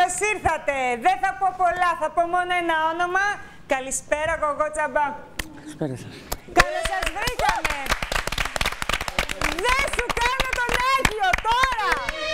Καλώς ήρθατε. Δεν θα πω πολλά, θα πω μόνο ένα όνομα. Καλησπέρα, Γογό Τσαμπά. Καλησπέρα σας. Καλώς σας βρήκαμε. Δεν σου κάνω τον Άγιο τώρα.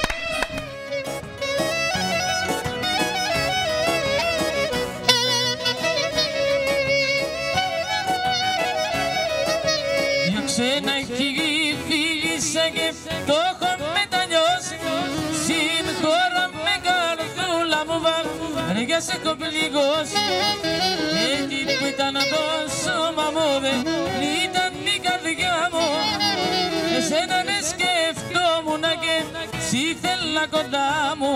Για ξένα έχει φίλησα και το έχω μετανιώσει. Συγχώρα με καρδούλα μου βαριά σε έχω πληγώσει. Έτσι που ήταν το σώμα μου δεν ήταν η καρδιά μου. Εσένα δεν σκεφτόμουν και σ' ήθελα κοντά μου.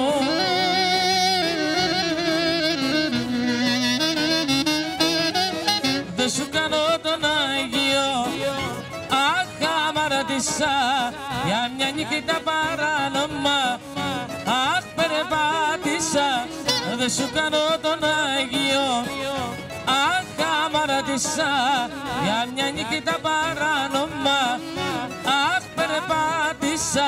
Δεν σου κάνω τον Άγιο, αχ αμαρατήσα για μια νύχτα παράνομα, αχ περπάτησα. Δεν σου κάνω τον Άγιο, αχ αμαρατήσα για μια νύχτα παράνομα, αχ περπάτησα.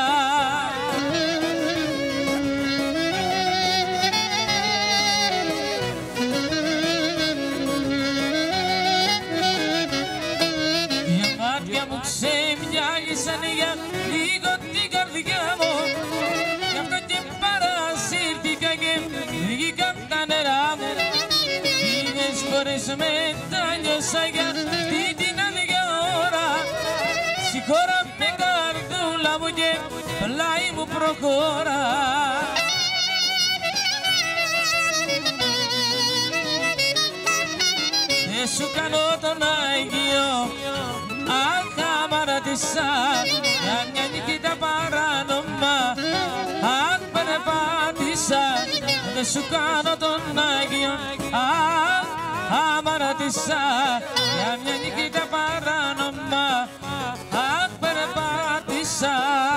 Ξεμοιάγησαν για λίγο την καρδιά μου. Γι' αυτό και παρασύρθηκα και βγήκα τα νερά μου. Λίγες φορές μετάνιωσα για αυτή την άδεια ώρα. Συγχώρα με καρδούλα μου και πλάι μου προχώρα. Δεν σου κάνω τον Άγιο, αχ αμαρατήσα για μια νύχτα παράνομα, αχ περπάτησα. Δεν σου κάνω τον Άγιο, αχ αμαρατήσα για μια νύχτα παράνομα, αχ περπάτησα.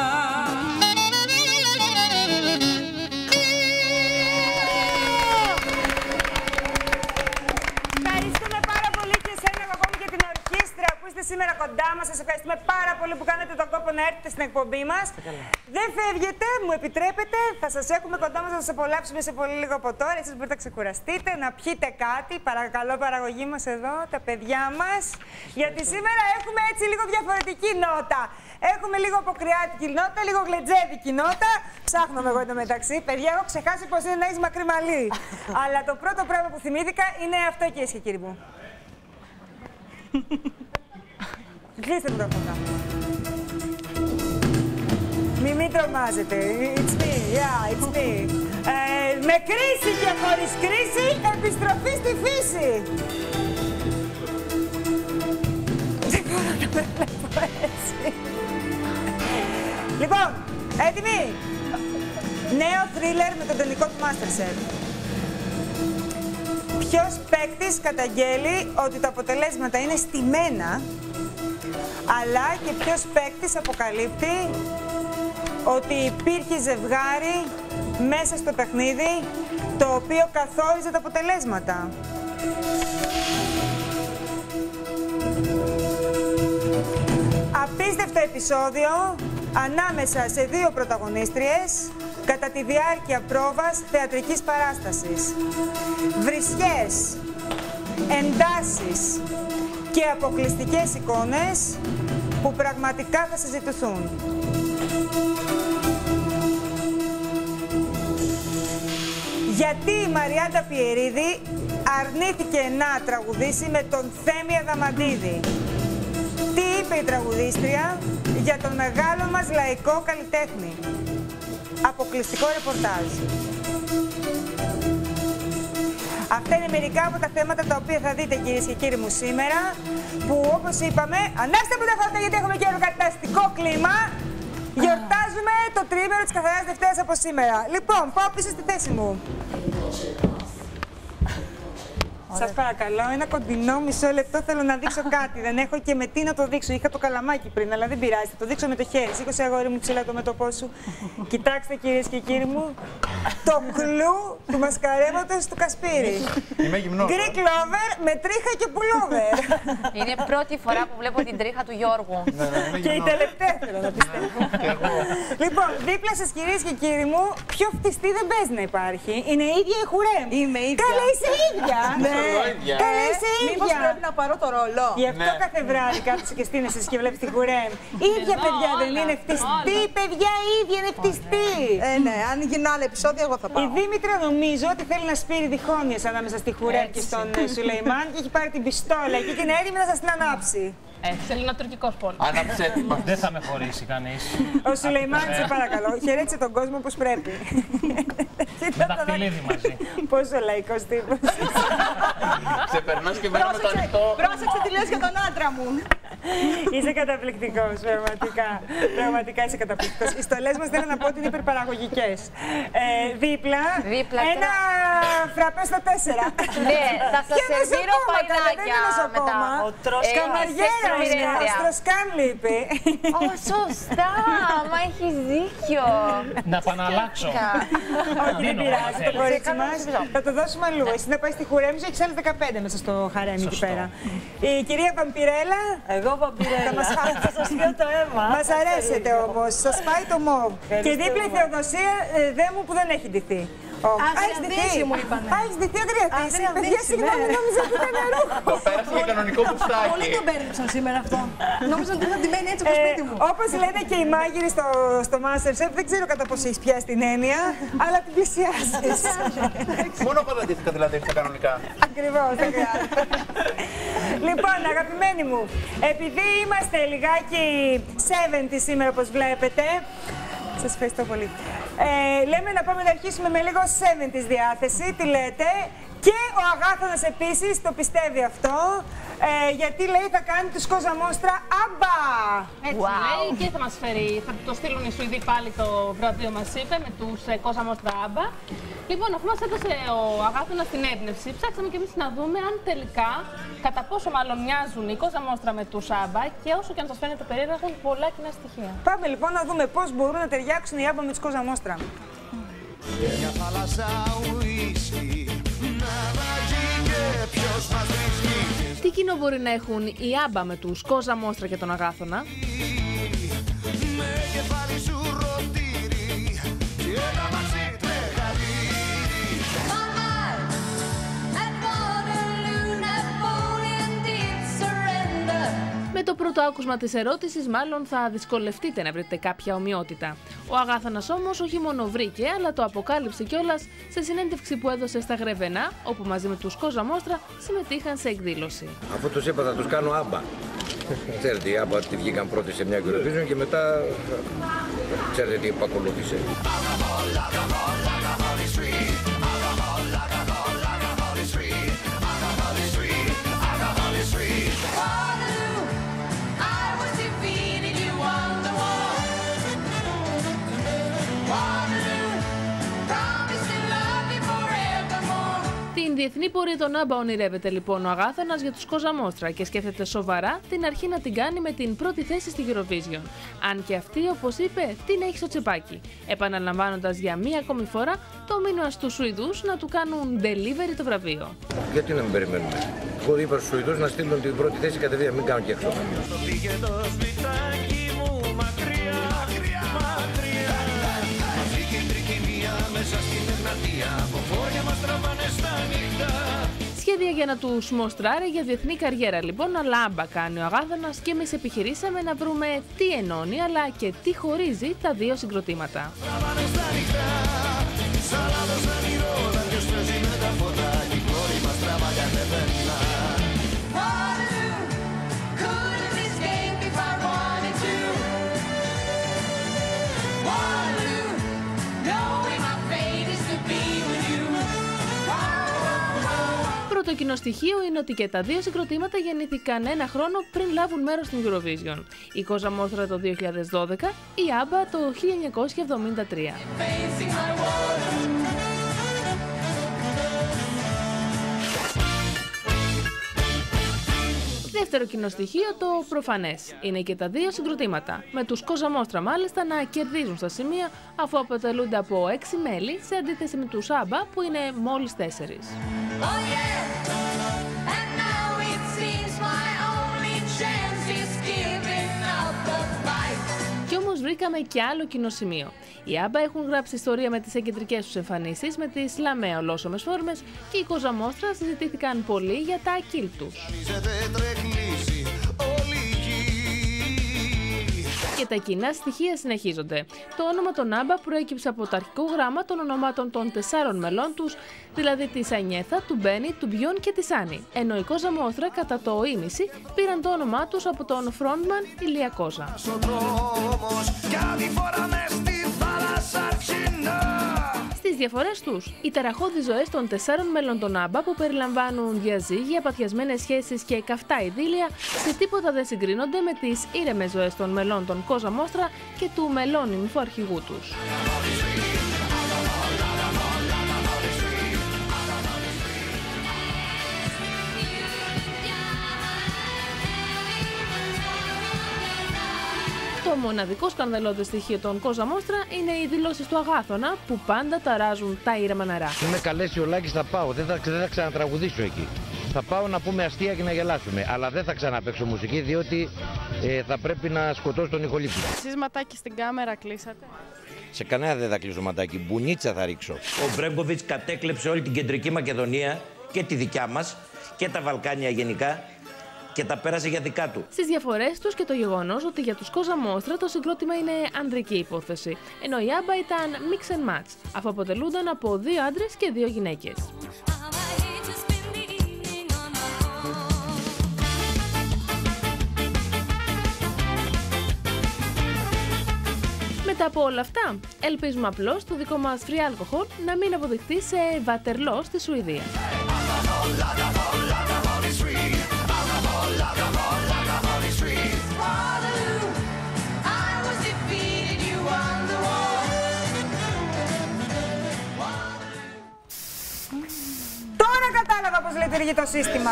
Σήμερα κοντά μας. Σας ευχαριστούμε πάρα πολύ που κάνετε τον κόπο να έρθετε στην εκπομπή μας. Δεν φεύγετε, μου επιτρέπετε. Θα σας έχουμε κοντά μας να σας απολαύσουμε σε πολύ λίγο από τώρα. Εσείς μπορείτε να ξεκουραστείτε, να πιείτε κάτι. Παρακαλώ, παραγωγή μας εδώ, τα παιδιά μας. Γιατί σήμερα έχουμε έτσι λίγο διαφορετική νότα. Έχουμε λίγο αποκριάτικη νότα, λίγο γλετζέδικη νότα. Ψάχνομαι εγώ εντωμεταξύ. Παιδιά, έχω ξεχάσει πως είναι να έχεις μακρύ μαλλί. Αλλά το πρώτο πράγμα που θυμήθηκα είναι αυτό, κυρίες και κύριοι μου. Κλείστε το μικρόφωνο. Μην τρομάζετε. It's me, yeah, it's me. Με κρίση και χωρίς κρίση, επιστροφή στη φύση. Δεν μπορώ να με βλέπω έτσι. Λοιπόν, έτοιμοι. Νέο θρίλερ με τον ταινικό του Masterchef. Ποιος παίκτης καταγγέλει ότι τα αποτελέσματα είναι στημένα, αλλά και ποιος παίκτης αποκαλύπτει ότι υπήρχε ζευγάρι μέσα στο παιχνίδι το οποίο καθόριζε τα αποτελέσματα. Απίστευτο επεισόδιο ανάμεσα σε δύο πρωταγωνίστριες κατά τη διάρκεια πρόβας θεατρικής παράστασης. Βρισιές, εντάσεις και αποκλειστικές εικόνες που πραγματικά θα συζητηθούν. Γιατί η Μαριάντα Πιερίδη αρνήθηκε να τραγουδήσει με τον Θέμη Αδαμαντίδη? Τι είπε η τραγουδίστρια για τον μεγάλο μας λαϊκό καλλιτέχνη? Αποκλειστικό ρεπορτάζ. Αυτά είναι μερικά από τα θέματα τα οποία θα δείτε, κυρίες και κύριοι μου, σήμερα, που όπως είπαμε, ανάστε από τα φώτα γιατί έχουμε και εορταστικό κλίμα. Γιορτάζουμε το τριήμερο της Καθαράς Δευτέρας από σήμερα. Λοιπόν, πάω πίσω στη θέση μου. Σας παρακαλώ, ένα κοντινό μισό λεπτό θέλω να δείξω κάτι. Δεν έχω και με τι να το δείξω. Είχα το καλαμάκι πριν, αλλά δεν πειράζει. Θα το δείξω με το χέρι. Σήκωσε, αγόρι μου, ψηλά το μέτωπό σου. Κοιτάξτε, κυρίες και κύριοι μου, το κλου του μασκαρέματος του Κασπίρη. Είμαι γυμνός. Greek lover με τρίχα και pullover. Είναι η πρώτη φορά που βλέπω την τρίχα του Γιώργου. Και η τελευταία, θέλω να πιστεύω. Λοιπόν, δίπλα σας, κυρίες και κύριοι μου, πιο φτιστή δεν παίζει να υπάρχει. Είναι η ίδια η Χουρέμ. Είμαι ίδια. Καλά, είσαι ίδια. Καλά, είσαι ίδια. Μήπως πρέπει να πάρω το ρόλο. Γι' αυτό κάθε βράδυ κάθεσαι και στείνεσαι και βλέπεις τη Χουρέμ. Ίδια παιδιά δεν είναι φτιστή, παιδιά, ίδια είναι φτιστή. Ναι, αν γίνουν άλλα επεισόδια, εγώ θα πάω. Η Δήμητρα νομίζω ότι θέλει να σπείρει διχόνοιες ανάμεσα στη Χουρέμ και στον Σουλεϊμάν και έχει πάρει την πιστόλα εκεί και είναι έτοιμη να σας την ανάψει. Θέλει ένα τουρκικός πόλεμο. Αναψέτημα. Δεν θα με χωρίσει κανείς. Ο Σουλεϊμάν, σε παρακαλώ, χαιρέτησε τον κόσμο όπως πρέπει. Με δαχτυλίδι μαζί. Πόσο λαϊκός τύπος. Ξεπερνάς και μένα με το ανοιχτό. Πρόσεξε τι λες για τον άντρα μου. Είσαι καταπληκτικός, πραγματικά. Πραγματικά είσαι καταπληκτικός. Οι στολές μας θέλω να πω ότι είναι υπερπαραγωγικές. Δίπλα, ένα φραπέ στο 4. Ναι, θα σας σερβίρω παϊδάκια μετά. Σκαμαριέρα είναι, Στροσκάν λείπει. Ω, σωστά, μα έχεις δίκιο. Να επαναλλάξω. Όχι, δεν πειράζει το κορίτσι μας. Θα το δώσουμε αλλού. Εσύ να πάει στη Χουρέμ, έχεις άλλες 15 μέσα στο χαρέμι εκεί πέρα. Η κυρία Βαμπιρέλα. Εγώ Βαμπιρέλα. Θα σας πιω το αίμα. Μας αρέσετε όμως, σας πάει το μοβ. Και δίπλα η Θεοδοσία δε μου που δεν έχει ντυθεί. Αγριαδίση μου είπανε. Έχεις ντυθεί αγριαδίση. Παιδιά, συγγνώμη, νόμιζα ότι ήταν ρούχο. Το πέρασε για κανονικό μπουστάκι. Πολύ τον πέριξαν σήμερα αυτό. Νόμιζα ότι ήταν ντυμένη έτσι από το σπίτι μου. Όπως λένε και οι μάγειροι στο Masterchef, δεν ξέρω κατά πόσο έχεις πιάσει την έννοια, αλλά την πλησιάζεις. Μόνο εγώ δεν ντύθηκα δηλαδή στα κανονικά. Ακριβώς, δεν χρειάζεται. Λοιπόν, αγαπημένοι μου, επειδή είμαστε λιγάκι 70 σήμερα, όπως βλέπετε, σας ευχαριστώ πολύ. Λέμε να πάμε να αρχίσουμε με λίγο 70's διάθεση, τι λέτε. Και ο Αγάθωνας επίσης το πιστεύει αυτό, γιατί λέει θα κάνει τους Κόζα Μόστρα άμπα. Έτσι λέει και θα μας φέρει, θα το στείλουν οι Σουηδοί πάλι το βραβείο μας είπε με τους Κόζα Μόστρα άμπα. Λοιπόν, αφού μας έδωσε ο Αγάθωνας την έμπνευση, ψάξαμε και εμείς να δούμε αν τελικά κατά πόσο μάλλον μοιάζουν οι Κόζα Μόστρα με τους άμπα και όσο και αν σας φαίνεται περίεργα έχουν πολλά κοινά στοιχεία. Πάμε λοιπόν να δούμε πώς μπορούν να ταιριάξουν οι άμπα με τους Κόζα Μόστρα. Μια θάλασσα ουίσκι, να βάζει και ποιος μας βρίσκει. Τι κοινό μπορεί να έχουν οι άμπα με τους Κόζα Μόστρα και τον Αγάθωνα? Με κεφάλι σου ρωτήρι και ένα μαξί τρεχαλί. Με το πρώτο άκουσμα της ερώτησης, μάλλον θα δυσκολευτείτε να βρείτε κάποια ομοιότητα. Ο Αγάθωνας όμως όχι μόνο βρήκε, αλλά το αποκάλυψε κιόλας σε συνέντευξη που έδωσε στα Γρεβενά, όπου μαζί με τους Κόζα Μόστρα συμμετείχαν σε εκδήλωση. Αφού τους είπα θα τους κάνω άμπα. Ξέρετε, οι άμπα τη βγήκαν πρώτοι σε μια Eurovision και μετά ξέρετε τι επακολούθησε. Την διεθνή πορεία των άμπα ονειρεύεται λοιπόν ο Αγάθωνας για τους Κόζα Μόστρα και σκέφτεται σοβαρά την αρχή να την κάνει με την πρώτη θέση στη Eurovision. Αν και αυτή, όπως είπε, την έχει στο τσεπάκι. Επαναλαμβάνοντας για μία ακόμη φορά το μήνυμα στους Σουηδούς να του κάνουν delivery το βραβείο. Γιατί να μην περιμένουμε. Εγώ είπα στους Σουηδούς να στείλουν την πρώτη θέση κατευθείαν, μην κάνουν και έξω. Πήγε το σπιτάκι μου μακριά, μακριά. Μαζί και η τρικυμία μέσα στην Εγνατία, από φόρια μας τραβάνε στα νύχτα. Σχέδια για να τους μοστράρει για διεθνή καριέρα λοιπόν, αλλά άμπα κάνει ο Αγάθωνας και εμείς επιχειρήσαμε να βρούμε τι ενώνει αλλά και τι χωρίζει τα δύο συγκροτήματα. Τραβάνε στα νύχτα, σαν λάθος όνειρο, να ποιος παίζει με τα φώτα, η κόρη μας τραβάει ανεβαίνα. Το κοινό στοιχείο είναι ότι και τα δύο συγκροτήματα γεννήθηκαν ένα χρόνο πριν λάβουν μέρος στην Eurovision. Η Κόζα Μόστρα το 2012, η άμπα το 1973. Δεύτερο κοινό στοιχείο, το προφανές. Είναι και τα δύο συγκροτήματα, με τους Κόζα Μόστρα μάλιστα να κερδίζουν στα σημεία αφού αποτελούνται από 6 μέλη σε αντίθεση με τους Άμπα που είναι μόλις 4. Κι όμως βρήκαμε και άλλο κοινό σημείο. Οι Άμπα έχουν γράψει ιστορία με τις εγκεντρικές τους εμφανίσεις, με τις λαμαία ολόσωμες φόρμες και οι Κόζα Μόστρα συζητήθηκαν πολύ για τα ακίλ τους. Και τα κοινά στοιχεία συνεχίζονται. Το όνομα των Άμπα προέκυψε από το αρχικό γράμμα των ονομάτων των 4 μελών τους, δηλαδή της Ανιέθα, του Μπένι, του Μπιόν και της Άννη. Ενώ οι Κόζα Μόστρα κατά το ήμιση πήραν το όνομά τους από τον φρόντμαν Ηλία Κόζα. Στις διαφορές τους, οι ταραχώδεις ζωές των 4 μέλων των Άμπα που περιλαμβάνουν διαζύγια, παθιασμένες σχέσεις και καυτά ειδήλια, σε τίποτα δεν συγκρίνονται με τις ήρεμες ζωές των μελών των Κόζα Μόστρα και του μελώνυμφου αρχηγού τους. Το μοναδικό σκανδαλώδες στοιχείο των Κόζα Μόστρα είναι οι δηλώσεις του Αγάθωνα που πάντα ταράζουν τα ήρεμα νερά. Με καλέσει ο Λάκης, θα πάω. Δεν θα ξανατραγουδήσω εκεί. Θα πάω να πούμε αστεία και να γελάσουμε. Αλλά δεν θα ξαναπαίξω μουσική διότι θα πρέπει να σκοτώσω τον ηχολήπτη. Εσείς ματάκι στην κάμερα κλείσατε? Σε κανένα δεν θα κλείσω ματάκι. Μπουνίτσα θα ρίξω. Ο Μπρέγκοβιτς κατέκλεψε όλη την κεντρική Μακεδονία και τη δικιά μας και τα Βαλκάνια γενικά. Και τα πέρασε για δικά του. Στις διαφορές τους και το γεγονός ότι για τους Κόζα Μόστρα το συγκρότημα είναι ανδρική υπόθεση, ενώ η Άμπα ήταν mix and match, αφού αποτελούνταν από 2 άντρες και 2 γυναίκες. Μετά από όλα αυτά, ελπίζουμε απλώς το δικό μας free alcohol να μην αποδειχθεί σε βατερλό στη Σουηδία. Τώρα κατάλαβα πώς λειτουργεί το σύστημα.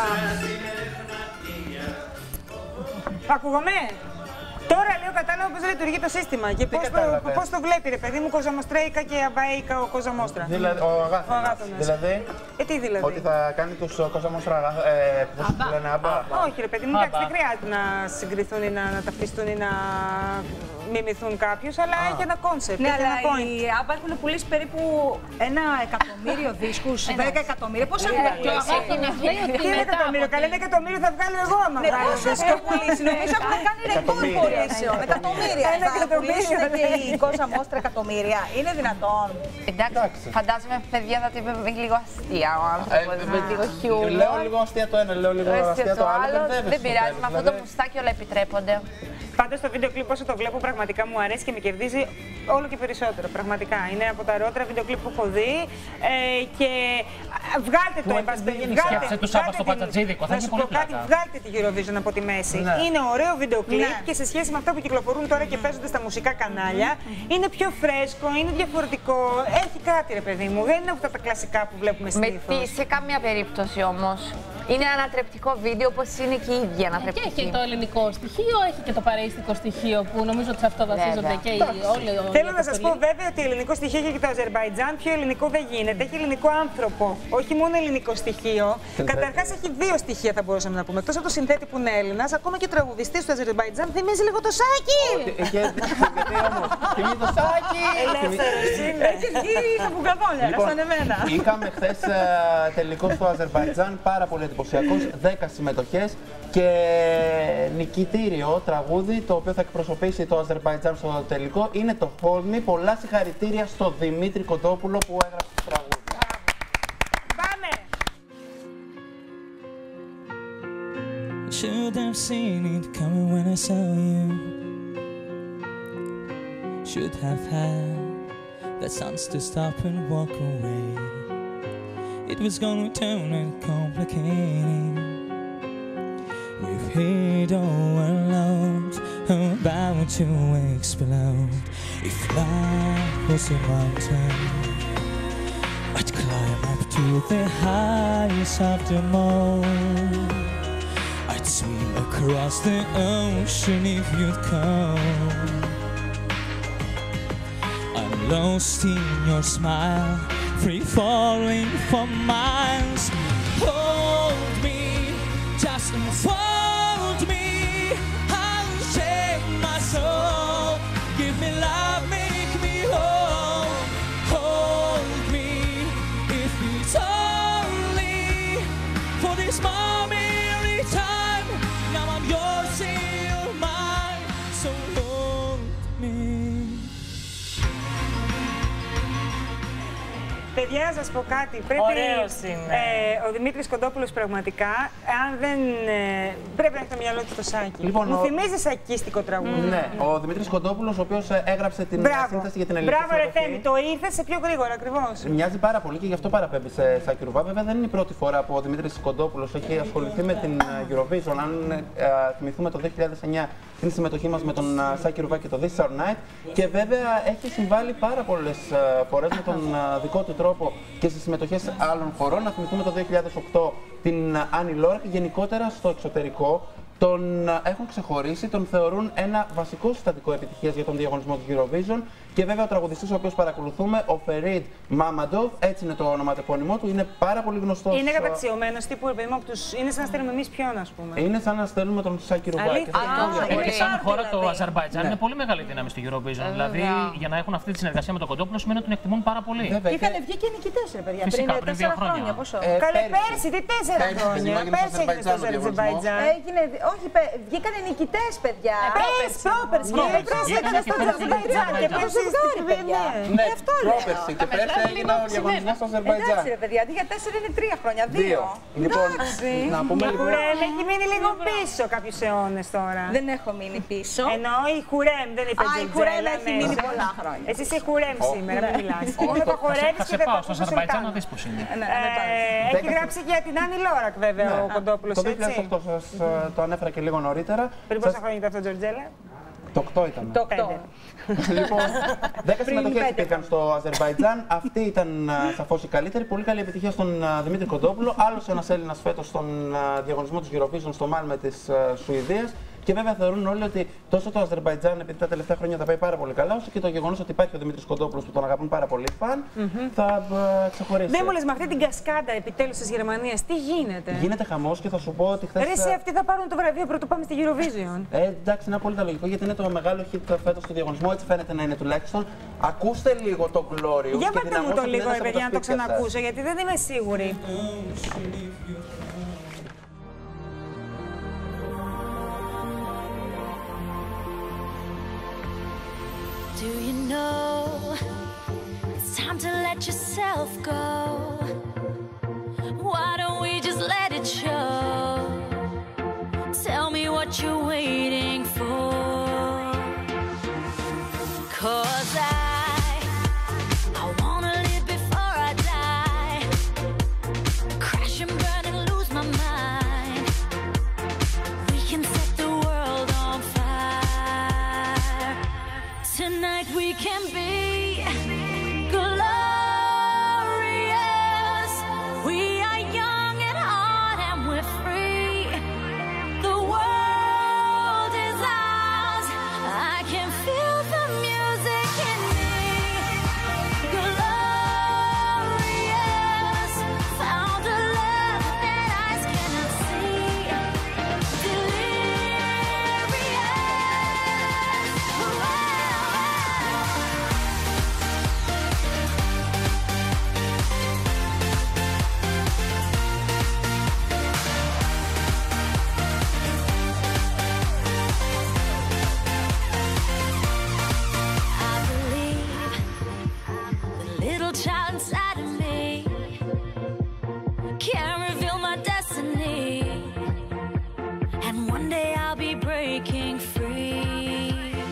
Ακούγομαι. Τώρα λέω κατάλαβα πώς λειτουργεί το σύστημα και πώς το βλέπει ρε παιδί μου, Κοζαμοστρέικα και Αμπαΐκα ο Κόζα Μόστρα. Δηλαδή, ο Αγάθωνας. Δηλαδή, τι δηλαδή? Ότι θα κάνει τους Κόζα Μόστρα πώς λένε Άμπα. Όχι ρε παιδί μου, δεν χρειάζεται να συγκριθούν ή να ταυτιστούν ή να μιμηθούν κάποιους, αλλά έχει ένα κόνσεπτ. Ναι, αλλά οι Άμπα έχουν πουλήσει περίπου 1 εκατομμύριο δίσκους, 10 εκατομμύρια. Πώς έχουν πουλήσει? Τι 1 εκατομμύριο, καλά 1 εκατομμύριο θα βγάλω εγώ άμα βγάλω. Νομίζω έχουν κάνει ρεκόρ πωλήσεων. Εκατομμύρια. Θα πουλήσουν και οι Κόζα Μόστρα εκατομμύρια. Είναι δυνατόν? Εντάξει, φαντάζομαι παιδιά θα την πει λίγο αστεία ο άνθρωπος, λίγο χιούμορ. Λέω λίγο αστεία το ένα, λέω λίγο αστεία το άλλο. Δεν πειράζει, με αυτό το μουστάκι όλα επιτρέπονται. Πάντως το βίντεο κλιπ όσο το βλέπω πραγματικά μου αρέσει και με κερδίζει όλο και περισσότερο. Πραγματικά είναι από τα ωραιότερα βίντεο κλιπ που έχω δει και βγάλτε το εμπασπέδι. Σκέψε τους Άμπα στο πατατζίδικο, θα είναι πολύ πλάκα. Βγάλτε τη Eurovision από τη μέση. Είναι ωραίο βίντεο κλιπ και σε σχέση με αυτά που κυκλοφορούν τώρα και παίζονται στα μουσικά κανάλια είναι πιο φρέσκο, είναι διαφορετικό. Έχει κάτι ρε παιδί μου, δεν είναι αυτά τα κλασικά που βλέπουμε συνήθως. Σε καμία περίπτωση όμως. Είναι ανατρεπτικό βίντεο, όπως είναι και η ίδια ανατρεπτική. Και έχει το ελληνικό στοιχείο, έχει και το παρεΐστικο στοιχείο που νομίζω ότι σε αυτό βασίζονται και όλοι. Θέλω να σας πω βέβαια ότι ελληνικό στοιχείο έχει και το Αζερμπαϊτζάν, πιο ελληνικό δεν γίνεται. Έχει ελληνικό άνθρωπο, όχι μόνο ελληνικό στοιχείο. Καταρχάς έχει 2 στοιχεία θα μπορούσαμε να πούμε. Εκτός από το συνθέτη που είναι Έλληνας, ακόμα και ο τραγουδιστής του Αζερμπαϊτζάν θυμίζει λίγο το Σάκι! Γιατί όμως, θυμίζει το Σάκι! Ελεύθερος είναι. Έχει βγει στα Βουγκαδόλια, σαν εμένα. Είχαμε χθες τελικό στο Αζερμπαϊτζάν, πάρα πολύ εντυπωσιακός, 10 συμμετοχές και νικητήριο τραγούδι το οποίο θα εκπροσωπήσει το Αζερμπαϊτζάν στο τελικό είναι το Hold Me. Πολλά συγχαρητήρια στο Δημήτρη Κοντόπουλο που έγραψε το τραγούδι. Πάμε! Should have seen it coming when I saw you. Should have had the chance to stop and walk away. It was gonna turn and complicating. We've hid all our love, about to explode. If life was a mountain, I'd climb up to the highest of them all. I'd swim across the ocean if you'd come. I'm lost in your smile, free falling for miles. Hold me, just unfold me. I'll take my soul. Give me love, make me whole. Hold me, if it's only for this momentary time. Now I'm yours and you're mine, so hold me. Παιδιά, να σας πω κάτι. Ωραίος είναι. Ο Δημήτρης Κοντόπουλος πραγματικά, αν δεν. Πρέπει να έχει το μυαλό του το Σάκη. Λοιπόν, μου θυμίζει σακίστικο τραγούδι. Ναι, ο Δημήτρης Κοντόπουλος, ο οποίος έγραψε την σύνθεση για την ελληνική Μπράβο, ρε συμμετοχή. Θέμη, το ήρθε πιο γρήγορα ακριβώς. Μοιάζει πάρα πολύ και γι' αυτό παραπέμπει σε Σάκη Ρουβά. Βέβαια, δεν είναι η πρώτη φορά που ο Δημήτρης Κοντόπουλος έχει ασχοληθεί με την Eurovision. Αν θυμηθούμε το 2009 την συμμετοχή μας με τον Σάκη Ρουβά και το This Our Night. Και βέβαια έχει συμβάλει πάρα πολλές φορές με τον δικό του τρόπο και στις συμμετοχές άλλων χωρών. Να θυμηθούμε το 2008 την Άννη Λόρακ. Γενικότερα στο εξωτερικό τον έχουν ξεχωρίσει, τον θεωρούν ένα βασικό συστατικό επιτυχίας για τον διαγωνισμό του Eurovision. Και βέβαια ο τραγουδιστής ο οποίος παρακολουθούμε, ο Φερίτ Μαμαντόβ, έτσι είναι το ονοματεπώνυμό του, είναι πάρα πολύ γνωστός. Είναι καταξιωμένος τύπου, παιδί μου, είναι σαν να στέλνουμε εμείς ποιον, ας πούμε. Είναι σαν να στέλνουμε τον Σάκη Ρουβά. Και σαν χώρα το Αζερμπαϊτζάν είναι πολύ μεγάλη δύναμη στο Eurovision. Δηλαδή για να έχουν αυτή τη συνεργασία με τον Κοντόπουλο σημαίνει ότι τον εκτιμούν πάρα πολύ. Είχαν βγει και νικητές, ρε παιδιά. Φυσικά, πριν 4 χρόνια. Πόσο. Καλέ, πέρσι, τι 4 χρόνια. Πέρσι έγινε στο Αζερμπαϊτζάν. Όχι, βγήκανε νικητές, παιδιά. Πρόπερσι. Πέρσι έκανε στο Αζερμπαϊτζάν. Και πέρσι ναι, αυτό λέω. Και πέρσι έγινε ο διαγωνισμός στο Αζερμπαϊτζάν. Εντάξει, ρε παιδιά, αντί για 4 είναι 3 χρόνια. 2. Λοιπόν, να πούμε η λοιπόν. Χουρέμ έχει μείνει λίγο πίσω κάποιους αιώνες τώρα. Δεν έχω μείνει πίσω. Ενώ η Χουρέμ δεν είπε η Χουρέμ έχει μείνει πολλά χρόνια. Εσύ είσαι Χουρέμ σήμερα, μην μιλάς. Μόνο το χορεύεις και δεν πάω στο Αζερμπαϊτζάν να δεις πώς είναι. Έχει γράψει και για την Άννη Λόρακ βέβαια ο Κοντόπουλος, έτσι. Το 2008 σας το ανέφερα και λίγο νωρίτερα. Πριν πόσα χρόνια ήταν αυτό, Τζορτζέλα? Το 8 ήταν. Το 8. Λοιπόν, 10 συμμετοχές υπήρχαν στο Αζερμπαϊτζάν. Αυτή ήταν σαφώς η καλύτερη. Πολύ καλή επιτυχία στον Δημήτρη Κοντόπουλο. Άλλος ένας Έλληνας φέτος στον διαγωνισμό της Eurovision στο Μάλμε της Σουηδίας. Και βέβαια θεωρούν όλοι ότι τόσο το Αζερμπαϊτζάν, επειδή τα τελευταία χρόνια τα πάει πάρα πολύ καλά, όσο και το γεγονός ότι υπάρχει ο Δημήτρης Κοντόπουλος που τον αγαπούν πάρα πολύ φαν, θα ξεχωρίσει. Δεν μου λες με αυτή την κασκάντα επιτέλους της Γερμανίας, τι γίνεται? Γίνεται χαμός και θα σου πω ότι χθες. Ρε, σε αυτοί θα πάρουν το βραβείο πρωτού πάμε στη Eurovision. Εντάξει, είναι απόλυτα λογικό γιατί είναι το μεγάλο hit φέτος του διαγωνισμού, έτσι φαίνεται να είναι τουλάχιστον. Ακούστε λίγο το Glorious. Για πάτε μου το λίγο, παιδιά, να το ξανακούσω, γιατί δεν είμαι σίγουρη. Do you know it's time to let yourself go? Why don't we just let it show? Tell me what you're waiting for. 'Cause I wanna live before I die. Crash and burn and lose my mind. We can set the world on fire. Tonight we can be glorious. We are young at heart and we're free. The world is ours. I can feel the music in me. Glorious. Found a love that eyes cannot see. I believe the little child inside of me can reveal my destiny, and one day I'll be breaking free.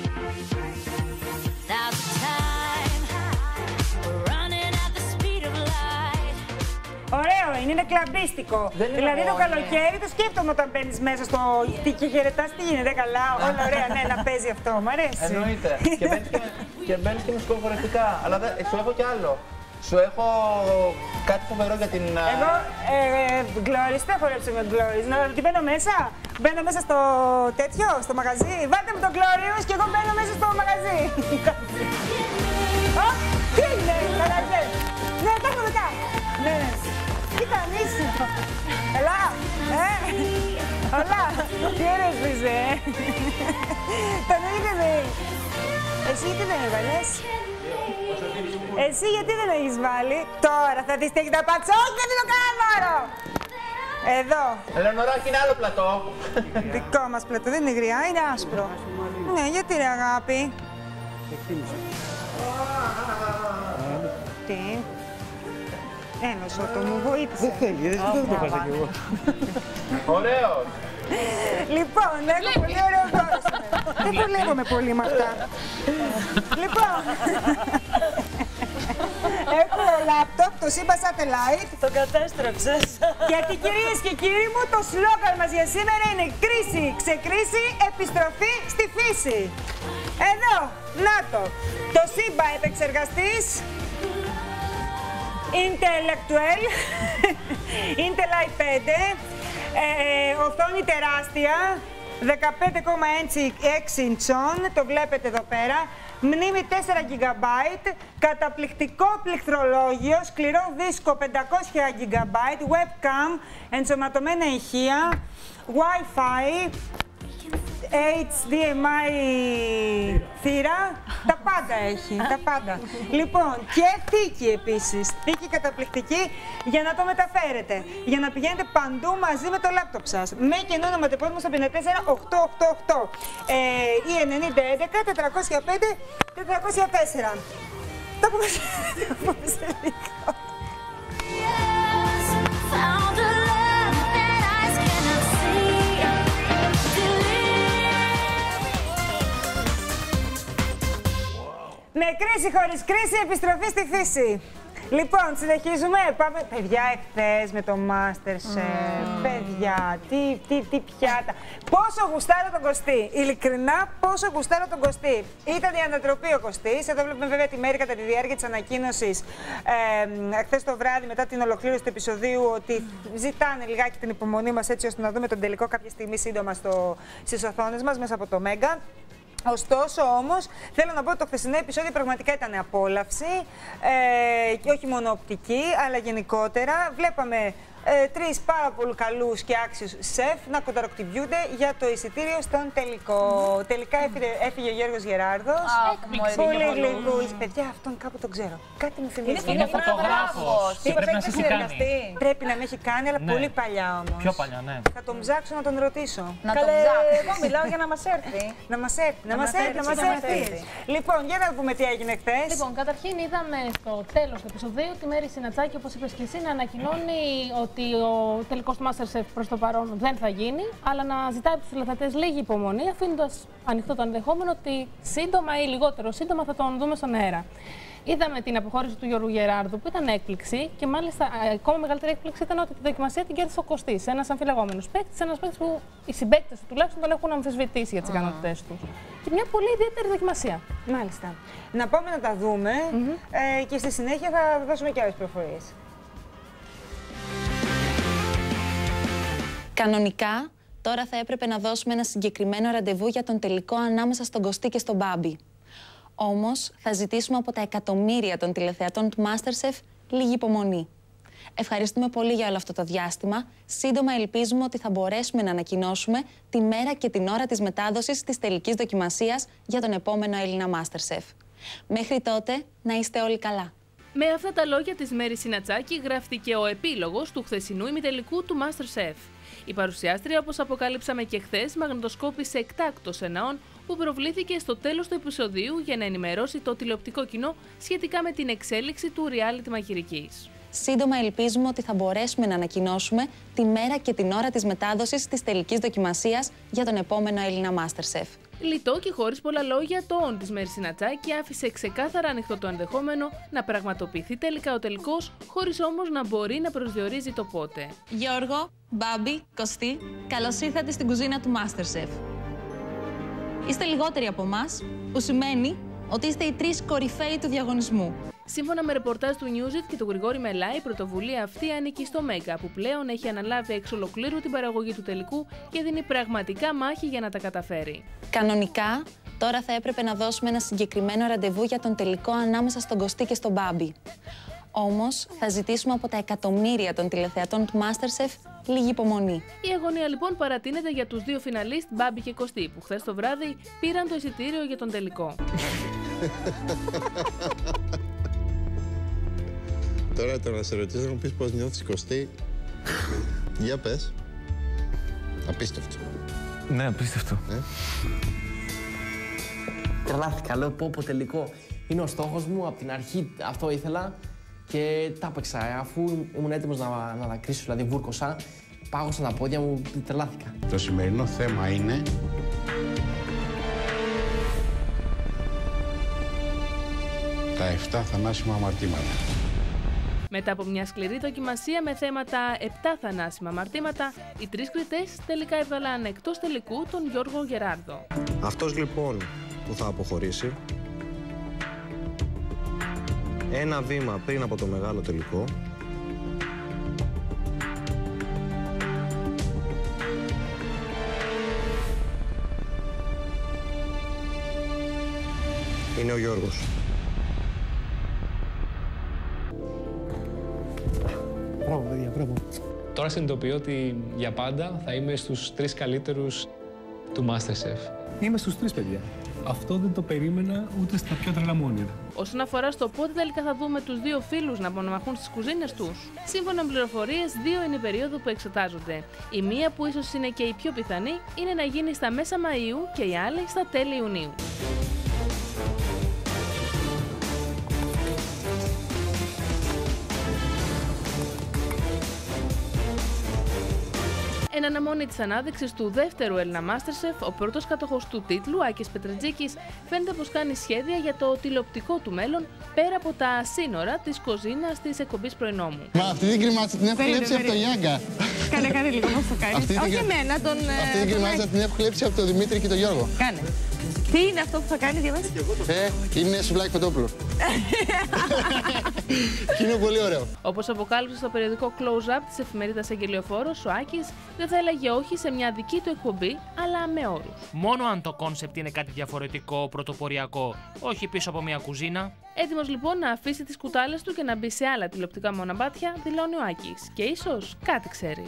Now's the time, we're running at the speed of light. Ωραίο είναι κλαμπίστικο. Δηλαδή το καλοκαίρι το σκέφτομαι όταν μπαίνεις μέσα στο. Και χαιρετάς, τι γίνεται, καλά, όλα ωραία, ναι, να παίζει αυτό, μ' αρέσει. Εννοείται. Και μπαίνεις και μουσικοφορευτικά. Αλλά σου έχω κι άλλο. Σου έχω κάτι φοβερό για την... Εγώ, Glorious, δεν χορέψω με Glorious. Να την μπαίνω μέσα. Μπαίνω μέσα στο τέτοιο, στο μαγαζί. Βάλτε μου το Glorious και εγώ μπαίνω μέσα στο μαγαζί. Τι είναι, καλάζε. Ναι, τα έχω μετά. Ναι, τι κάνεις. Ελά, Ολά, τι ωραίος που είσαι, Τον είδε. Εσύ τι δεν έβαλες. Εσύ γιατί δεν έχεις βάλει. Τώρα θα δεις τι έχει τα πατσόκια, τι το κάνω. Εδώ. Ελεονοράκη, είναι άλλο πλατό. Δικό μας πλατό, δεν είναι γριά, είναι άσπρο. Ναι, γιατί ρε αγάπη. Τι. Έλα, Σώτο μου, βοήθησε. Δεν θέλει, δεν το πάσα κι εγώ. Ωραίος. Λοιπόν, έχω πολύ ωραίο κόσμο. Δεν δουλεύομαι πολύ με αυτά. Λοιπόν, έχω λάπτοπ, το Simba Satellite. Το κατέστρεψες. Γιατί κυρίες και κύριοι μου, το σλόγγαν μας για σήμερα είναι κρίση, ξεκρίση, επιστροφή στη φύση. Εδώ, να το. Το Simba επεξεργαστής. Intellectual, Intel i5, οθόνη τεράστια, 15,6 inch, το βλέπετε εδώ πέρα, μνήμη 4 GB, καταπληκτικό πληκτρολόγιο, σκληρό δίσκο 500 GB, webcam, ενσωματωμένα ηχεία, Wi-Fi, HDMI θύρα, τα πάντα έχει, τα πάντα. Λοιπόν, και θήκη επίσης, θήκη καταπληκτική για να το μεταφέρετε, για να πηγαίνετε παντού μαζί με το λάπτοπ σας. Με καινό ονοματεπώνυμο στο 54888 ή 9011 405 404. Τα πούμε σε λίγο. Με κρίση χωρίς κρίση, επιστροφή στη φύση. Λοιπόν, συνεχίζουμε. Πάμε. Παιδιά, εχθές με το MasterChef. Παιδιά, τι πιάτα. Πόσο γουστάρω τον Κωστή. Ειλικρινά, πόσο γουστάρω τον Κωστή. Ήταν η ανατροπή ο Κωστής. Εδώ βλέπουμε βέβαια τη Μέρη κατά τη διάρκεια της ανακοίνωσης χθες το βράδυ, μετά την ολοκλήρωση του επεισοδίου, ότι ζητάνε λιγάκι την υπομονή μας έτσι ώστε να δούμε τον τελικό κάποια στιγμή σύντομα στις οθόνες μας μέσα από το Μέγκα. Ωστόσο, όμως, θέλω να πω ότι το χθεσινό επεισόδιο πραγματικά ήταν απόλαυση και όχι μόνο οπτική, αλλά γενικότερα. Βλέπαμε τρεις πάρα πολύ καλούς και άξιους σεφ να κονταροκτυπιούνται για το εισιτήριο στον τελικό. Τελικά έφυγε ο Γιώργος Γεράρδος. Πολύ γλυκούλης. Παιδιά, αυτόν κάπου τον ξέρω. Κάτι μου θυμίζει. Είναι φωτογράφος. Πρέπει να έχει κάνει. Πρέπει να με έχει κάνει, αλλά πολύ παλιά όμως. Πιο παλιά, ναι. Θα τον ψάξω να τον ρωτήσω. Να τον ψάξω. Εγώ μιλάω για να μας έρθει. Να μας έρθει. Λοιπόν, για να δούμε τι έγινε χθες. Λοιπόν, καταρχήν είδαμε στο τέλος του επεισοδίου τη Μέρη Σινατσάκη, όπως είπες και εσύ, να ανακοινώνει ότι ο τελικός του MasterChef προς το παρόν δεν θα γίνει, αλλά να ζητάει από τους τηλεθεατές λίγη υπομονή, αφήνοντας ανοιχτό το ενδεχόμενο ότι σύντομα ή λιγότερο σύντομα θα τον δούμε στον αέρα. Είδαμε την αποχώρηση του Γιώργου Γεράρδου, που ήταν έκπληξη και μάλιστα ακόμα μεγαλύτερη έκπληξη ήταν ότι τη δοκιμασία την κέρδισε ο Κωστής. Ένας αμφιλεγόμενος παίκτης, ένας παίκτης που οι συμπαίκτες του τουλάχιστον τον έχουν αμφισβητήσει για τις ικανότητές του. Και μια πολύ ιδιαίτερη δοκιμασία. Μάλιστα. Να πάμε να τα δούμε και στη συνέχεια θα δώσουμε και άλλες πληροφορίες. Κανονικά, τώρα θα έπρεπε να δώσουμε ένα συγκεκριμένο ραντεβού για τον τελικό ανάμεσα στον Κωστή και στον Μπάμπη. Όμως, θα ζητήσουμε από τα εκατομμύρια των τηλεθεατών του MasterChef λίγη υπομονή. Ευχαριστούμε πολύ για όλο αυτό το διάστημα. Σύντομα ελπίζουμε ότι θα μπορέσουμε να ανακοινώσουμε τη μέρα και την ώρα της μετάδοσης της τελικής δοκιμασίας για τον επόμενο Έλληνα MasterChef. Μέχρι τότε, να είστε όλοι καλά. Με αυτά τα λόγια της Μέρης Σινατσάκη γράφτηκε ο επίλογος του χθεσινού ημιτελικού του MasterChef. Η παρουσιάστρια, όπως αποκαλύψαμε και χθες, μαγνητοσκόπησε εκτάκτως εναών που προβλήθηκε στο τέλος του επεισοδίου για να ενημερώσει το τηλεοπτικό κοινό σχετικά με την εξέλιξη του reality μαγειρικής. Σύντομα ελπίζουμε ότι θα μπορέσουμε να ανακοινώσουμε τη μέρα και την ώρα της μετάδοσης της τελικής δοκιμασίας για τον επόμενο Έλληνα MasterChef. Λιτό και χωρίς πολλά λόγια, το όν της Μέρης Σινατσάκη άφησε ξεκάθαρα ανοιχτό το ενδεχόμενο να πραγματοποιηθεί τελικά ο τελικός, χωρίς όμως να μπορεί να προσδιορίζει το πότε. Γιώργο, Μπάμπη, Κωστή, καλώς ήρθατε στην κουζίνα του MasterChef. Είστε λιγότεροι από εμάς, που σημαίνει ότι είστε οι τρεις κορυφαίοι του διαγωνισμού. Σύμφωνα με ρεπορτάζ του Newsit και του Γρηγόρη Μελά, η πρωτοβουλία αυτή ανήκει στο Μέγκα, που πλέον έχει αναλάβει εξ ολοκλήρου την παραγωγή του τελικού και δίνει πραγματικά μάχη για να τα καταφέρει. Κανονικά, τώρα θα έπρεπε να δώσουμε ένα συγκεκριμένο ραντεβού για τον τελικό ανάμεσα στον Κωστή και στον Μπάμπη. Όμως, θα ζητήσουμε από τα εκατομμύρια των τηλεθεατών του MasterChef λίγη υπομονή. Η αγωνία λοιπόν παρατείνεται για τους δύο φιναλίστ Μπάμπη και Κωστή, που χθες το βράδυ πήραν το εισιτήριο για τον τελικό. Τώρα να σε ρωτήσω να μου πεις πώς νιώθεις, Κωστή. Για πες. Απίστευτο. Ναι, απίστευτο. Τρελάθηκα, λέω πω τελικό. Είναι ο στόχος μου, από την αρχή αυτό ήθελα και τα έπαιξα. Αφού ήμουν έτοιμος να δακρύσω, δηλαδή βούρκωσα, πάγωσα τα πόδια μου, τρελάθηκα. Το σημερινό θέμα είναι τα 7 θανάσιμα αμαρτήματα. Μετά από μια σκληρή δοκιμασία με θέματα 7 θανάσιμα αμαρτήματα, οι 3 κριτές τελικά έβγαλαν εκτός τελικού τον Γιώργο Γεράρδο. Αυτός λοιπόν που θα αποχωρήσει ένα βήμα πριν από το μεγάλο τελικό είναι ο Γιώργος. Μπράβο, παιδιά, μπράβο. Τώρα συνειδητοποιώ ότι για πάντα θα είμαι στους 3 καλύτερους του MasterChef. Είμαι στους 3, παιδιά. Αυτό δεν το περίμενα ούτε στα πιο τρελά μου όνειρα. Όσον αφορά στο πότε τελικά θα δούμε τους δύο φίλους να μονομαχούν στις κουζίνες τους, σύμφωνα με πληροφορίες, 2 είναι η περίοδο που εξετάζονται. Η μία, που ίσως είναι και η πιο πιθανή, είναι να γίνει στα μέσα Μαΐου και η άλλη στα τέλη Ιουνίου. Εν αναμονή της ανάδειξης του δεύτερου Έλληνα MasterChef, ο πρώτος κατοχός του τίτλου, Άκης Πετρετζίκης, φαίνεται πως κάνει σχέδια για το τηλεοπτικό του μέλλον πέρα από τα σύνορα της κουζίνας της εκπομπής Πρωινόμου. Μα αυτή την κρυμάτσα την έχω κλέψει από το Γιάγκα. Κάνε λίγο, μας το κάνεις. Όχι εμένα, τον... Αυτή την κρυμάτσα την έχω κλέψει από τον Δημήτρη και τον Γιώργο. Κάνε. Τι είναι αυτό που θα κάνει, διαβάσεις? Είναι σουβλάκι κοτόπουλο. Και είναι πολύ ωραίο. Όπως αποκάλυψε στο περιοδικό Close-Up της εφημερίδας Αγγελιοφόρος, ο Άκης δεν θα έλεγε όχι σε μια δική του εκπομπή, αλλά με όρους. Μόνο αν το κόνσεπτ είναι κάτι διαφορετικό, πρωτοποριακό, όχι πίσω από μια κουζίνα. Έτοιμος λοιπόν να αφήσει τις κουτάλες του και να μπει σε άλλα τηλεοπτικά μοναμπάτια, δηλώνει ο Άκης. Και ίσως κάτι ξέρει.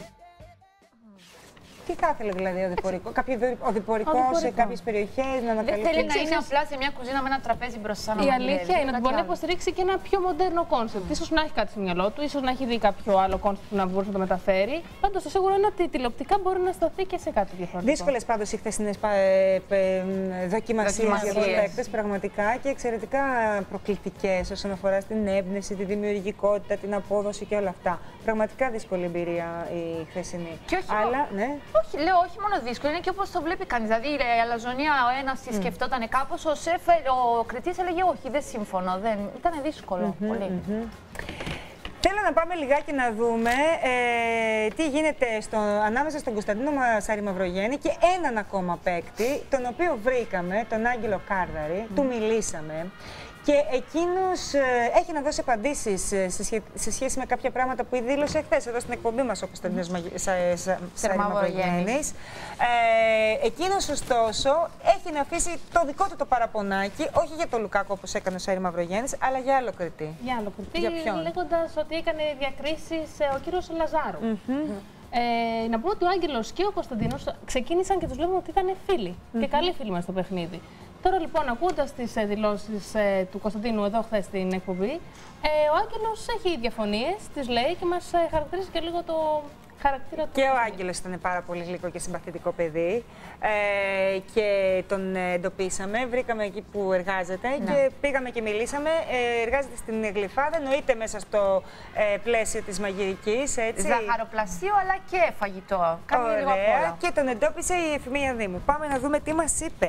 Τι θα ήθελε δηλαδή κάποιο οδηπορικό σε κάποιες περιοχές να ανακαλύψει? Δεν θέλει να είναι απλά σε μια κουζίνα με ένα τραπέζι μπροστά. Η αλήθεια είναι ότι μπορεί να υποστηρίξει και ένα πιο μοντέρνο κόνσεπτ. Ίσως να έχει κάτι στο μυαλό του, ίσως να έχει δει κάποιο άλλο κόνσεπτ που να μπορούσε να το μεταφέρει. Πάντως το σίγουρο είναι ότι τηλεοπτικά μπορεί να σταθεί και σε κάτι διαφορετικό. Δύσκολες πάντως οι χθεσινές δοκιμασίες για τους παίκτες, πραγματικά, και εξαιρετικά προκλητικές όσον αφορά στην έμπνευση, τη δημιουργικότητα, την απόδοση και όλα αυτά. Πραγματικά δύσκολη εμπειρία η χθεσινή. Όχι, λέω όχι μόνο δύσκολο, είναι και όπως το βλέπει κανείς. Δηλαδή, η αλαζονία ο ένας τη σκεφτόταν κάπως, ο σεφ, ο κριτής έλεγε όχι, δεν σύμφωνο. Ήταν δύσκολο πολύ. Θέλω να πάμε λιγάκι να δούμε τι γίνεται ανάμεσα στον Κωνσταντίνο Μασάρη Μαυρογέννη και έναν ακόμα παίκτη, τον οποίο βρήκαμε, τον Άγγελο Κάρδαρη, του μιλήσαμε. Και εκείνος έχει να δώσει απαντήσεις σε σχέση με κάποια πράγματα που δήλωσε χθες εδώ στην εκπομπή μας ο Κωνσταντίνος Μαυρογέννης. Εκείνος, ωστόσο, έχει να αφήσει το δικό του το παραπονάκι, όχι για τον Λουκάκο όπως έκανε ο Σάρη Μαυρογέννης, αλλά για άλλο κριτή. Για άλλο κριτή, λέγοντας ότι έκανε διακρίσεις ο κύριος Λαζάρου. Να πούμε ότι ο Άγγελος και ο Κωνσταντίνος ξεκίνησαν και τους βλέπουμε ότι ήταν φίλοι και καλοί φίλοι μας στο παιχνίδι. Τώρα λοιπόν, ακούγοντας τις δηλώσεις του Κωνσταντίνου εδώ χθες στην εκπομπή, ο Άγγελος έχει διαφωνίες, τις λέει και μας χαρακτηρίζει και λίγο το χαρακτήρα του. Και ο Άγγελος ήταν πάρα πολύ γλυκό και συμπαθητικό παιδί και τον εντοπίσαμε, βρήκαμε εκεί που εργάζεται και πήγαμε και μιλήσαμε. Εργάζεται στην Γλυφάδα, εννοείται μέσα στο πλαίσιο της μαγειρικής, έτσι. Ζαχαροπλαστείο αλλά και φαγητό. Κάνει λίγο απ' όλα. Και τον εντόπισε η Εφημεία Δήμου. Πάμε να δούμε τι μας είπε.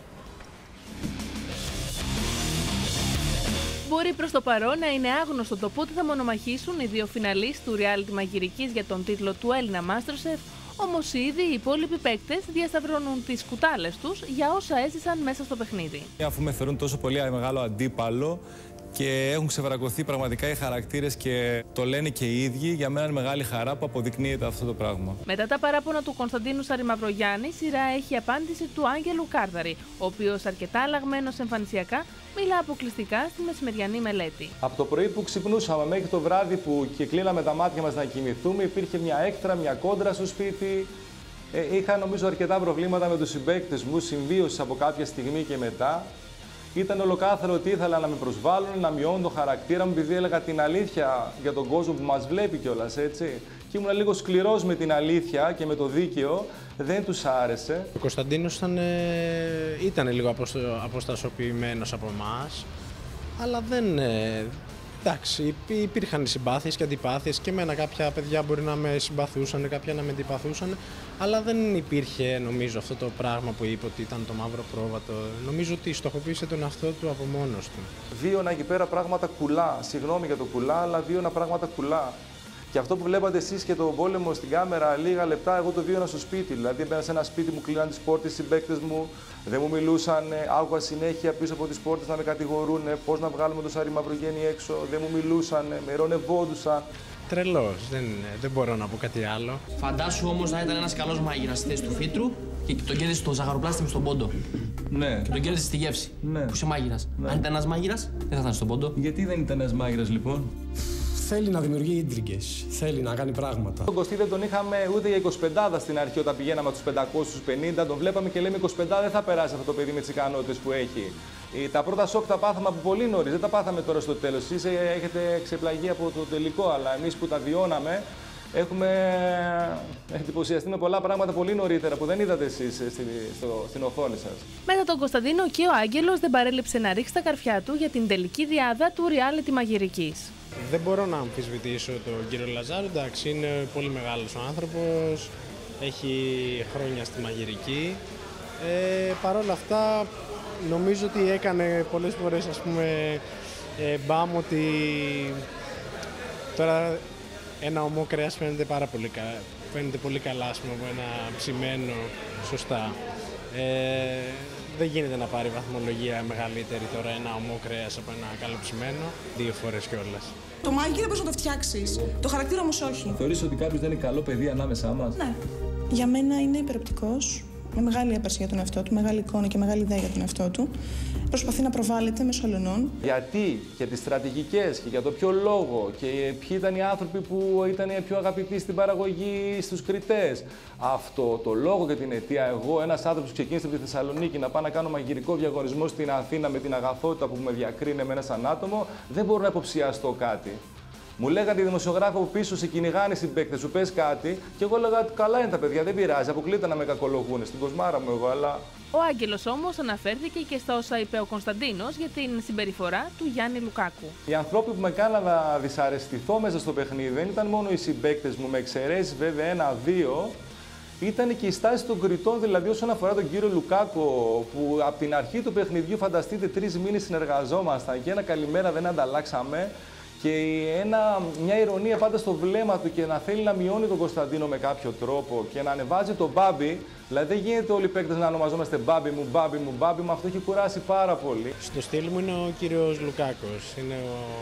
Μπορεί προς το παρόν να είναι άγνωστο το πότε θα μονομαχήσουν οι δύο φιναλίστ του reality μαγειρικής για τον τίτλο του Έλληνα MasterChef, όμως ήδη οι υπόλοιποι παίκτες διασταυρώνουν τις κουτάλες τους για όσα έζησαν μέσα στο παιχνίδι. Αφού με θεωρούν τόσο πολύ μεγάλο αντίπαλο και έχουν ξεβρακωθεί πραγματικά οι χαρακτήρες και το λένε και οι ίδιοι. Για μένα είναι μεγάλη χαρά που αποδεικνύεται αυτό το πράγμα. Μετά τα παράπονα του Κωνσταντίνου Σαρημαυρογιάννη, η σειρά έχει απάντηση του Άγγελου Κάρδαρη, ο οποίος αρκετά αλλαγμένος εμφανισιακά μιλά αποκλειστικά στη μεσημεριανή μελέτη. Από το πρωί που ξυπνούσαμε μέχρι το βράδυ που και κλείναμε τα μάτια μας να κοιμηθούμε, υπήρχε μια έκτρα, μια κόντρα στο σπίτι. Είχα νομίζω αρκετά προβλήματα με τους συμπαίκτες μου, συμβίωση από κάποια στιγμή και μετά. Ήταν ολοκάθαρο ότι ήθελα να με προσβάλλουν, να μειώνουν το χαρακτήρα μου, επειδή έλεγα την αλήθεια για τον κόσμο που μας βλέπει κιόλας, έτσι. Και ήμουν λίγο σκληρός με την αλήθεια και με το δίκαιο, δεν τους άρεσε. Ο Κωνσταντίνος ήταν λίγο αποστασιοποιημένος από εμάς, αλλά δεν... Εντάξει, υπήρχαν συμπάθειες και αντιπάθειες και εμένα κάποια παιδιά μπορεί να με συμπαθούσαν, κάποια να με αντιπαθούσαν, αλλά δεν υπήρχε νομίζω αυτό το πράγμα που είπε ότι ήταν το μαύρο πρόβατο. Νομίζω ότι στοχοποίησε τον εαυτό του από μόνος του. Βίωνα εκεί πέρα πράγματα κουλά, συγγνώμη για το κουλά, αλλά βίωνα πράγματα κουλά. Και αυτό που βλέπατε εσείς και τον πόλεμο στην κάμερα, λίγα λεπτά, εγώ το βίωνα στο σπίτι. Δηλαδή, έμπαινα σε ένα σπίτι, μου κλείναν τις πόρτες οι συμπαίκτες μου, δεν μου μιλούσαν, άκουγα συνέχεια πίσω από τις πόρτες να με κατηγορούν, πώς να βγάλουμε το Σαρημαυρογιάννη έξω, δεν μου μιλούσαν, με ειρωνευόντουσαν. Τρελός, δεν μπορώ να πω κάτι άλλο. Φαντάσου όμως να ήταν ένας καλός μάγειρας στη θέση του Φύτρου και τον κέρδισε το ζαχαροπλάστη στον πόντο. Ναι. Και τον κέρδισε στη γεύση. Ναι. Που είσαι μάγειρας. Αν ήταν ένας μάγειρας, δεν θα ήταν στον πόντο. Γιατί δεν ήταν ένας μάγειρας λοιπόν? Θέλει να δημιουργεί ίντριγκες, θέλει να κάνει πράγματα. Τον Κωστή δεν τον είχαμε ούτε για 25 στην αρχή όταν πηγαίναμε τους 550, τον βλέπαμε και λέμε 25 δεν θα περάσει αυτό το παιδί με τις ικανότητες που έχει. Τα πρώτα σοκ τα πάθαμε από πολύ νωρίς, δεν τα πάθαμε τώρα στο τέλος. Εσείς έχετε ξεπλαγεί από το τελικό, αλλά εμείς που τα βιώναμε έχουμε εντυπωσιαστεί με πολλά πράγματα πολύ νωρίτερα που δεν είδατε εσείς στην οθόνη σας. Μετά τον Κωνσταντίνο και ο Άγγελος δεν παρέλειψε να ρίξει τα καρφιά του για την τελική διάδα του reality μαγειρικής. Δεν μπορώ να αμφισβητήσω τον κύριο Λαζάρου, εντάξει, είναι πολύ μεγάλος ο άνθρωπος, έχει χρόνια στη μαγειρική. Παρ' όλα αυτά, νομίζω ότι έκανε πολλές φορές, ας πούμε, μπαμ ότι τώρα ένα ομό κρέας φαίνεται πολύ καλά, ας πούμε, από ένα ψημένο σωστά. Δεν γίνεται να πάρει βαθμολογία μεγαλύτερη τώρα ένα ομό κρέας από ένα καλοψημένο, 2 φορές κιόλας. Το μάγικ είναι πώς να το φτιάξεις, το χαρακτήρα όμως όχι. Θεωρείς ότι κάποιος δεν είναι καλό παιδί ανάμεσά μας? Ναι. Για μένα είναι υπεροπτικός, με μεγάλη έπαρση για τον εαυτό του, μεγάλη εικόνα και μεγάλη ιδέα για τον εαυτό του. Προσπαθεί να προβάλλεται μέσω αλλωνών. Γιατί, για τις στρατηγικές και για το ποιο λόγο και ποιοι ήταν οι άνθρωποι που ήταν πιο αγαπητοί στην παραγωγή, στους κριτές. Αυτό το λόγο και την αιτία, εγώ, ένας άνθρωπος που ξεκίνησε από τη Θεσσαλονίκη να πάω να κάνω μαγειρικό διαγωνισμό στην Αθήνα με την αγαθότητα που με διακρίνει με ένα σαν άτομο, δεν μπορώ να υποψιαστώ κάτι. Μου λέγανε οι δημοσιογράφοι από πίσω, σε κυνηγάνε οι συμπαίκτες σου, πες κάτι. Και εγώ έλεγα: καλά είναι τα παιδιά, δεν πειράζει. Αποκλείται να με κακολογούν στην κοσμάρα μου εγώ, αλλά. Ο Άγγελος όμως αναφέρθηκε και στα όσα είπε ο Κωνσταντίνος για την συμπεριφορά του Γιάννη Λουκάκου. Οι άνθρωποι που με κάναν να δυσαρεστηθώ μέσα στο παιχνίδι δεν ήταν μόνο οι συμπαίκτες μου, με εξαιρέσεις βέβαια 1-2. Ήταν και η στάση των κριτών, δηλαδή όσον αφορά τον κύριο Λουκάκο, που από την αρχή του παιχνιδιού, φανταστείτε, 3 μήνες συνεργαζόμασταν και ένα καλημέρα δεν ανταλλάξαμε. Και μια ηρωνία πάντα στο βλέμμα του και να θέλει να μειώνει τον Κωνσταντίνο με κάποιο τρόπο και να ανεβάζει τον Μπάμπη. Δηλαδή δεν γίνεται όλοι οι παίκτες να ονομαζόμαστε Μπάμπη μου, Μπάμπη μου, Μπάμπη μου. Αυτό έχει κουράσει πάρα πολύ. Στο στυλ μου είναι ο κύριος Λουκάκος. Είναι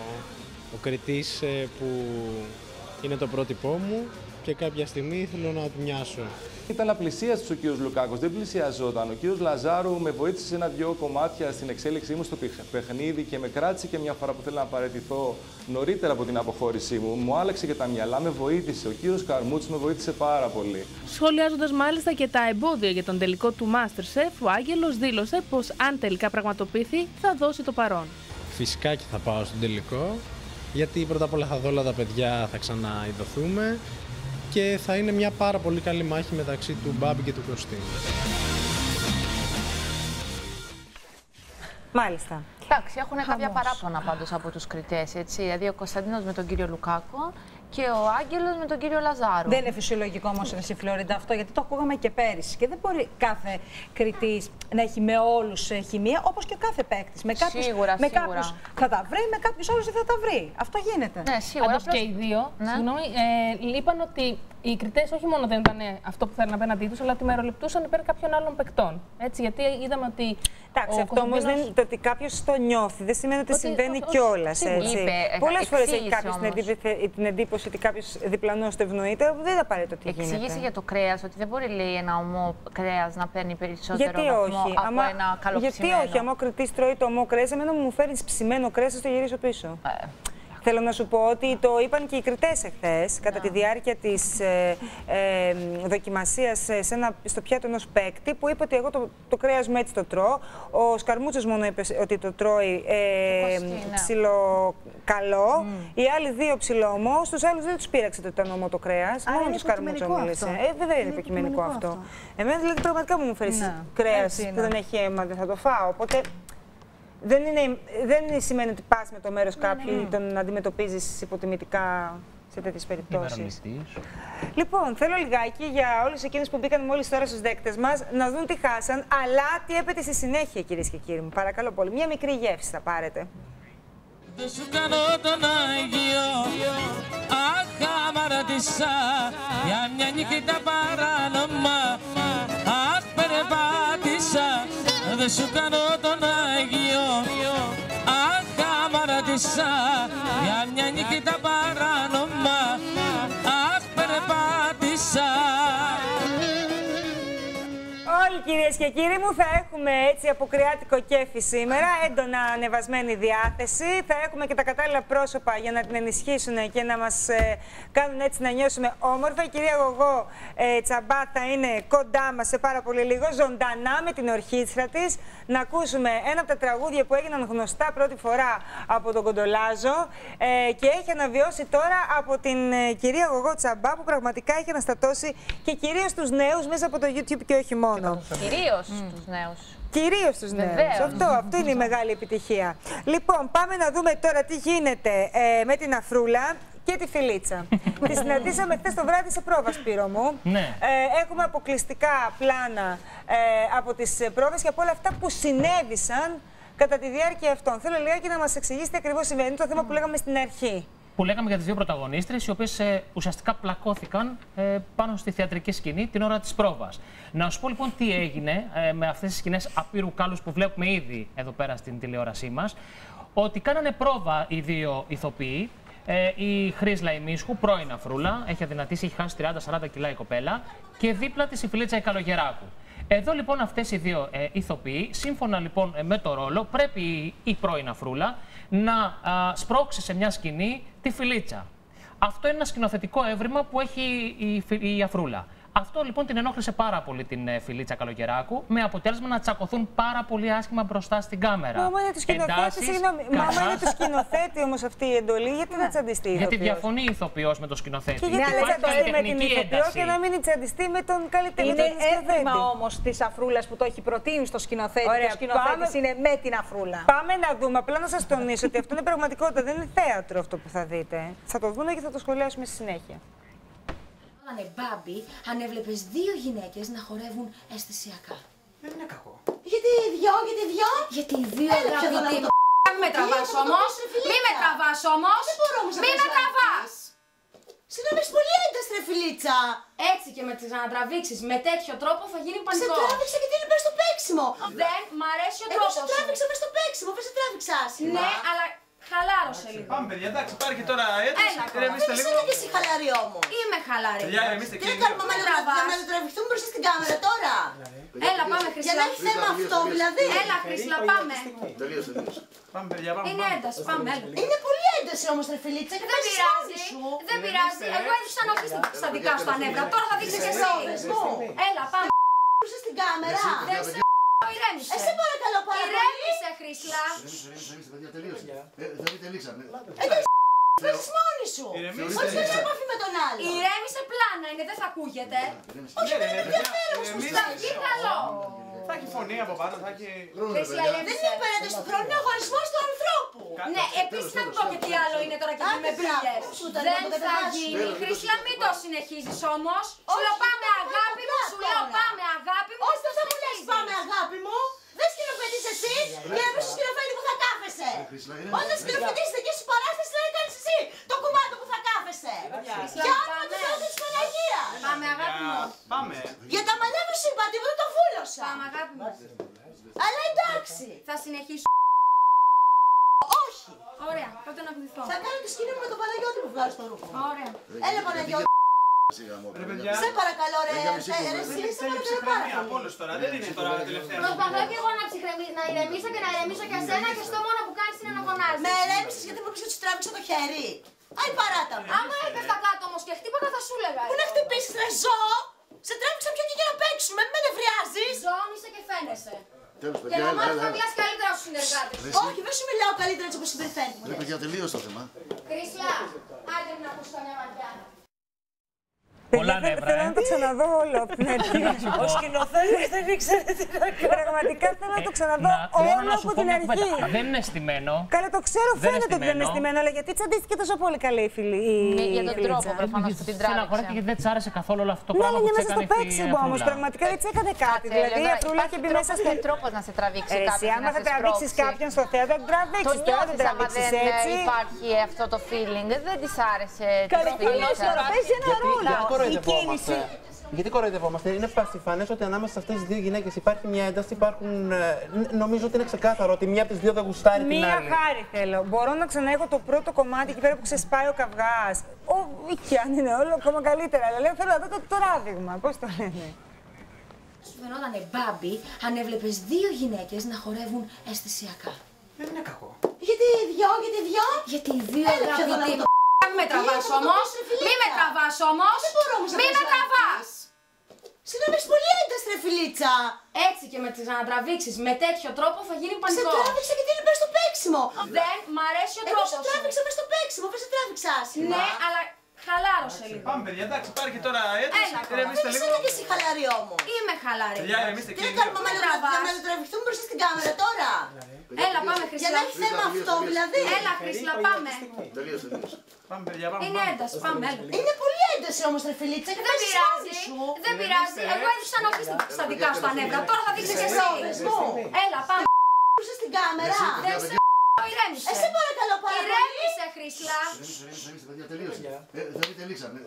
ο κριτής που είναι το πρότυπό μου και κάποια στιγμή θέλω να του μοιάσω. Ήταν απλησίαστος ο κύριος Λουκάκος, δεν πλησιαζόταν. Ο κύριος Λαζάρου με βοήθησε σε 1-2 κομμάτια στην εξέλιξή μου στο παιχνίδι και με κράτησε και μια φορά που θέλω να παραιτηθώ νωρίτερα από την αποχώρησή μου. Μου άλλαξε και τα μυαλά, με βοήθησε. Ο κύριος Καρμούτσης με βοήθησε πάρα πολύ. Σχολιάζοντας μάλιστα και τα εμπόδια για τον τελικό του MasterChef, ο Άγγελος δήλωσε πως αν τελικά πραγματοποιηθεί θα δώσει το παρόν. Φυσικά και θα πάω στον τελικό, γιατί πρώτα απ' όλα θα δω όλα τα παιδιά, θα ξαναειδωθούμε. Και θα είναι μια πάρα πολύ καλή μάχη μεταξύ του Μπάμπη και του Κωστή. Μάλιστα. Εντάξει, έχουν κάποια παράπονα πάντως από τους κριτές, έτσι. Δηλαδή ο Κωνσταντίνος με τον κύριο Λουκάκο και ο Άγγελος με τον κύριο Λαζάρου. Δεν είναι φυσιολογικό όμως η Φλωρίντα αυτό, γιατί το ακούγαμε και πέρυσι. Και δεν μπορεί κάθε κριτής να έχει με όλους χημεία, όπως και κάθε παίκτης. Με κάποιους θα τα βρει, με κάποιους άλλους δεν θα τα βρει. Αυτό γίνεται. Ναι, σίγουρα. Απλώς και οι δύο, συγγνώμη, είπαν ότι οι κριτές όχι μόνο δεν ήταν αυτό που θέλουν απέναντί τους, αλλά ότι μεροληπτούσαν υπέρ κάποιων άλλων παικτών. Έτσι, γιατί είδαμε ότι. Εντάξει, αυτό όμως δεν είναι το ότι κάποιος το νιώθει, δεν σημαίνει ότι συμβαίνει κιόλας. Πολλές φορές έχει κάποιος την εντύπωση ότι κάποιος διπλανός το ευνοείται, δεν είναι απαραίτητο ότι γίνεται. Εξήγησε για το κρέας, ότι δεν μπορεί, λέει, ένα ομό κρέας να παίρνει περισσότερο βαθμό από ένα καλοψημένο. Γιατί όχι, άμα ο κριτής τρώει το ομό κρέας, εμένα μου φέρνει ψημένο κρέας, θα το γυρίσω πίσω. Θέλω να σου πω ότι το είπαν και οι κριτές εχθές, κατά τη διάρκεια της δοκιμασίας στο πιάτο ενός παίκτη, που είπε ότι εγώ το κρέας μου έτσι το τρώω. Ο Σκαρμούτσος μόνο είπε ότι το τρώει ψιλοκαλό. Οι άλλοι δύο ψιλοομό, στους άλλους δεν τους πείραξε ότι ήταν ομό το κρέας. Μόνο του Σκαρμούτσο μίλησε. Βέβαια είναι υποκειμενικό αυτό. Εμένα δηλαδή πραγματικά μου φέρει κρέας που δεν έχει αίμα, δεν θα το φάω. Οπότε δεν σημαίνει ότι πας με το μέρος κάποιου ή τον αντιμετωπίζεις υποτιμητικά σε τέτοιες περιπτώσεις. Λοιπόν, θέλω λιγάκι για όλους εκείνους που μπήκαν μόλις τώρα στους δέκτες μας να δουν τι χάσαν, αλλά τι έπεται στη συνέχεια, κυρίες και κύριοι μου. Παρακαλώ πολύ. Μια μικρή γεύση θα πάρετε. Δεν σου κάνω τον Άγιο, αχ, αμαρατήσα για μια νύχτα παράνομα, αχ, περπάτησα. Δεν σου κάνω τον Άγιο, αχ, αμαρατήσα για μια νύχτα παράνομα, αχ, περπάτησα. Όλοι, κυρίες και κύριοι μου, θα έχουμε έτσι αποκριάτικο κέφι σήμερα, έντονα ανεβασμένη διάθεση. Θα έχουμε και τα κατάλληλα πρόσωπα για να την ενισχύσουν και να μας κάνουν έτσι να νιώσουμε όμορφα. Η κυρία Γογό Τσαμπά θα είναι κοντά μας σε πάρα πολύ λίγο, ζωντανά με την ορχήστρα της. Να ακούσουμε ένα από τα τραγούδια που έγιναν γνωστά πρώτη φορά από τον Κοντολάζο και έχει αναβιώσει τώρα από την κυρία Γογό Τσαμπά, που πραγματικά έχει αναστατώσει και κυρίως τους νέους μέσα από το YouTube και όχι μόνο. Κυρίως τους νέους. Κυρίως τους νέους. Αυτό είναι η μεγάλη επιτυχία. Λοιπόν, πάμε να δούμε τώρα τι γίνεται με την Αφρούλα και τη Φιλίτσα. Τη συναντήσαμε χθες το βράδυ σε πρόβα, Σπύρο μου. Έχουμε αποκλειστικά πλάνα από τις πρόβες και από όλα αυτά που συνέβησαν κατά τη διάρκεια αυτών. Θέλω λιγάκι να μας εξηγήσετε ακριβώς συμβαίνει το θέμα που λέγαμε στην αρχή. Που λέγαμε για τις δύο πρωταγωνίστρες, οι οποίες ουσιαστικά πλακώθηκαν πάνω στη θεατρική σκηνή την ώρα της πρόβας. Να σου πω λοιπόν τι έγινε με αυτές τις σκηνές απείρου κάλους που βλέπουμε ήδη εδώ πέρα στην τηλεόρασή μας. Ότι κάνανε πρόβα οι δύο ηθοποιοί. Η Χρύσλα η Μίσχου, πρώην Αφρούλα, έχει αδυνατήσει, έχει χάσει 30-40 κιλά η κοπέλα, και δίπλα της η Φιλίτσα η Καλογεράκου. Εδώ λοιπόν αυτές οι δύο ηθοποιοί, σύμφωνα λοιπόν με το ρόλο, πρέπει η πρώην Αφρούλα να σπρώξει σε μια σκηνή τη Φιλίτσα. Αυτό είναι ένα σκηνοθετικό έβριμα που έχει η Αφρούλα. Αυτό λοιπόν την ενόχλησε πάρα πολύ την Φιλίτσα Καλογεράκου, με αποτέλεσμα να τσακωθούν πάρα πολύ άσχημα μπροστά στην κάμερα. Μάμα είναι του σκηνοθέτη όμως αυτή η εντολή, γιατί να τσαντιστεί η ηθοποιός? Γιατί διαφωνεί η ηθοποιός με τον σκηνοθέτη. Και γιατί να τσαντιστεί με την ηθοποιό και να μην τσαντιστεί με τον καλλιτέχνη? Είναι έβριμα όμως της Αφρούλας που το έχει προτείνει στο σκηνοθέτη. Ο σκηνοθέτης είναι με την Αφρούλα. Πάμε να δούμε. Απλά να σας τονίσω ότι αυτό είναι πραγματικότητα, δεν είναι θέατρο αυτό που θα δείτε. Θα το δούμε και θα το σχολιάσουμε στη συνέχεια. Μπάμπη, αν έβλεπες δύο γυναίκες να χορεύουν αισθησιακά. Δεν είναι κακό. Γιατί δυο? Γιατί δύο αγαπητοί. Μη με τραβάς όμως. Μη με τραβάς όμως. Μη με τραβάς. Συγγνώμη, πολύ ένταση, ρε Φιλίτσα. Έτσι και με τις ανατραβήξεις με τέτοιο τρόπο θα γίνει πανικός. Σε τράβηξα γιατί είναι πες στο παίξιμο. Δεν μ' αρέσει ο τρόπος σου. Εγώ σε τράβηξα μες στο παίξιμο, πες σε τράβηξα. Ναι, αλλά χαλάρωσε λίγο. Πάμε, παιδιά, εντάξει, υπάρχει τώρα ένταση. Ηρεμήστε λίγο. Δεν είσαι και εσύ χαλαρή όμως. Είμαι χαλαρή. Παιδιά, ηρεμήστε και τι να κάνουμε, να τραβηχθούμε μπροστά στην κάμερα τώρα? Έλα, πάμε, Χρυσλά. Για να έχει θέμα αυτό, δηλαδή. Έλα, Χρυσλά, πάμε. Πάμε, παιδιά, πάμε. Είναι ένταση, πάμε. Είναι πολύ ένταση όμως, ρε Φιλίτσα. Δεν πειράζει. Δεν πειράζει. Εγώ έδωσα να αφήσει στα δικά σου τα νεύρα. Τώρα θα δείξεις και εσύ. Έλα, πάμε. Μπροστά στην κάμερα. Ηρέμησε. Σε παρακαλώ πάρα πολύ. Ηρέμησε, Χρυσλά. Ηρέμησε, παιδιά, τελείωσε. Τελείξαμε. Πες μόνη σου. Όχι, δεν έχει επαφή με τον άλλο. Ηρέμησε, πλάνα είναι, δεν θα ακούγεται. Όχι, δεν είναι ενδιαφέρον. Στα βγει καλό. Θα έχει φωνή από πάνω, θα έχει. Δεν είναι περίπτωση του χρόνου, είναι ο αγωνισμός του ανθρώπου. Ναι, επίσης να πω και τι άλλο είναι τώρα και με μπρίλες. Δεν θα γίνει. Χρυσλά, μην το συνεχίζεις όμως. Σου λέω πάμε αγάπη μου, σου λέω πάμε αγάπη μου. Όχι, δεν θα μου λες πάμε αγάπη μου. Δεν σκηνοθετείς εσύ και να πεις στο σκηνοθέτη που θα κάθεσαι. Όταν σκηνοθετήσεις εκεί στην παράσταση να κάνεις εσύ το κουμάντο που θα κάθεσαι. Για όνομα του Θεού και της Παναγίας. Πάμε αγάπη μου. Πάμε. Για τα μαλλιά μου σου είπα, τίποτα το βούλωσα. Πάμε αγάπη μου. Αλλά εντάξει. Θα συνεχίσω. Όχι. Ωραία, πρώτα να πληθώ. Θα κάνω τη σκηνή μου με τον Παναγιώτη που βγάζει το ρούχο. Ωραία. Έλα Παναγιώτη. Σε παρακαλώ ρε, εσύ είσαι πάρα πολύ. Τώρα δεν είναι τώρα τελευταία. Προσπαθώ και εγώ να ηρεμήσω και να ηρεμήσω και εσένα και στο μόνο που κάνεις είναι να φωνάζεις. Με ερέμησες γιατί μου είπες ότι σου τράβηξα το χέρι. Άι παράτα με. Άμα έπεφτα κάτω όμως και χτύπαγα θα σου έλεγα. Πού να χτυπήσεις ρε ζώο. Σε τράβηξα πιο και για να παίξουμε, μην με νευριάζεις. Ζώνησε και φαίνεσαι. Τέλος, Και παιδιά, να μάθεις έλα, να έλα. μιλάς καλύτερα στους συνεργάτες. Όχι, δεν σου μιλάω καλύτερα έτσι όπως συμπεριφέρνει. Ρε παιδιά, τελείωσε το θέμα. Κρίσλα, άντε να ακούς καμιά μαγιά. Πολλά νεύρα. Θέλω να το ξαναδώ όλο από την αρχή. Ο σκηνοθέτης δεν ήξερε τι να κάνει. Πραγματικά θέλω να το ξαναδώ όλο από την αρχή. Δεν είναι στημένο. Καλά, το ξέρω, φαίνεται ότι δεν είναι στημένο, αλλά γιατί τσαντίστηκε τόσο πολύ καλή η φίλη. Για τον τρόπο προφανώς που την τράβηξε. Γιατί δεν της άρεσε καθόλου όλο αυτό το πράγμα. πράγμα. Ναι, μέσα στο παίξιμο όμως. Πραγματικά δεν της έκανε κάτι. Δηλαδή η Αφρούλα είχε μπει μέσα στο. Υπάρχει τρόπος να σε τραβήξει κάποιος. Άμα θα τραβήξεις κάποιον στο θέατρο, δεν τραβήξεις. Τώρα δεν τραβήξεις έτσι. Υπάρχει αυτό το feeling. Δεν της άρεσε. Παίζει ένα ρόλο η κίνηση. Γιατί κοροϊδευόμαστε, είναι πασιφανές ότι ανάμεσα σε αυτές τις δύο γυναίκες υπάρχει μια ένταση. Νομίζω ότι είναι ξεκάθαρο ότι μία από τις δύο δεν γουστάρει την άλλη. Μία χάρη θέλω. Μπορώ να ξαναέχω το πρώτο κομμάτι εκεί πέρα που ξεσπάει ο καυγάς. Και αν είναι όλο ακόμα καλύτερα. Αλλά λέω θέλω να δω το ράδιγμα. Πώς το λένε. Σου φαινότανε μπάμπι αν έβλεπες δύο γυναίκες να χορεύουν αισθησιακά. Δεν είναι κακό. Γιατί οι δυο, γιατί οι δυο. Γιατί οι δύο αγαπητοί μου. Μη με τραβάς όμως. Μη με τραβάς όμως. Μη με τραβάς. Συγγνώμη, έχεις πολύ ένταση ρε φιλίτσα. Έτσι και με τις ανατραβήξεις με τέτοιο τρόπο θα γίνει πανικός. Σε τράβηξα γιατί είναι πες στο παίξιμο. Δεν μ' αρέσει ο τρόπος σου. Εγώ σε τράβηξα πες στο παίξιμο, πες σε τράβηξα. Ναι, αλλά χαλάρωσε λίγο. Πάμε παιδιά, εντάξει, υπάρχει τώρα έτοιμο. Έλα, δεν είναι και εσύ χαλαρή όμως. Είμαι χαλαρή. Τι να κάνουμε να τραβηχθούμε μπροστά στην κάμερα τώρα. Έλα, πάμε Χρυσλά. Για να έχει θέμα αυτό δηλαδή. Έλα Χρυσλά, πάμε. Τελείωσε. Πάμε παιδιά, πάμε. Είναι ένταση, πάμε. Είναι πολύ ένταση όμως ρε φιλίτσα. Δεν πειράζει, δεν πειράζει. Εγώ έδειξα να πεις στα δικά σου τα νεύρα. Τώρα θα δείξεις και εσύ. Έλα, πάμε. Μπροστά στην κάμερα. Δεν σε ηρέμησε. Εσύ παρακαλώ πάρα πολύ. Ηρέμησε Χρυσλά. Τελείωσε. Δεν τελείξαμε.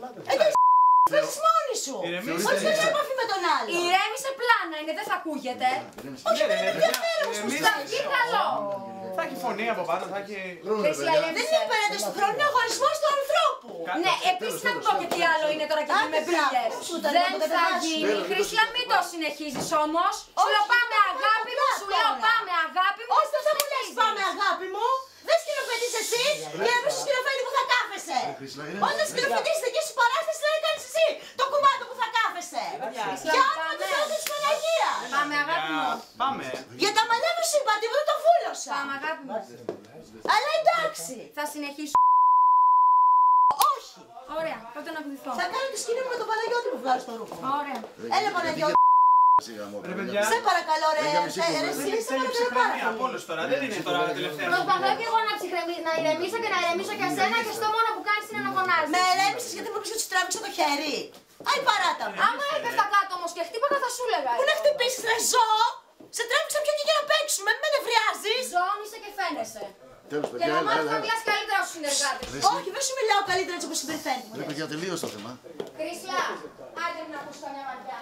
Πες μόνη σου. Όχι δεν έχω επαφή με τον άλλο. Ηρέμησε πλάνα είναι, δεν θα ακούγεται. Όχι δεν είναι ενδιαφέρον μου. Θα βγει καλό. Θα έχει φωνή από πάνω, θα έχει. Δεν είναι περίπτωση του χρόνου, είναι ο αγωνισμός του ανθρώπου. Ναι, επίσης να πω και τι άλλο είναι τώρα και με μπρίλες. Δεν θα γίνει. Χρυσλά, μην το συνεχίζεις όμως. Σου λέω πάμε αγάπη μου, σου λέω πάμε αγάπη μου. Όχι δεν θα μου λες πάμε αγάπη μου. Δεν σκηνοθετείς εσύ και να πεις στο σκηνοθέτη που θα κάθεσαι. Όταν σκηνοθετήσεις εκεί στην παράσταση να κάνεις εσύ το κουμάντο που θα κάθεσαι. Για όνομα του Θεού και της Παναγίας. Πάμε αγάπη μου. Πάμε. Για τα μαλλιά μου σου είπα, τίποτα το βούλωσα. Πάμε αγάπη μου. Αλλά εντάξει. Θα συνεχίσω. Όχι. Ωραία, πρώτα να πληθώ. Θα κάνω τη σκηνή μου με τον Παναγιώτη που βγάζει το ρούχο. Ωραία. Έλα Παναγιώτη. Σε παρακαλώ ρε, εσύ είσαι από όλους τώρα, δεν είναι τώρα τελευταία. Προσπαθώ και εγώ να ηρεμήσω και να ηρεμήσω και εσένα και στο μόνο που κάνεις είναι να φωνάζεις. Με ερέμησες γιατί μου είπες ότι σου τράβηξα το χέρι. Άι παράτα με. Άμα έπεφτα κάτω όμως και χτύπαγα θα σου έλεγα. Πού να χτυπήσεις ρε ζώο. Σε τράβηξα πιο και για να παίξουμε, μην με νευριάζεις. Ζώνησε και φαίνεσαι. Και να μάθεις να μιλάς καλύτερα στους συνεργάτες. Όχι, δεν σου μιλάω καλύτερα έτσι όπως συμπεριφέρνει. Ρε παιδιά, τελείωσε το θέμα. Χρυσλά, άντε να ακούς καμιά μαγιά.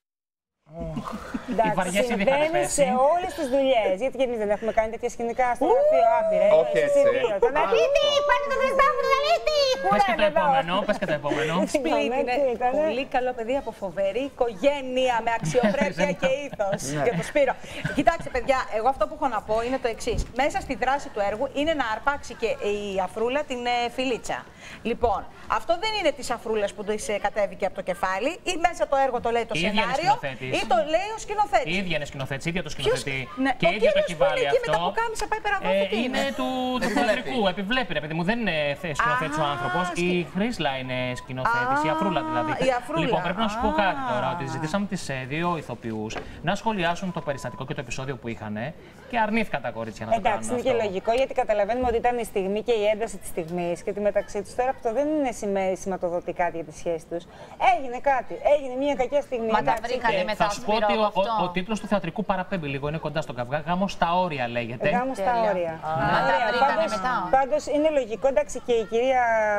Εντάξει, συμβαίνει σε όλες τις δουλειές. Γιατί και εμείς δεν έχουμε κάνει τέτοια σκηνικά στο γραφείο άπειρα. Όχι έτσι. Τον αλήτη, πάρτε τον Χριστάφο, τον αλήτη! Πες και το επόμενο, πες και το επόμενο. Σπίτι είναι πολύ καλό παιδί από φοβερή οικογένεια με αξιοπρέπεια και ήθος. Και το Σπύρο. Κοιτάξτε παιδιά, εγώ αυτό που έχω να πω είναι το εξής. Μέσα στη δράση του έργου είναι να αρπάξει και η Αφρούλα την Φιλίτσα. Λοιπόν, αυτό δεν είναι της Αφρούλας που της κατέβηκε από το κεφάλι ή μέσα το έργο το λέει το σενάριο ή το λέει ο σκηνοθέτης. Η ίδια είναι σκηνοθέτης, ίδια το σκηνοθετεί. Ναι. Και η ίδια το έχει βάλει αυτό. Με τα πουκάμισα πάει πέρα είναι του θεατρικού. Επιβλέπει, ρε παιδί μου, δεν είναι σκηνοθέτης ο άνθρωπος. Η Χρύσλα είναι σκηνοθέτης, η Αφρούλα δηλαδή. Λοιπόν, πρέπει να σου πω κάτι τώρα, ότι ζητήσαμε τις δύο ηθοποιούς να σχολιάσουν το περιστατικό και το επεισόδιο που είχαν και αρνήθηκαν τα κορίτσια να το κάνουν. Εντάξει, είναι και λογικό, γιατί καταλαβαίνουμε ότι ήταν η στιγμή και η ένταση της στιγμής και ότι μεταξύ τους τώρα αυτό δεν είναι σηματοδοτικά για τη σχέση τους. Έγινε κάτι, έγινε μια κακιά στιγμή. Μα τα βρήκανε μετά. Θα σου πω ότι ο τίτλος του θεατρικού παραπέμπει λίγο, είναι κοντά στον καυγά. Γάμος στα όρια λέγεται. Γάμος στα όρια. Μα τα βρήκανε μετά. Πάντως είναι λογικό, εντάξει, και η κυρία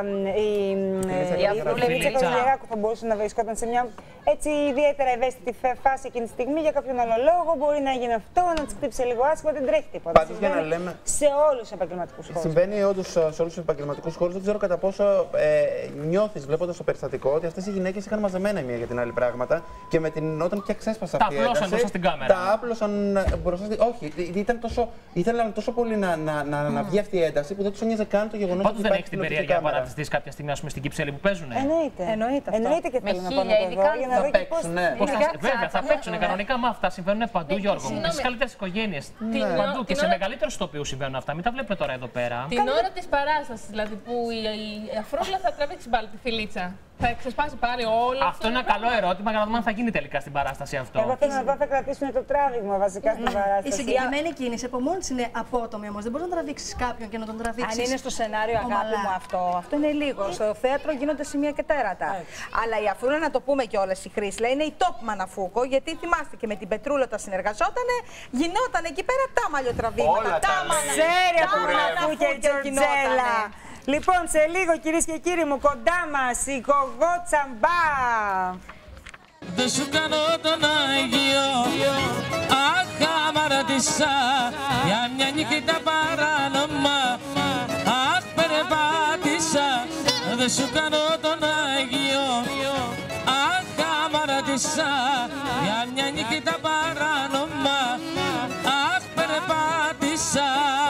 Φιλίτσα Κοζιεράκου θα μπορούσε να βρισκόταν σε μια έτσι ιδιαίτερα ευαίσθητη φάση εκείνη τη στιγμή για κάποιον άλλο λόγο. Μπορεί να γίνει αυτό, να τη χτύπησε λίγο άσχημα, δεν τρέχει τίποτα. Πάντως για να λέμε. Σε όλους τους επαγγελματικούς χώρους. Συμβαίνει όντως σε όλους τους επαγγελματικούς χώρους. Δεν ξέρω κατά πόσο νιώθεις βλέποντας το περιστατικό ότι αυτές οι γυναίκες είχαν μαζεμένα η μία για την άλλη πράγματα και όταν πια ξέσπασε αυτή η ένταση. Τα απλώσαν μπροστά στην κάμερα. Τα άπλωσαν μπροστά στην. Όχι, ήθελαν τόσο πολύ να βγει αυτή η ένταση που δεν τους ένοιαζε καν το γεγονός ότι. Πάντως δεν έχει την περιέργεια να τη δει κάποια στιγμή στην Κυψέλη που παίζουν. Εννοείται και θέλω να πάω να το δω για να δω και πώς. Βέβαια, θα παίξουν κανονικά, μα αυτά συμβαίνουν παντού, Γιώργο μου. Στις καλύτερες οικογένειες. Παντού και σε μεγαλύτερους τοπίους συμβαίνουν αυτά. Μην τα βλέπουμε τώρα εδώ πέρα. Την ώρα της παράστασης, δηλαδή που η Αφρούλα θα τραβήξει πάλι τη Φιλίτσα. Θα εξεσπάσει πάλι όλο αυτό. Είναι ένα καλό ερώτημα για να δούμε αν θα γίνει τελικά στην παράσταση αυτό. Εγώ θέλω να δω, θα κρατήσουν το τράβηγμα βασικά στην παράσταση. Η συγκεκριμένη κίνηση από μόνη είναι απότομη όμως. Δεν μπορεί να τραβήξει κάποιον και να τον τραβήξει. Αν είναι στο σενάριο, αγάπη μου, αυτό είναι λίγο. Στο θέατρο γίνονται σημεία και τέρατα. Αλλά η Αφρούλα, να το πούμε κιόλας, η Χρύσλα είναι η top μαναφούκο, γιατί θυμάστε και με την Πετρούλα όταν συνεργαζότανε, γινόταν εκεί πέρα τα μαλλιοτραβήματα. Τα μαναφούκια η Τζορτζέλα. Λοιπόν, σε λίγο κυρίες και κύριοι μου, κοντά μας η Γογό Τσαμπά. Δεν σου κάνω τον Άγιο, αχ αμαρατήσα, για μια νύχτα παράνομα, αχ περπάτησα. Δεν σου κάνω τον Άγιο, αχ αμαρατήσα, για μια νύχτα παράνομα, αχ περπάτησα.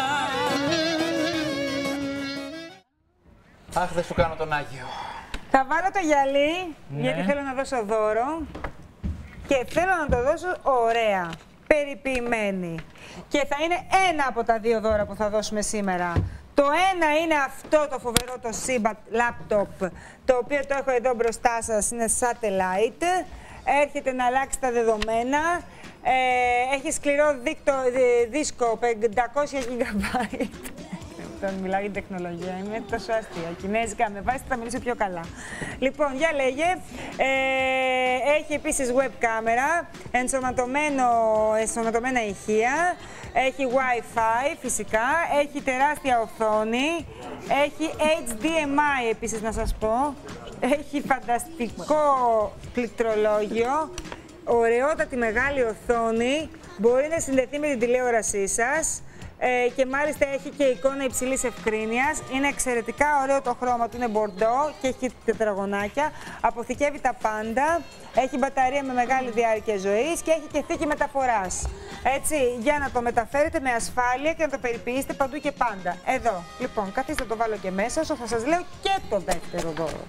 Αχ, δεν σου κάνω τον Άγιο. Θα βάλω το γυαλί, γιατί θέλω να δώσω δώρο και θέλω να το δώσω ωραία, περιποιημένη. Και θα είναι ένα από τα δύο δώρα που θα δώσουμε σήμερα. Το ένα είναι αυτό το φοβερό το Simbat laptop, το οποίο το έχω εδώ μπροστά σας, είναι satellite. Έρχεται να αλλάξει τα δεδομένα. Έχει σκληρό δίσκο, 500 GB. Όταν μιλάω για την τεχνολογία, είμαι τόσο αστεία. Κινέζικα με βάση, θα μιλήσω πιο καλά. Λοιπόν, για λέγε. Έχει επίσης web κάμερα, ενσωματωμένα ηχεία, έχει Wi-Fi φυσικά, έχει τεράστια οθόνη, έχει HDMI επίσης να σας πω, έχει φανταστικό πληκτρολόγιο, ωραιότατη μεγάλη οθόνη, μπορεί να συνδεθεί με την τηλεόρασή σας. Και μάλιστα έχει και εικόνα υψηλής ευκρίνειας. Είναι εξαιρετικά ωραίο το χρώμα του, είναι μπορντό και έχει τετραγωνάκια. Αποθηκεύει τα πάντα. Έχει μπαταρία με μεγάλη διάρκεια ζωής και έχει και θήκη μεταφοράς. Έτσι, για να το μεταφέρετε με ασφάλεια και να το περιποιήσετε παντού και πάντα. Εδώ. Λοιπόν, καθίστε να το βάλω και μέσα, θα σας λέω και το δεύτερο δώρο.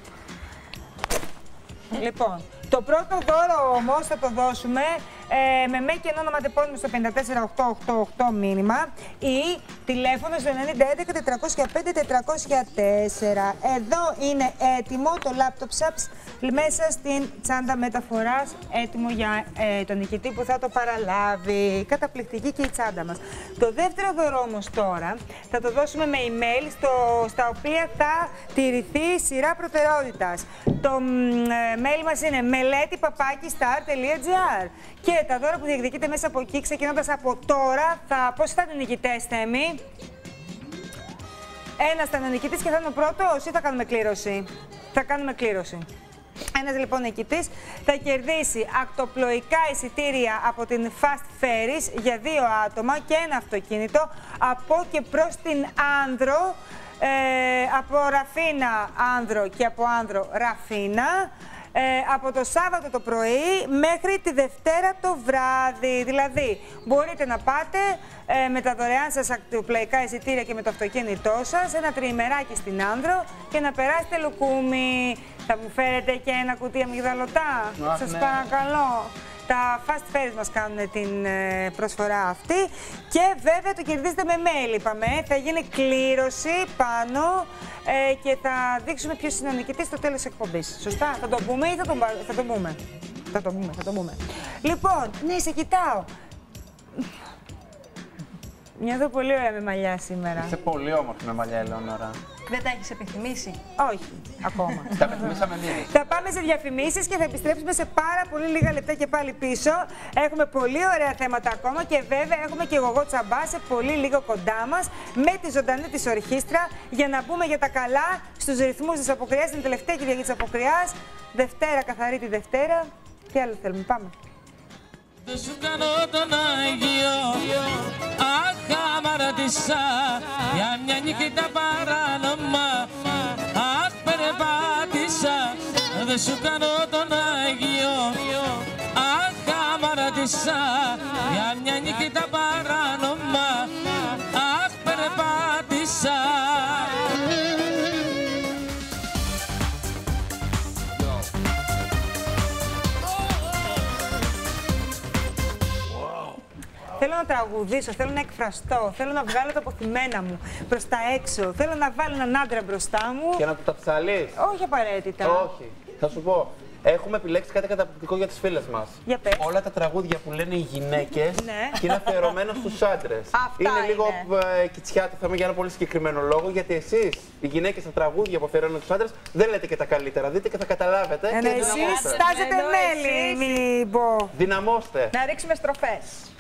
Λοιπόν, το πρώτο δώρο όμως θα το δώσουμε με ΜΕ και όνομα τεπώνυμο στο 54888 μήνυμα ή τηλέφωνο στο 9011-405-404. Εδώ είναι έτοιμο το laptop shops μέσα στην τσάντα μεταφοράς, έτοιμο για τον νικητή που θα το παραλάβει. Καταπληκτική και η τσάντα μας. Το δεύτερο δώρο όμως τώρα θα το δώσουμε με email στα οποία θα τηρηθεί η σειρά προτεραιότητας. Το mail μας είναι meleti@star.gr και τα δώρα που διεκδικείτε μέσα από εκεί, ξεκινώντας από τώρα, πώς θα είναι οι νικητές, Θέμη? Ένας θα είναι ο νικητής και θα είναι ο πρώτος ή θα κάνουμε κλήρωση? Θα κάνουμε κλήρωση. Ένας λοιπόν νικητής θα κερδίσει ακτοπλοϊκά εισιτήρια από την Fast Ferries για 2 άτομα και ένα αυτοκίνητο από και προς την Άνδρο, από Ραφίνα Άνδρο και από Άνδρο Ραφίνα. Από το Σάββατο το πρωί μέχρι τη Δευτέρα το βράδυ. Δηλαδή, μπορείτε να πάτε με τα δωρεάν σας ακτοπλοϊκά εισιτήρια και με το αυτοκίνητό σας ένα τριημεράκι στην Άνδρο και να περάσετε λουκούμι. Θα μου φέρετε και ένα κουτί αμυγδαλωτά, σας παρακαλώ. Τα Fast Fairs μας κάνουν την προσφορά αυτή και βέβαια το κερδίζετε με mail, είπαμε. Θα γίνει κλήρωση πάνω και θα δείξουμε ποιος είναι ο νικητής στο τέλος της εκπομπής. Σωστά, θα το πούμε ή θα το πούμε. Θα το πούμε. Λοιπόν, ναι, σε κοιτάω. Μια εδώ πολύ ωραία με μαλλιά σήμερα. Είσαι πολύ όμορφη με μαλλιά, Ελεονόρα. Δεν τα έχεις επιθυμήσει? Όχι, ακόμα. Τα επιθυμήσαμε εμείς. Θα πάμε σε διαφημίσεις και θα επιστρέψουμε σε πάρα πολύ λίγα λεπτά και πάλι πίσω. Έχουμε πολύ ωραία θέματα ακόμα και βέβαια έχουμε και εγώ τσαμπά σε πολύ λίγο κοντά μας με τη ζωντανή της ορχήστρα για να μπούμε για τα καλά στους ρυθμούς της Αποκριάς. Είναι τελευταία Κυριακή της Αποκριάς. Δευτέρα, καθαρή τη Δευτέρα. Τι άλλο θέλουμε, πάμε. Δεν σου κάνω τον Άγιο, αχ, αμαρατήσα για μια νύχτα παράνομα, αχ, περπάτησα. Δεν σου κάνω τον Άγιο, αχ, αμαρατήσα για μια νύχτα παράνομα, αχ, περπάτησα. Θέλω να τραγουδήσω, θέλω να εκφραστώ, θέλω να βγάλω τα αποθυμένα μου προς τα έξω. Θέλω να βάλω έναν άντρα μπροστά μου. Και να του τα ψαλείς. Όχι απαραίτητα. Όχι. Θα σου πω. Έχουμε επιλέξει κάτι καταπληκτικό για τις φίλες μας. Για πες. Όλα τα τραγούδια που λένε οι γυναίκες ναι. και είναι αφιερωμένα στους άντρες. Είναι λίγο κιτσιάτο θέμα για ένα πολύ συγκεκριμένο λόγο, γιατί εσείς, οι γυναίκες, στα τραγούδια που αφιερώνουν στους άντρες, δεν λέτε και τα καλύτερα. Δείτε και θα καταλάβετε. Και εσείς στάζετε μέλη, μην πω. Δυναμώστε. Να ρίξουμε στροφές.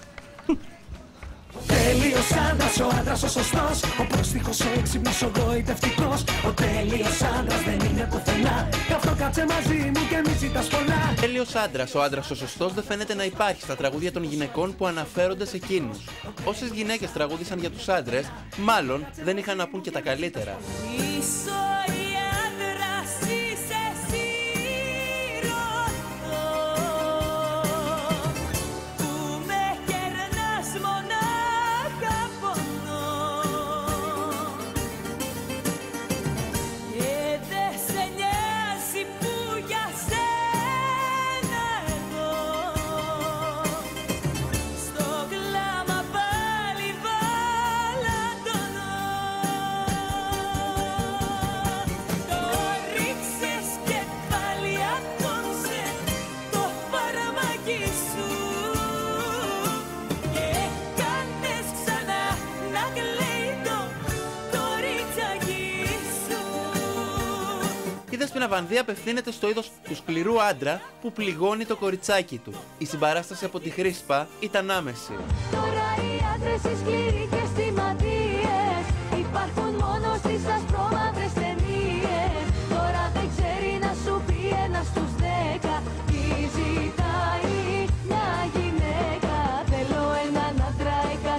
Τέλειος άντρας, ο άντρας ο σωστός, ο πρόστιχος, ο έξυπνος, ο γοητευτικός. Ο τέλειος άντρας δεν είναι πουθενά, γι' αυτό κάτσε μαζί μου και μη ζητάς πολλά. Τέλειος άντρας, ο άντρας ο σωστός δεν φαίνεται να υπάρχει στα τραγούδια των γυναικών που αναφέρονται σε εκείνους. Όσες γυναίκες τραγούδησαν για τους άντρες, μάλλον δεν είχαν να πούν και τα καλύτερα. Η Δέσποινα Βανδύ απευθύνεται στο είδος του σκληρού άντρα που πληγώνει το κοριτσάκι του. Η συμπαράσταση από τη Χρήσπα ήταν άμεση. Τώρα οι άντρες οι σκληροί και στιγματίες υπάρχουν μόνο στις ασπρόμαυρες ταινίες. Τώρα δεν ξέρει να σου πει ένας στους 10 τι ζητάει μια γυναίκα. Θέλω έναν άντρα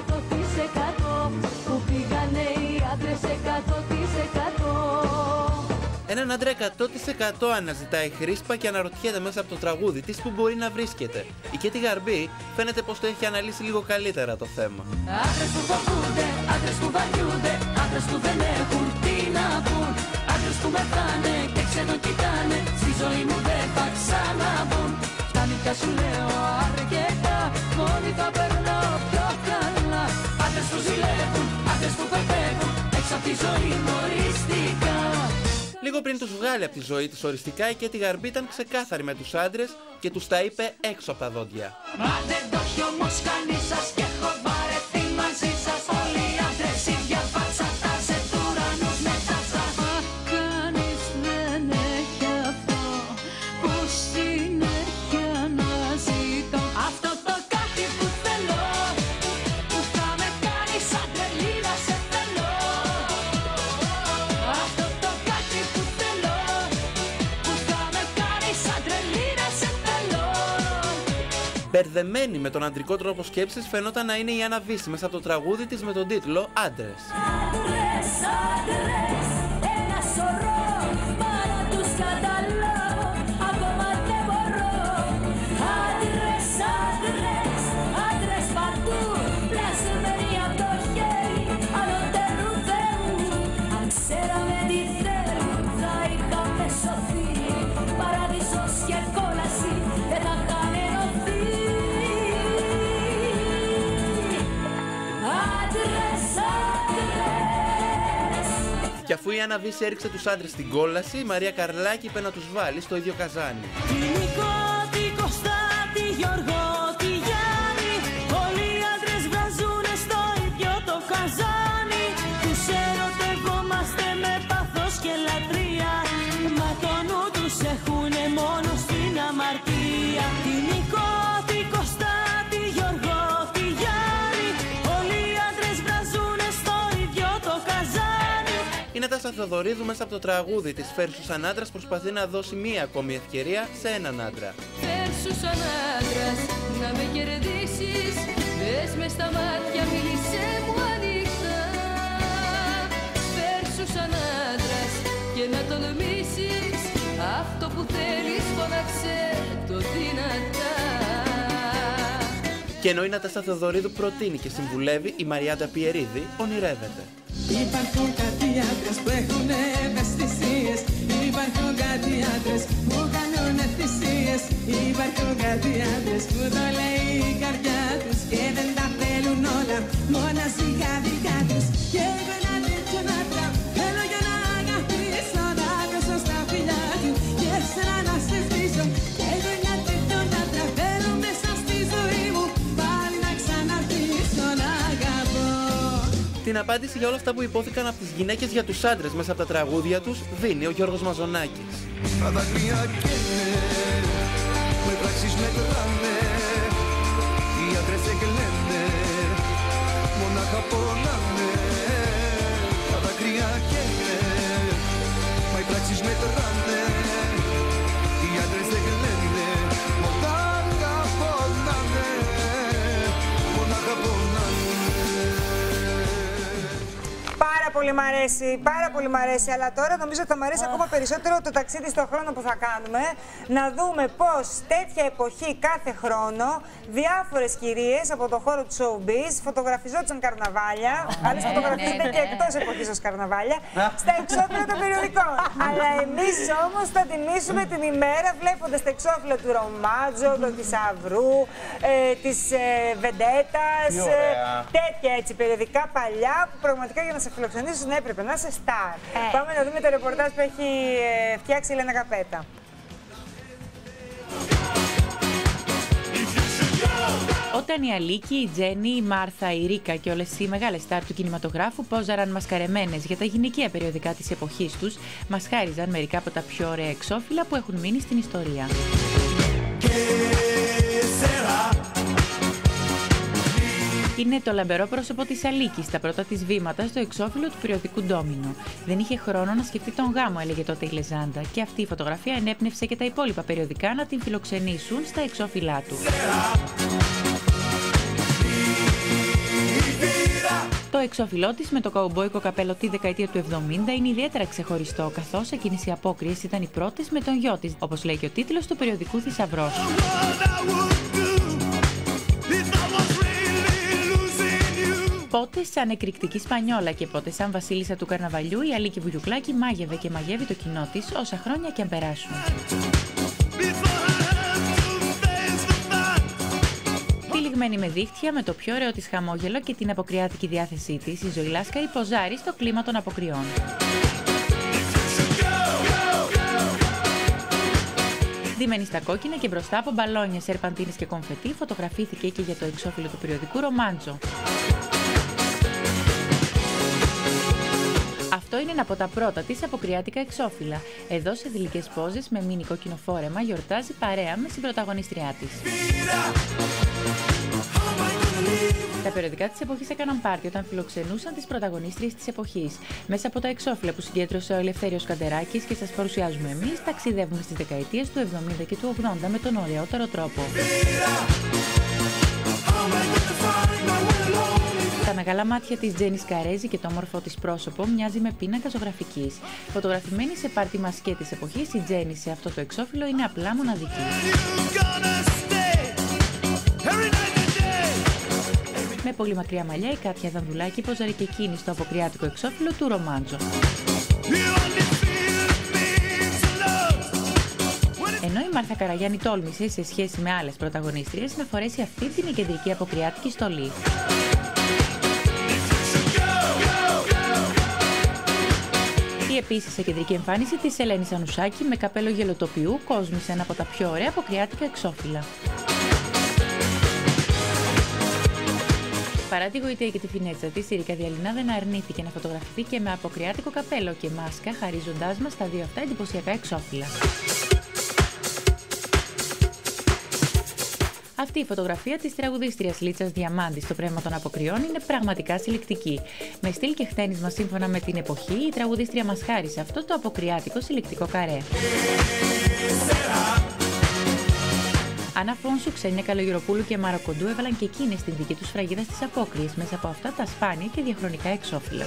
100% που πήγανε οι άντρες 100%. Έναν άντρα 100% αναζητάει Χρήσπα και αναρωτιέται μέσα από το τραγούδι της που μπορεί να βρίσκεται. Η Κέτι Γαρμπή φαίνεται πως το έχει αναλύσει λίγο καλύτερα το θέμα. Άντρες που φοβούνται, άντρες που βαριούνται, άντρες που δεν έχουν τι να πουν. Άντρες που μεθάνε και ξενοκοιτάνε, στη ζωή μου δεν θα ξαναμπούν. Φτάνει πια σου λέω αρκετά, μόνοι θα περνάω πιο καλά. Άντρες που ζηλεύουν, άντρες που φεύγουν, έξω απ' τη ζωή μου οριστικά. Λίγο πριν τους βγάλει από τη ζωή της οριστικά, η Κέτι Γαρμπή ήταν ξεκάθαρη με τους άντρες και τους τα είπε έξω από τα δόντια. Μα δεν το έχει όμως κανείς σας και έχω βαρεθεί μαζί σας. Όλοι οι άντρες ίδια φάτσα, τάζε ουρανούς με τάτσα. Μα κανείς δεν έχει αυτό που συνέχεια να ζητώ. Αυτό το κάτι που θέλω, που θα με κάνει σαν τρελή να σε θέλω. Αυτό το κάτι που θέλω, που θα με κάνει σαν τρελή να σε θέλω. Μπερδεμένη με τον αντρικό τρόπο σκέψης, φαινόταν να είναι η Άννα Βύση μέσα από το τραγούδι της με τον τίτλο «Άντρες». Άντρες, άντρες, ένα σωρό, παρά τους καταλάβω, ακόμα δεν μπορώ. Άντρες, άντρες, άντρες παντού, πλασμένοι απ' το χέρι, ανώτερου Θεού. Αν ξέραμε τι θέλουν, θα είχαμε σωθεί. Παράδεισος και κόλαση, δεν θα είχαν ενωθεί. Και αφού η Άννα Βύση έριξε τους άντρες στην κόλαση, η Μαρία Καρλάκη είπε να τους βάλει στο ίδιο καζάνι. Η Νατάσα Θεοδωρίδου μέσα από το τραγούδι της «Φέρσου σαν άντρας» προσπαθεί να δώσει μία ακόμη ευκαιρία σε έναν άντρα. Φέρσου σαν άντρας να με κερδίσεις, δες με στα μάτια, μίλησέ μου ανοιχτά. Φέρσου σαν άντρας και να τολμήσεις, αυτό που θέλεις φώναξε το δυνατά. Και ενώ η Νατάσα Θεοδωρίδου προτείνει και συμβουλεύει, η Μαριάντα Πιερίδη ονειρεύεται. Υπάρχουν κάτι άντρες που έχουν ευαισθησίες. Υπάρχουν κάτι άντρες που κάνουν θυσίες. Υπάρχουν κάτι άντρες που το λέει η καρδιά τους και δεν τα θέλουν όλα μόνο σιγά-δικά τους. Και εγώ ένα τέτοιον άντρα θέλω για να αγαπήσω, να δώσω στα φιλιά του και εσένα να σε στήσω. Και εγώ ένα τέτοιον άντρα θέλω μέσα στη ζωή μου πάλι να ξαναρχίσω να αγαπώ. Την απάντηση για όλα αυτά που υπόθηκαν από τις γυναίκες για τους άντρες μέσα από τα τραγούδια τους δίνει ο Γιώργος Μαζονάκης. Τα δάκρυα καίνε, με πράξεις μετράνε, οι άντρες δεν κλαίνε, μονάχα πονάνε. Τα δάκρυα καίνε, μα οι πράξεις μετράνε, οι άντρες δεν κλαίνε, μονάχα πονάνε, μονάχα πονάνε. Πάρα πολύ μ' αρέσει, αλλά τώρα νομίζω ότι θα μ' αρέσει ακόμα περισσότερο το ταξίδι στον χρόνο που θα κάνουμε. Να δούμε πώς τέτοια εποχή κάθε χρόνο διάφορες κυρίες από το χώρο του showbiz φωτογραφιζόντουσαν καρναβάλια. Άλλες φωτογραφίζονται και εκτός εποχής ως καρναβάλια, στα εξώφυλλα των περιοδικών. Αλλά εμείς όμως θα τιμήσουμε την ημέρα βλέποντας τα εξώφυλλα του Ρομάτζο, του Θησαυρού, της Βεντέτας, τέτοια έτσι περιοδικά παλιά που πραγματικά για να σε φιλοξενήσουν έπρεπε να είσαι στάρ. Πάμε να δούμε το ρεπορτάζ που έχει φτιάξει η Ελένα Καπέτα. Όταν η Αλίκη, η Τζέννη, η Μάρθα, η Ρίκα και όλες οι μεγάλες στάρ του κινηματογράφου πόζαραν μασκαρεμένες για τα γυναικεία περιοδικά της εποχής τους, μας χάριζαν μερικά από τα πιο ωραία εξώφυλλα που έχουν μείνει στην ιστορία. Είναι το λαμπερό πρόσωπο της Αλίκης, τα πρώτα της βήματα στο εξώφυλλο του περιοδικού Ντόμινο. Δεν είχε χρόνο να σκεφτεί τον γάμο, έλεγε τότε η Λεζάντα, και αυτή η φωτογραφία ενέπνευσε και τα υπόλοιπα περιοδικά να την φιλοξενήσουν στα εξώφυλλά του. Το εξώφυλλό της με το καουμπόικο καπέλο τη δεκαετία του 70 είναι ιδιαίτερα ξεχωριστό, καθώς εκείνες οι απόκριες ήταν οι πρώτες με τον γιο της, όπως λέει και ο τίτλος του περιοδικού Θησαυρός. Πότε σαν εκρηκτική Σπανιόλα και πότε σαν βασίλισσα του καρναβαλιού, η Αλίκη Βουγιουκλάκη μάγευε και μαγεύει το κοινό της όσα χρόνια και αν περάσουν. Τυλιγμένη με δίχτυα, με το πιο ωραίο της χαμόγελο και την αποκριάτικη διάθεσή της, η Ζωή Λάσκαρη ποζάρει στο κλίμα των αποκριών. Ντυμένη στα κόκκινα και μπροστά από μπαλόνια, σερπαντίνες και κομφετί, φωτογραφήθηκε και για το εξώφυλλο του περιοδικού Ρομάντζο. Αυτό είναι ένα από τα πρώτα της αποκριάτικα εξώφυλλα. Εδώ σε θηλυκές πόζες με μίνι κόκκινο φόρεμα γιορτάζει παρέα με συμπρωταγωνίστριά της. Τα περιοδικά της εποχής έκαναν πάρτι όταν φιλοξενούσαν τις πρωταγωνίστριες της εποχής. Μέσα από τα εξώφυλλα που συγκέντρωσε ο Ελευθέριος Καντεράκης και σας παρουσιάζουμε εμείς, ταξιδεύουμε στις δεκαετίες του 70 και του 80 με τον ωραιότερο τρόπο. Τα μεγάλα μάτια της Τζέννη Καρέζη και το όμορφο της πρόσωπο μοιάζει με πίνακα ζωγραφικής. Φωτογραφημένη σε πάρτι μασκέ της εποχής, η Τζέννη σε αυτό το εξώφυλλο είναι απλά μοναδική. Με πολύ μακριά μαλλιά, η Κάτια Δανδουλάκη ποζάρει και εκείνη στο αποκριάτικο εξώφυλλο του Ρομάντζο. Ενώ η Μάρθα Καραγιάννη τόλμησε σε σχέση με άλλες πρωταγωνίστριες να φορέσει αυτή την κεντρική αποκριάτικη στολή. δει επίσης σε κεντρική εμφάνιση τη Ελένη Ανουσάκη με καπέλο γελοτοπιού, κόσμησε ένα από τα πιο ωραία αποκριάτικα εξώφυλλα. Παρά τη γοητεία και τη φινέτσα της, η Ρίκα Διαλυνά δεν αρνήθηκε να φωτογραφηθεί και με αποκριάτικο καπέλο και μάσκα, χαρίζοντάς μας τα δύο αυτά εντυπωσιακά εξώφυλλα. Αυτή η φωτογραφία της τραγουδίστριας Λίτσας Διαμάντη στο πνεύμα των αποκριών είναι πραγματικά συλλεκτική. Με στυλ και χτένισμα σύμφωνα με την εποχή, η τραγουδίστρια μας χάρισε αυτό το αποκριάτικο συλλεκτικό καρέ. Άννα Φόνσου, Ξένια Καλογεροπούλου και Μάρα Κοντού έβαλαν και εκείνες την δική τους φραγίδα στις απόκριες μέσα από αυτά τα σπάνια και διαχρονικά εξώφυλλα.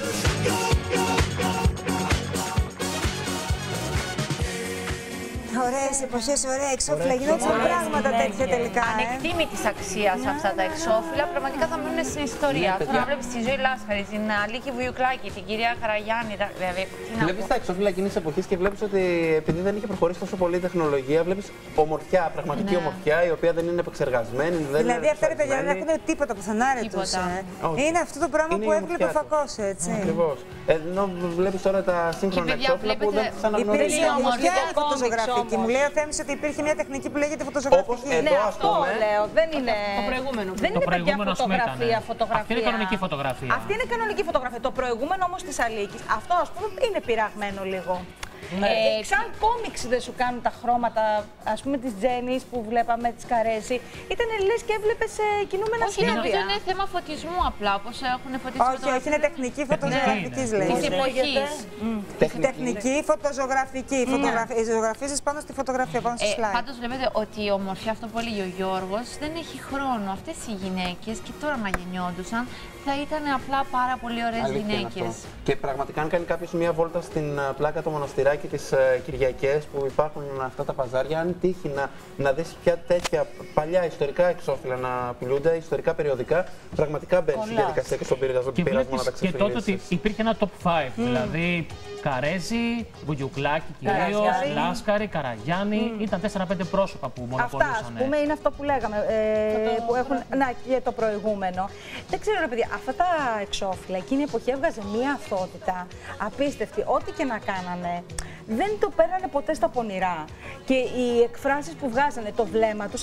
Ωραίες εποχές, ωραία εξώφυλλα. Γινόντουσαν πράγματα τέτοια τελικά. Ανεκτήμητης αξίας αυτά τα εξώφυλλα, πραγματικά θα μείνουν στην ιστορία. Τώρα να βλέπεις τη Ζωή Λάσχαρη, την Αλίκη Βουγιουκλάκη, την κυρία Καραγιάννη. Βλέπεις τα εξώφυλλα εκείνης της εποχής και βλέπεις ότι επειδή δεν είχε προχωρήσει τόσο πολύ η τεχνολογία, βλέπεις ομορφιά, πραγματική ομορφιά, η οποία δεν είναι επεξεργασμένη. Δηλαδή αυτά τα παιδιά δεν έχουν τίποτα πουθενά τους. Είναι αυτό το πράγμα που έβλεπε ο Φακός, έτσι. Ακριβώς. Ενώ βλέπεις τώρα τα σύγχρονα εξώφυλλα που δεν τις αναγνωρίζεις. Και μου λέει ο Θέμης ότι υπήρχε μια τεχνική που λέγεται φωτοζωγραφική. Ναι, αυτό λέω. Δεν είναι. Το προηγούμενο. Δεν είναι παιδιά φωτογραφία. Αυτή είναι κανονική φωτογραφία. Αυτή είναι κανονική φωτογραφία. Το προηγούμενο όμως της Αλίκης, αυτό ας πούμε είναι πειραγμένο λίγο. Σαν κόμιξ δεν σου κάνουν τα χρώματα, ας πούμε της Τζέννης που βλέπαμε, της Καρέζη. Ήταν λες και έβλεπες κινούμενα σχέδια. Όχι, είναι θέμα φωτισμού απλά, όπως έχουν φωτίσει. Όχι, είναι τεχνική φωτοζωγραφική λέει. Της εποχής. Τεχνική φωτοζωγραφική. Ζωγραφίζεις πάνω στη φωτογραφία, πάνω στη slide. Πάντως βλέπετε ότι η ομορφιά, αυτό που έλεγε ο Γιώργος, δεν έχει χρόνο. Αυτές οι γυναίκες και τώρα να γεννιόντουσαν θα ήταν απλά πάρα πολύ ωραίες γυναίκες. Και πραγματικά αν κάνει κάποιος μια βόλτα στην πλάκα το μοναστηράκι και τις Κυριακές που υπάρχουν αυτά τα παζάρια, αν τύχει να δεις πια τέτοια παλιά ιστορικά εξώφυλλα να πουλούνται, ιστορικά περιοδικά, πραγματικά μπαίνει στη διαδικασία και στον πειρασμό να τα ξεφυλίσεις. Και τότε ότι υπήρχε ένα top 5, δηλαδή Καρέζη, Βουγιουκλάκη κυρίως, Λάσκαρη, Καραγιάννη. Ήταν 4-5 πρόσωπα που μονοπολούσαν. Αυτά, ας πούμε, είναι αυτό που λέγαμε, που έχουν, να, και το προηγούμενο. Δεν ξέρω, ρε παιδιά, αυτά τα εξώφυλλα εκείνη η εποχή έβγαζε μία αθότητα απίστευτη. Ό,τι και να κάνανε, δεν το παίρνανε ποτέ στα πονηρά. Και οι εκφράσεις που βγάζανε, το βλέμμα τους,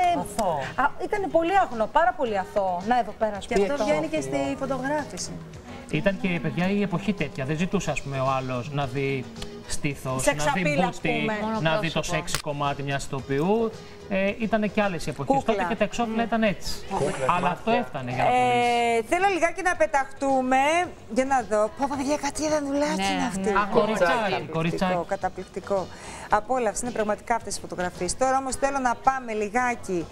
ήταν πολύ αγνό, πάρα πολύ αθώο. Να, εδώ πέρα, και αυτό βγαίνει και στη φωτογράφηση. Ήταν και παιδιά η εποχή τέτοια. Δεν ζητούσε, ας πούμε, ο άλλος να δει στήθος, να δει μπούτι, να δει το σεξι κομμάτι μιας ηθοποιού. Ήταν και άλλες εποχές. Τότε και τα εξώφυλλα ήταν έτσι. Αλλά αυτό έφτανε για να πουλήσει. Θέλω λιγάκι να πεταχτούμε για να δω. Πω, παιδιά, κάτι δανουλάκι είναι αυτή. Κοριτσάκι. Καταπληκτικό. Απόλαυση, είναι πραγματικά αυτές οι φωτογραφίες. Τώρα όμως θέλω να πάμε λιγάκι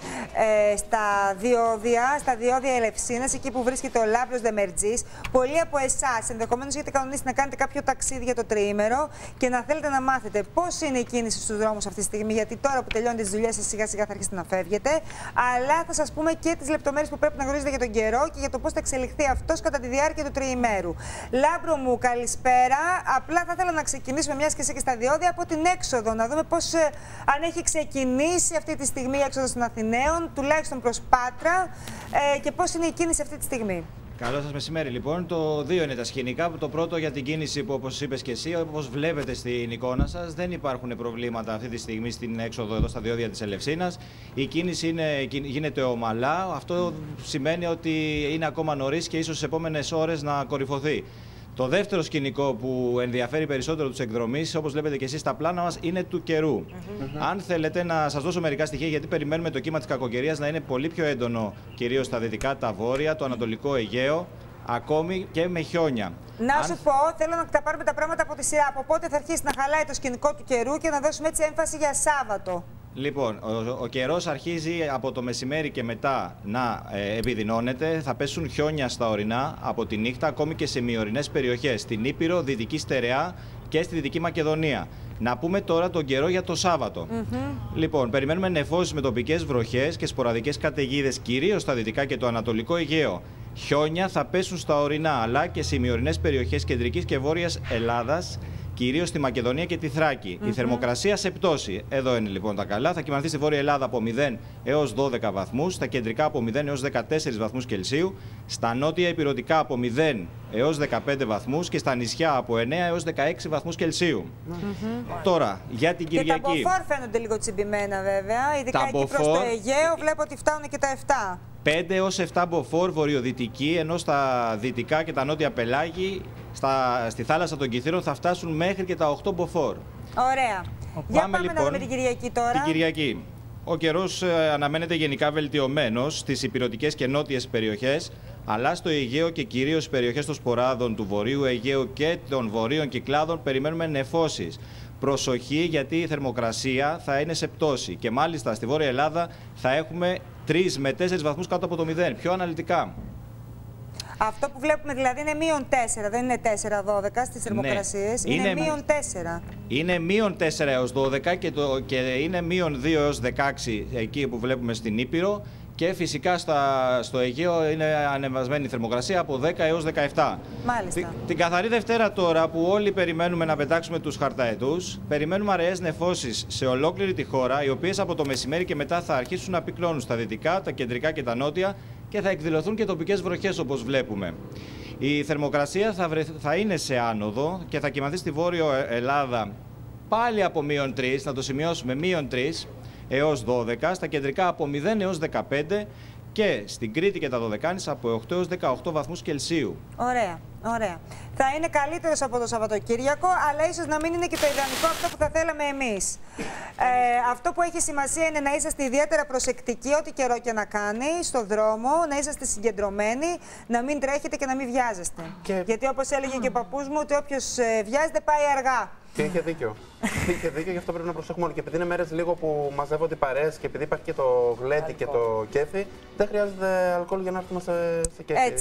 στα διόδια Ελευσίνας, εκεί που βρίσκεται ο Λάμπρος Δεμερτζής. Πολλοί από εσάς ενδεχομένως έχετε κανονίσει να κάνετε κάποιο ταξίδι για το τριήμερο και να θέλετε να μάθετε πώς είναι η κίνηση στους δρόμους αυτή τη στιγμή, γιατί τώρα που τελειώνετε τις δουλειές σας σιγά-σιγά θα αρχίσετε να φεύγετε. Αλλά θα σας πούμε και τις λεπτομέρειες που πρέπει να γνωρίζετε για τον καιρό και για το πώς θα εξελιχθεί αυτός κατά τη διάρκεια του τριημέρου. Λάμπρο μου, καλησπέρα. Απλά θα ήθελα να ξεκινήσουμε, μιας και είσαι και στα διόδια, από την έξοδο. Να δούμε πώς, αν έχει ξεκινήσει αυτή τη στιγμή η έξοδος των Αθηναίων, τουλάχιστον προς Πάτρα, και πώς είναι η κίνηση αυτή τη στιγμή. Καλό σας μεσημέρι λοιπόν. Το δύο είναι τα σκηνικά. Το πρώτο για την κίνηση που, όπως είπες και εσύ, όπως βλέπετε στην εικόνα σας, δεν υπάρχουν προβλήματα αυτή τη στιγμή στην έξοδο εδώ στα διόδια της Ελευσίνας. Η κίνηση γίνεται ομαλά. Αυτό σημαίνει ότι είναι ακόμα νωρίς και ίσως στις επόμενες ώρες να κορυφωθεί. Το δεύτερο σκηνικό που ενδιαφέρει περισσότερο τους εκδρομείς, όπως βλέπετε και εσείς στα πλάνα μας, είναι του καιρού. Αν θέλετε να σας δώσω μερικά στοιχεία, γιατί περιμένουμε το κύμα της κακοκαιρίας να είναι πολύ πιο έντονο, κυρίως στα δυτικά, τα βόρεια, το ανατολικό Αιγαίο, ακόμη και με χιόνια. Να σου πω, θέλω να τα πάρουμε τα πράγματα από τη σειρά. Από πότε θα αρχίσει να χαλάει το σκηνικό του καιρού και να δώσουμε έτσι έμφαση για Σάββατο. Λοιπόν, ο καιρός αρχίζει από το μεσημέρι και μετά να επιδεινώνεται. Θα πέσουν χιόνια στα ορεινά από τη νύχτα, ακόμη και σε μειωρινές περιοχές, στην Ήπειρο, Δυτική Στερεά και στη Δυτική Μακεδονία. Να πούμε τώρα τον καιρό για το Σάββατο. Λοιπόν, περιμένουμε νεφώσεις με τοπικές βροχές και σποραδικές καταιγίδες, κυρίως στα δυτικά και το ανατολικό Αιγαίο. Χιόνια θα πέσουν στα ορεινά, αλλά και σε μειωρινές περιοχές κεντρικής και βόρειας Ελλάδας κυρίως στη Μακεδονία και τη Θράκη. Η θερμοκρασία σε πτώση. Εδώ είναι λοιπόν τα καλά. Θα κυμανθεί στη Βόρεια Ελλάδα από 0 έως 12 βαθμούς, στα κεντρικά από 0 έως 14 βαθμούς Κελσίου, στα νότια ηπειρωτικά από 0 έως 15 βαθμούς και στα νησιά από 9 έως 16 βαθμούς Κελσίου. Τώρα, για την Κυριακή. Και τα μποφόρ φαίνονται λίγο τσιμπημένα βέβαια, ειδικά εκεί προς το Αιγαίο βλέπω ότι φτάνουν και τα 7. 5 έως 7 μποφόρ βορειοδυτική, ενώ στα δυτικά και τα νότια πελάγη, στη θάλασσα των Κιθήρων θα φτάσουν μέχρι και τα 8 μποφόρ. Ωραία. Για πάμε λοιπόν να δούμε την Κυριακή τώρα. Την Κυριακή. Ο καιρός αναμένεται γενικά βελτιωμένος στις ηπειρωτικές και νότιες περιοχές, αλλά στο Αιγαίο και κυρίως στις περιοχές των σποράδων του Βορείου Αιγαίου και των Βορείων Κυκλάδων περιμένουμε νεφώσεις. Προσοχή, γιατί η θερμοκρασία θα είναι σε πτώση και μάλιστα στη Βόρεια Ελλάδα θα έχουμε 3 με 4 βαθμούς κάτω από το 0. Πιο αναλυτικά. Αυτό που βλέπουμε δηλαδή είναι -4, δεν είναι 4-12 στις θερμοκρασίες, είναι -4. Είναι -4 έως 12 και είναι -2 έως 16 εκεί που βλέπουμε στην Ήπειρο. Και φυσικά στο Αιγαίο είναι ανεβασμένη η θερμοκρασία από 10 έως 17. Μάλιστα. Την καθαρή Δευτέρα τώρα που όλοι περιμένουμε να πετάξουμε τους χαρταετούς, περιμένουμε αραιές νεφώσεις σε ολόκληρη τη χώρα, οι οποίες από το μεσημέρι και μετά θα αρχίσουν να πυκνώνουν στα δυτικά, τα κεντρικά και τα νότια και θα εκδηλωθούν και τοπικές βροχές όπως βλέπουμε. Η θερμοκρασία θα είναι σε άνοδο και θα κυμανθεί στη Βόρειο Ελλάδα πάλι από -3, να το σημειώσουμε, -3 έως 12, στα κεντρικά από 0 έως 15 και στην Κρήτη και τα Δωδεκάνησα από 8 έως 18 βαθμούς Κελσίου. Ωραία, ωραία. Θα είναι καλύτερος από το Σαββατοκύριακο, αλλά ίσως να μην είναι και το ιδανικό αυτό που θα θέλαμε εμείς. Αυτό που έχει σημασία είναι να είσαστε ιδιαίτερα προσεκτικοί ό,τι καιρό και να κάνει, στον δρόμο, να είσαστε συγκεντρωμένοι, να μην τρέχετε και να μην βιάζεστε. Γιατί όπως έλεγε και ο παππούς μου, ότι όποιος βιάζεται πάει αργά. Και είχε δίκιο. Είχε δίκιο, γι' αυτό πρέπει να προσέχουμε όλοι. Και επειδή είναι μέρες λίγο που μαζεύονται οι παρέες και επειδή υπάρχει και το γλέντι και το κέφι, δεν χρειάζεται αλκοόλ για να έρθουμε σε κέφι.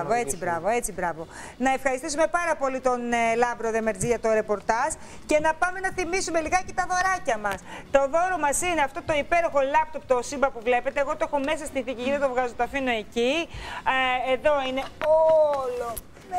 Έτσι, μπράβο. Να ευχαριστήσουμε πάρα πολύ τον Λάμπρο Δεμερτζή για το ρεπορτάζ και να πάμε να θυμίσουμε λιγάκι τα δωράκια μας. Το δώρο μας είναι αυτό το υπέροχο λάπτοπ, το Σύμπα που βλέπετε. Εγώ το έχω μέσα στη θήκη, δεν το βγάζω, το αφήνω εκεί. Εδώ είναι όλο.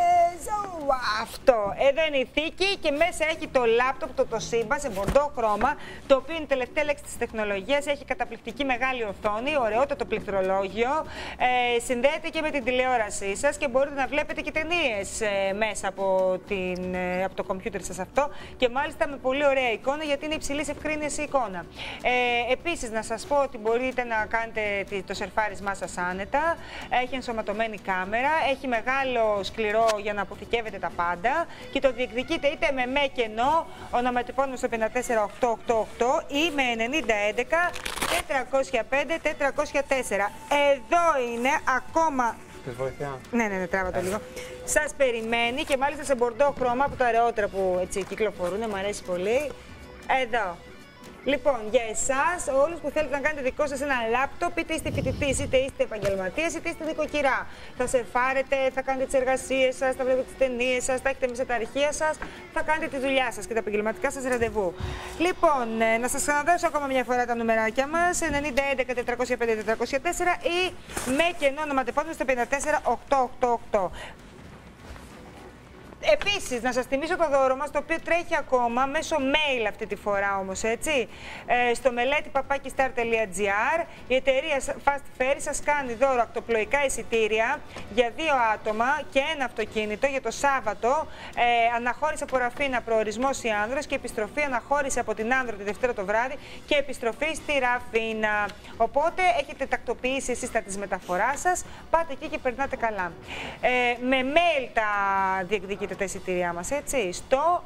Αυτό. Εδώ είναι η θήκη και μέσα έχει το λάπτοπ, το Σύμπα, σε μπορντό χρώμα, το οποίο είναι η τελευταία λέξη της τεχνολογίας. Έχει καταπληκτική μεγάλη οθόνη, ωραιότατο πληκτρολόγιο. Συνδέεται και με την τηλεόρασή σας και μπορείτε να βλέπετε και ταινίες μέσα από το κομπιούτερ σας αυτό. Και μάλιστα με πολύ ωραία εικόνα, γιατί είναι υψηλής ευκρίνειας η εικόνα. Επίσης, να σας πω ότι μπορείτε να κάνετε το σερφάρισμά σας άνετα. Έχει ενσωματωμένη κάμερα, έχει μεγάλο σκληρό για να αποθηκεύετε τα πάντα και το διεκδικείτε είτε με κενό, ονοματεπώνυμο στο 54888 ή με 9011 405 404. Εδώ είναι ακόμα. Ναι, τράβα το λίγο. Σας περιμένει και μάλιστα σε μπορντό χρώμα από τα ωραιότερα που έτσι κυκλοφορούν, μου αρέσει πολύ. Εδώ. Λοιπόν, για εσάς, όλους που θέλετε να κάνετε δικό σας ένα λάπτοπ, είτε είστε φοιτητής, είτε είστε επαγγελματίες, είτε είστε νοικοκυρά. Θα σερφάρετε, θα κάνετε τις εργασίες σας, θα βλέπετε τις ταινίες σας, θα έχετε μέσα τα αρχεία σας, θα κάνετε τη δουλειά σας και τα επαγγελματικά σας ραντεβού. Λοιπόν, να σας ξαναδώσω ακόμα μια φορά τα νουμεράκια μας, 9011 405 404 ή με κενό ονοματεπώνυμο στο 54888. Επίσης, να σας θυμίσω το δώρο μας, το οποίο τρέχει ακόμα μέσω mail αυτή τη φορά όμως, έτσι. Στο μελέτη-star.gr η εταιρεία Fast Ferry σας κάνει δώρο ακτοπλοϊκά εισιτήρια για 2 άτομα και ένα αυτοκίνητο για το Σάββατο. Αναχώρηση από Ραφίνα, προορισμός Ιάνδρος και επιστροφή αναχώρηση από την Άνδρο τη Δευτέρα το βράδυ και επιστροφή στη Ραφίνα. Οπότε έχετε τακτοποιήσει εσείς τα της μεταφοράς σας, πάτε εκεί και περνάτε καλά. Με mail τα διεκδικείτε τα εισιτήριά μας, έτσι, στο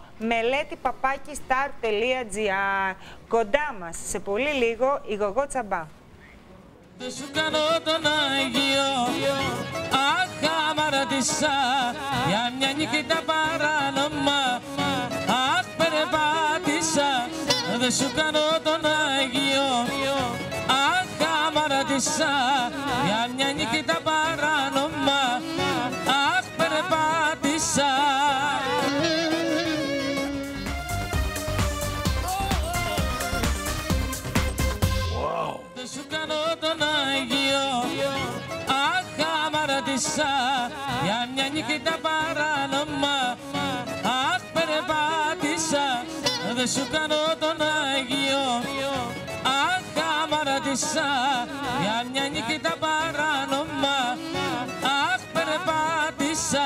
μελέτη-star.gr. Κοντά μας, σε πολύ λίγο, η Γογό Τσαμπά. Δεν σου κάνω τον Άγιο, αχ, αμαρατήσα, για μια νύχτα παράνομα, αχ, περπάτησα. Δεν σου κάνω τον Άγιο, αχ, αμαρατήσα, για μια νύχτα παράνομα, αχ, περπάτησα. Δεν σου κάνω τον Άγιο, αχ, αμαρατήσα, για μια νύχτα παράνομα, αχ, περπάτησα. δεν σου κάνω τον Άγιο. Αχ, αμαρατήσα για μια νύχτα τα παράνομα. Αχ, περπάτησα.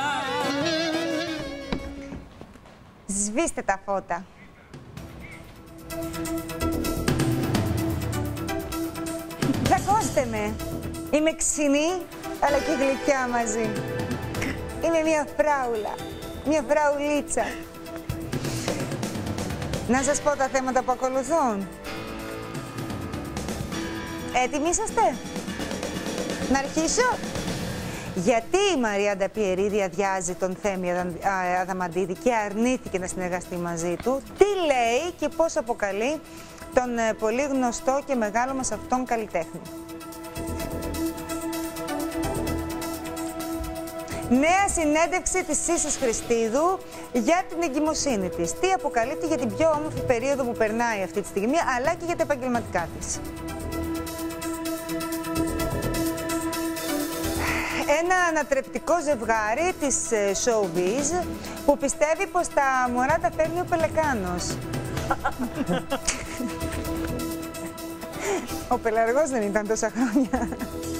Σβήστε τα φώτα. Δακώστε με. Είμαι ξινή, αλλά και γλυκιά μαζί. Είμαι μια φράουλα, μια φραουλίτσα. Να σας πω τα θέματα που ακολουθούν. Έτοιμοι είσαστε? Να αρχίσω? Γιατί η Μαριάντα Πιερίδη αδειάζει τον Θέμη Αδαμαντίδη και αρνήθηκε να συνεργαστεί μαζί του, τι λέει και πώς αποκαλεί τον πολύ γνωστό και μεγάλο μας αυτόν καλλιτέχνη. Νέα συνέντευξη της Σύσης Χριστίδου για την εγκυμοσύνη της. Τι αποκαλύπτει για την πιο όμορφη περίοδο που περνάει αυτή τη στιγμή, αλλά και για τα επαγγελματικά της. Ένα ανατρεπτικό ζευγάρι της showbiz που πιστεύει πως τα μωρά τα φέρνει ο Πελεκάνος. Ο Πελαργός δεν ήταν τόσα χρόνια.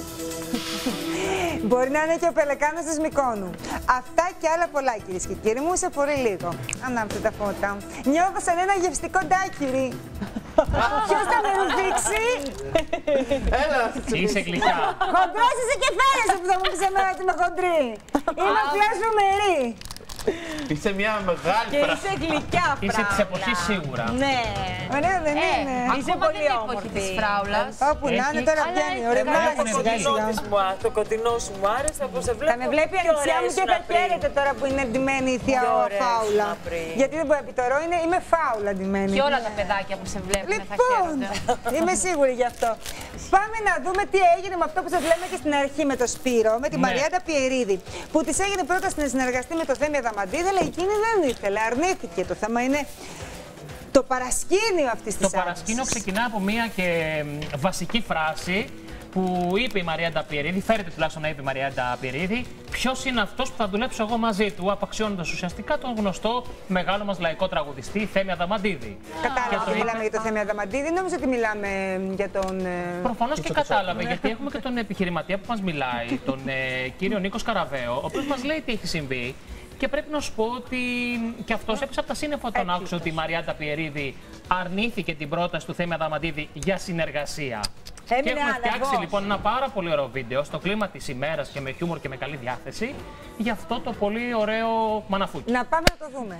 Μπορεί να είναι και ο Πελεκάνος της Μυκόνου. Αυτά και άλλα πολλά, κυρίες και κύριοι μου, σε πολύ λίγο. Ανάψτε τα φώτα. Νιώθω σαν ένα γευστικό ντάκιρι. Ποιος θα με ρουφήξει? Έλα. Είσαι γλυκά. Χοντρός είσαι και φέρεσαι που θα μου πεις εμένα ότι είμαι χοντρή. Είμαι απλά ζουμερή. Είσαι μια μεγάλη και είσαι γλυκιά φράουλα. Είσαι της εποχής σίγουρα. Ναι. Ωραία δεν είναι? Είσαι πολύ όμορφη της φράουλας. Όπου να είναι τώρα βγαίνει. Ωραία, το κοντινό σου μου άρεσε, όπως σε βλέπω. Θα με βλέπει η ανιψιά μου και θα χαίρεται τώρα που είναι ντυμένη η θεία φάουλα. Γιατί δεν μπορεί να πει τώρα, είμαι φάουλα ντυμένη. Και όλα τα παιδάκια που σε βλέπουν θα χαίρονται. Είμαι σίγουρη γι' αυτό. Πάμε να δούμε τι έγινε με αυτό που σας λέμε και στην αρχή με το Σπύρο, με τη Μαριάντα Πιερίδη. Που της έγινε πρόταση να συνεργαστεί με το Θέμη Αδαμαντίδη, αλλά εκείνη δεν ήθελε, αρνήθηκε. Το θέμα είναι το παρασκήνιο αυτής της άρεσης. Το παρασκήνιο ξεκινά από μία και βασική φράση που είπε η Μαριάντα Πιερίδη, φέρεται τουλάχιστον να είπε η Μαριάντα Πιερίδη, ποιος είναι αυτός που θα δουλέψω εγώ μαζί του, απαξιώνοντας ουσιαστικά τον γνωστό μεγάλο μας λαϊκό τραγουδιστή Θέμη Αδαμαντίδη. Κατάλαβα ότι μιλάμε για τον Θέμη Αδαμαντίδη, νόμιζα ότι μιλάμε για τον. Προφανώς και κατάλαβε, γιατί έχουμε και τον επιχειρηματία που μας μιλάει, τον κύριο Νίκο Σκαραβαίο, ο οποίος μας λέει τι έχει συμβεί. Και πρέπει να σου πω ότι και αυτός έπεσε από τα σύννεφα όταν άκουσε ότι η Μαριάντα Πιερίδη αρνήθηκε την πρόταση του Θέμη Αδαμαντίδη για συνεργασία. Και έχουμε φτιάξει λοιπόν ένα πάρα πολύ ωραίο βίντεο στο κλίμα της ημέρας και με χιούμορ και με καλή διάθεση για αυτό το πολύ ωραίο μαναφούκι. Να πάμε να το δούμε.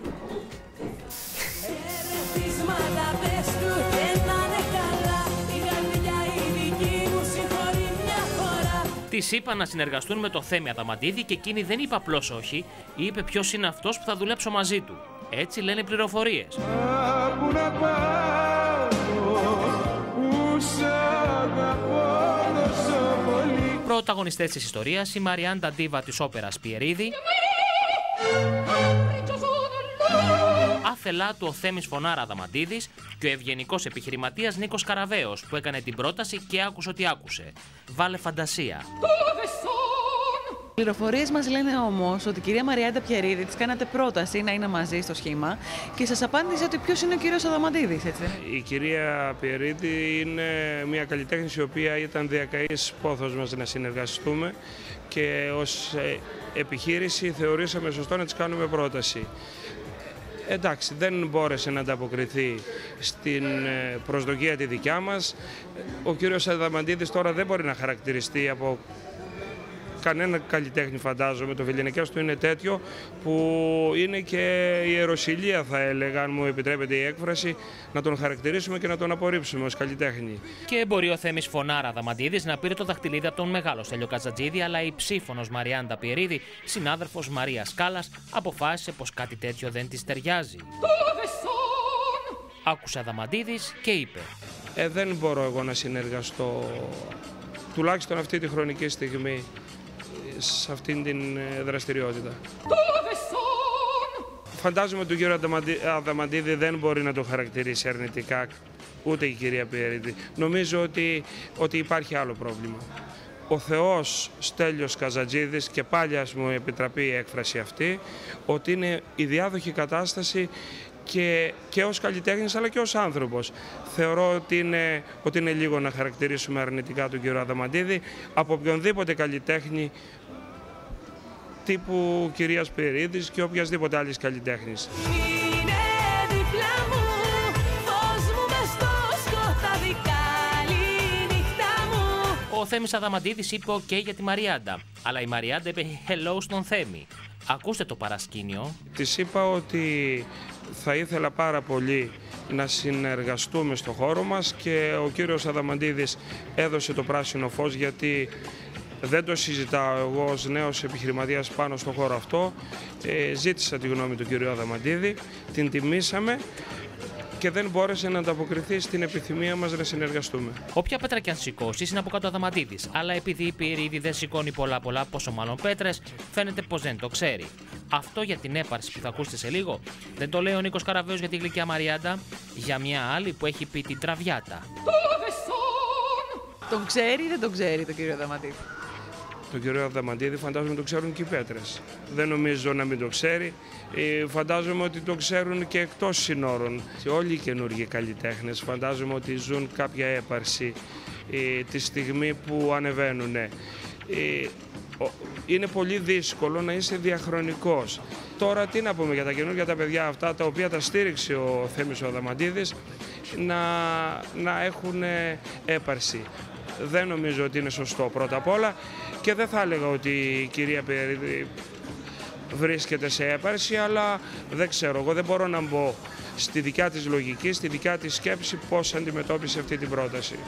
Της είπα να συνεργαστούν με το Θέμη Αδαμαντίδη και εκείνη δεν είπε απλώς όχι, είπε ποιος είναι αυτός που θα δουλέψω μαζί του. Έτσι λένε πληροφορίες. Πρωταγωνιστές της ιστορίας, η Μαριάντα Ντίβα της όπερας Πιερίδη, άθελά του ο Θέμης Φωνάρα Αδαμαντίδης και ο ευγενικός επιχειρηματίας Νίκος Καραβαίος που έκανε την πρόταση και άκουσε ότι άκουσε. Βάλε φαντασία. Οι πληροφορίες μας λένε όμως ότι η κυρία Μαριάντα Πιερίδη της κάνατε πρόταση να είναι μαζί στο σχήμα και σας απάντησε ότι ποιος είναι ο κύριος Αδαμαντίδης, έτσι δεν είναι? Η κυρία Πιερίδη είναι μια καλλιτέχνη η οποία ήταν διακαής πόθος μας να συνεργαστούμε και ως επιχείρηση θεωρήσαμε σωστό να της κάνουμε πρόταση. Εντάξει, δεν μπόρεσε να ανταποκριθεί στην προσδοκία τη δικιά μας. Ο κύριος Αδαμαντίδης τώρα δεν μπορεί να χαρακτηριστεί από κανένα καλλιτέχνη, φαντάζομαι. Το βεληνικές του είναι τέτοιο που είναι και η ιεροσυλία, θα έλεγα, αν μου επιτρέπετε η έκφραση, να τον χαρακτηρίσουμε και να τον απορρίψουμε ως καλλιτέχνη. Και μπορεί ο Θέμης Φωνάρα Αδαμαντίδης να πήρε το δαχτυλίδι από τον μεγάλο Στέλιο Κατζατζίδη, αλλά η ψήφωνος Μαριάντα Πιερίδη, συνάδελφος Μαρίας Κάλλας, αποφάσισε πως κάτι τέτοιο δεν της ταιριάζει. Άκουσε Αδαμαντίδης και είπε: δεν μπορώ εγώ να συνεργαστώ, τουλάχιστον αυτή τη χρονική στιγμή, σε αυτήν την δραστηριότητα. Φαντάζομαι ότι ο κύριο Αδαμαντίδη δεν μπορεί να το χαρακτηρίσει αρνητικά, ούτε η κυρία Πιερίδη. Νομίζω ότι υπάρχει άλλο πρόβλημα. Ο Θεός Στέλιος Καζατζίδης, και πάλι ας μου επιτραπεί η έκφραση αυτή, ότι είναι η διάδοχη κατάσταση και ως καλλιτέχνης αλλά και ως άνθρωπος. Θεωρώ ότι είναι λίγο να χαρακτηρίσουμε αρνητικά τον κύριο Αδαμαντίδη από οποιονδήποτε καλλιτέχνη τύπου κυρίας Πιερίδης και οποιασδήποτε άλλης καλλιτέχνης. Ο Θέμης Αδαμαντίδης είπε OK για τη Μαριάντα, αλλά η Μαριάντα είπε hello στον Θέμη. Ακούστε το παρασκήνιο. Της είπα ότι θα ήθελα πάρα πολύ να συνεργαστούμε στο χώρο μας και ο κύριος Αδαμαντίδης έδωσε το πράσινο φως, γιατί δεν το συζητάω εγώ ως νέος επιχειρηματίας πάνω στο χώρο αυτό. Ζήτησα τη γνώμη του κύριου Αδαμαντίδη, την τιμήσαμε και δεν μπόρεσε να ανταποκριθεί στην επιθυμία μας να συνεργαστούμε. Όποια πέτρα και αν σηκώσει είναι από κάτω Αδαμαντίδης, αλλά επειδή η Πιερίδη δεν σηκώνει πολλά, πόσο μάλλον πέτρες, φαίνεται πως δεν το ξέρει. Αυτό για την έπαρση που θα ακούσετε σε λίγο, δεν το λέει ο Νίκος Καραβέος για τη γλυκιά Μαριάντα, για μια άλλη που έχει πει την Τραβιάτα. Τον ξέρει ή δεν τον ξέρει τον κύριο Αδαμαντίδη? Τον κύριο Αδαμαντίδη φαντάζομαι το ξέρουν και οι πέτρες. Δεν νομίζω να μην το ξέρει. Φαντάζομαι ότι το ξέρουν και εκτός συνόρων. Όλοι οι καινούργιοι καλλιτέχνες φαντάζομαι ότι ζουν κάποια έπαρση τη στιγμή που ανεβαίνουν. Είναι πολύ δύσκολο να είσαι διαχρονικός. Τώρα τι να πούμε για τα καινούργια τα παιδιά αυτά, τα οποία τα στήριξε ο Θέμης ο Αδαμαντίδης, να έχουν έπαρση. Δεν νομίζω ότι είναι σωστό πρώτα απ' όλα και δεν θα έλεγα ότι η κυρία Πιερίδη βρίσκεται σε έπαρση, αλλά δεν ξέρω, εγώ δεν μπορώ να μπω στη δικιά της λογική, στη δικιά της σκέψη πώς αντιμετώπισε αυτή την πρόταση.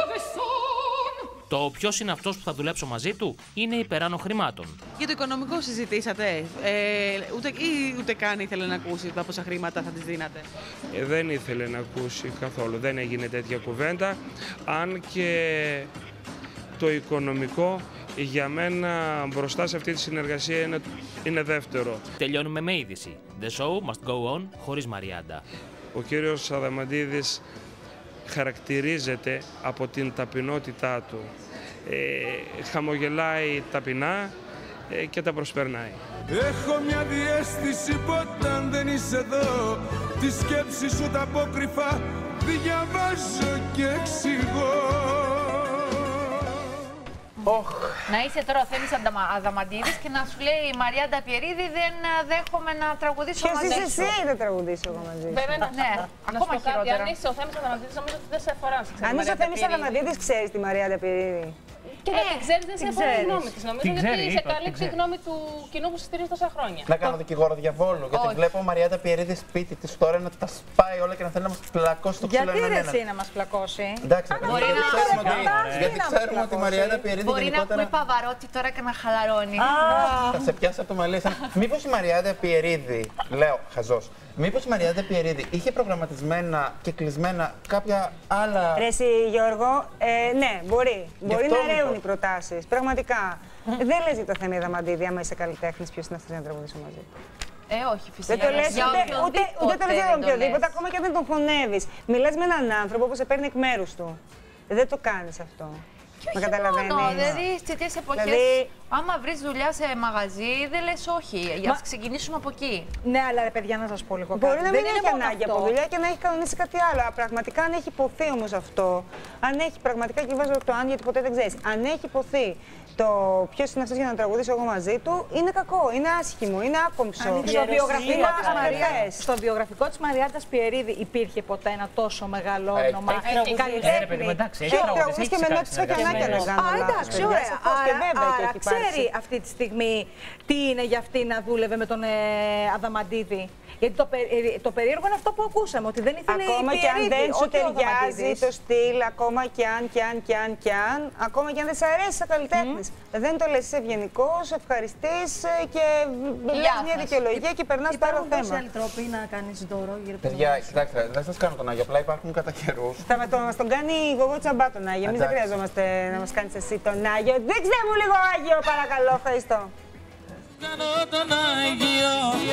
Το ποιος είναι αυτός που θα δουλέψω μαζί του είναι υπεράνω χρημάτων. Για το οικονομικό συζητήσατε, ούτε καν ήθελε να ακούσει τα πόσα χρήματα θα τις δίνατε? Δεν ήθελε να ακούσει καθόλου, δεν έγινε τέτοια κουβέντα, αν και το οικονομικό για μένα μπροστά σε αυτή τη συνεργασία είναι δεύτερο. Τελειώνουμε με είδηση. The show must go on χωρίς Μαριάντα. Ο κύριος Αδαμαντίδης χαρακτηρίζεται από την ταπεινότητά του. Χαμογελάει ταπεινά και τα προσπερνάει. Έχω μια διαίσθηση ποτέ δεν είσαι εδώ, τη σκέψη σου τα απόκρυφα διαβάζω και εξηγώ. Να είσαι τώρα ο Θέμης Αδαμαντίδης και να σου λέει η Μαριάντα Πιερίδη δεν δέχομαι να τραγουδήσω μαζί σου. Ποιος είσαι εσύ δεν τραγουδήσω εγώ μαζί σου. Βέβαια, ναι, ακόμα χειρότερα. Αν είσαι ο Θέμης Αδαμαντίδης νομίζω ότι δεν σε αφορά. Αν είσαι ο Θέμης Αδαμαντίδης ξέρεις τη Μαριάντα Πιερίδη. Και να την ξέρεις δεν σε αφορά η γνώμη της. Νομίζω ότι σε καλύπτει η γνώμη του κοινού που στηρίζει τόσα χρόνια. Να κάνω δικηγόρο διαβόλου, γιατί βλέπω Μαριάντα Πιερίδη σπίτι της τώρα να τα σπάει όλα και να θέλει να μας πλακώσει το ξύλο έναν έναν. Γιατί να μας πλακώσει? Εντάξει, γιατί ξέρουμε ότι η Μαριάντα Πιερίδη μπορεί να ακούει Παβαρότη τώρα και να χαλαρώνει. Θα σε πιάσει από το μαλλί. Μήπως η Μαριάντα Πιερίδη, λέω χαζός, μήπως η Μαριάντα Πιερίδη είχε προγραμματισμένα και κλεισμένα κάποια άλλα. Ρε εσύ Γιώργο, ναι, μπορεί. Μπορεί να ρέουν οι προτάσεις. Πραγματικά. Δεν λες για το Θέμη Αδαμαντίδη, άμα είσαι καλλιτέχνης, ποιος είναι αυτός να τραγουδήσω μαζί. Όχι, φυσικά. Δεν το λες ούτε το λες για οποιοδήποτε, ακόμα και αν δεν τον φωνεύεις. Μιλάς με έναν άνθρωπο που σε παίρνει εκ μέρους του. Δεν το κάνεις αυτό. Με καταλαβαίνεις. Δηλαδή, σε τέτοιες εποχές, άμα βρεις δουλειά σε μαγαζί, δεν λες όχι. Ας ξεκινήσουμε από εκεί. Ναι, αλλά ρε παιδιά, να σας πω λίγο κάτι. Μπορεί να μην έχει ανάγκη από δουλειά και να έχει κανονίσει κάτι άλλο. Πραγματικά, αν έχει υποθεί όμως αυτό, αν έχει πραγματικά, και βάζω το αν γιατί ποτέ δεν ξέρεις, αν έχει υποθεί το ποιος είναι αυτός για να τραγουδήσω εγώ μαζί του, είναι κακό, είναι άσχημο, είναι άκομψο. Στο βιογραφικό της Μαριάντας Πιερίδη υπήρχε ποτέ ένα τόσο μεγάλο όνομα καλλιτέχνη. Έχει τραγουδίσει και με νότισο και ανάγκη να κάνω. Εντάξει, ωραία. Άρα ξέρει αυτή τη στιγμή τι είναι για αυτή να δούλευε με τον Αδαμαντίδη. Γιατί το περίεργο είναι αυτό που ακούσαμε, ότι δεν ήθελε η Πιερίδη. Ακόμα και αν δεν σου ταιριάζει το στυλ, ακόμα και αν, ακόμα και αν δεν σ' αρέσει σαν καλλιτέχνης. Δεν το λες, είσαι ευγενικός, ευχαριστής και λες μια δικαιολογία και περνάς στο άλλο θέμα. Υπάρχουν άλλοι τρόποι να κάνεις δώρο γύρω από παιδιά, κοιτάξτε, δεν σας κάνω τον Άγιο, απλά υπάρχουν κατά καιρούς. Θα μας τον κάνει η Γογό Τσαμπά τον Άγιο. Εμείς δεν χρειαζόμαστε να μας κάνεις εσύ τον Άγιο. Δείξτε μου λίγο Άγιο, παρακαλώ, ευχαριστώ. Κάνω τον Άγιο,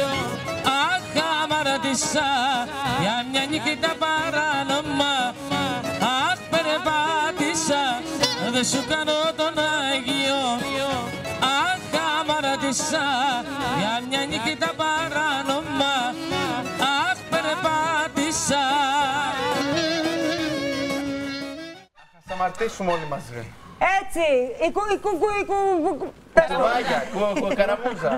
αχαμαρατήσα για μια νύχτα παράνομα. Αχ, περπάτησα, δεν σου κάνω τον Άγιο. Αχαμαρατήσα για μια νύχτα παράνομα. Αχ, περπάτησα. αμαρτήσουμε όλοι μαζί. Έτσι, Καραμούζα.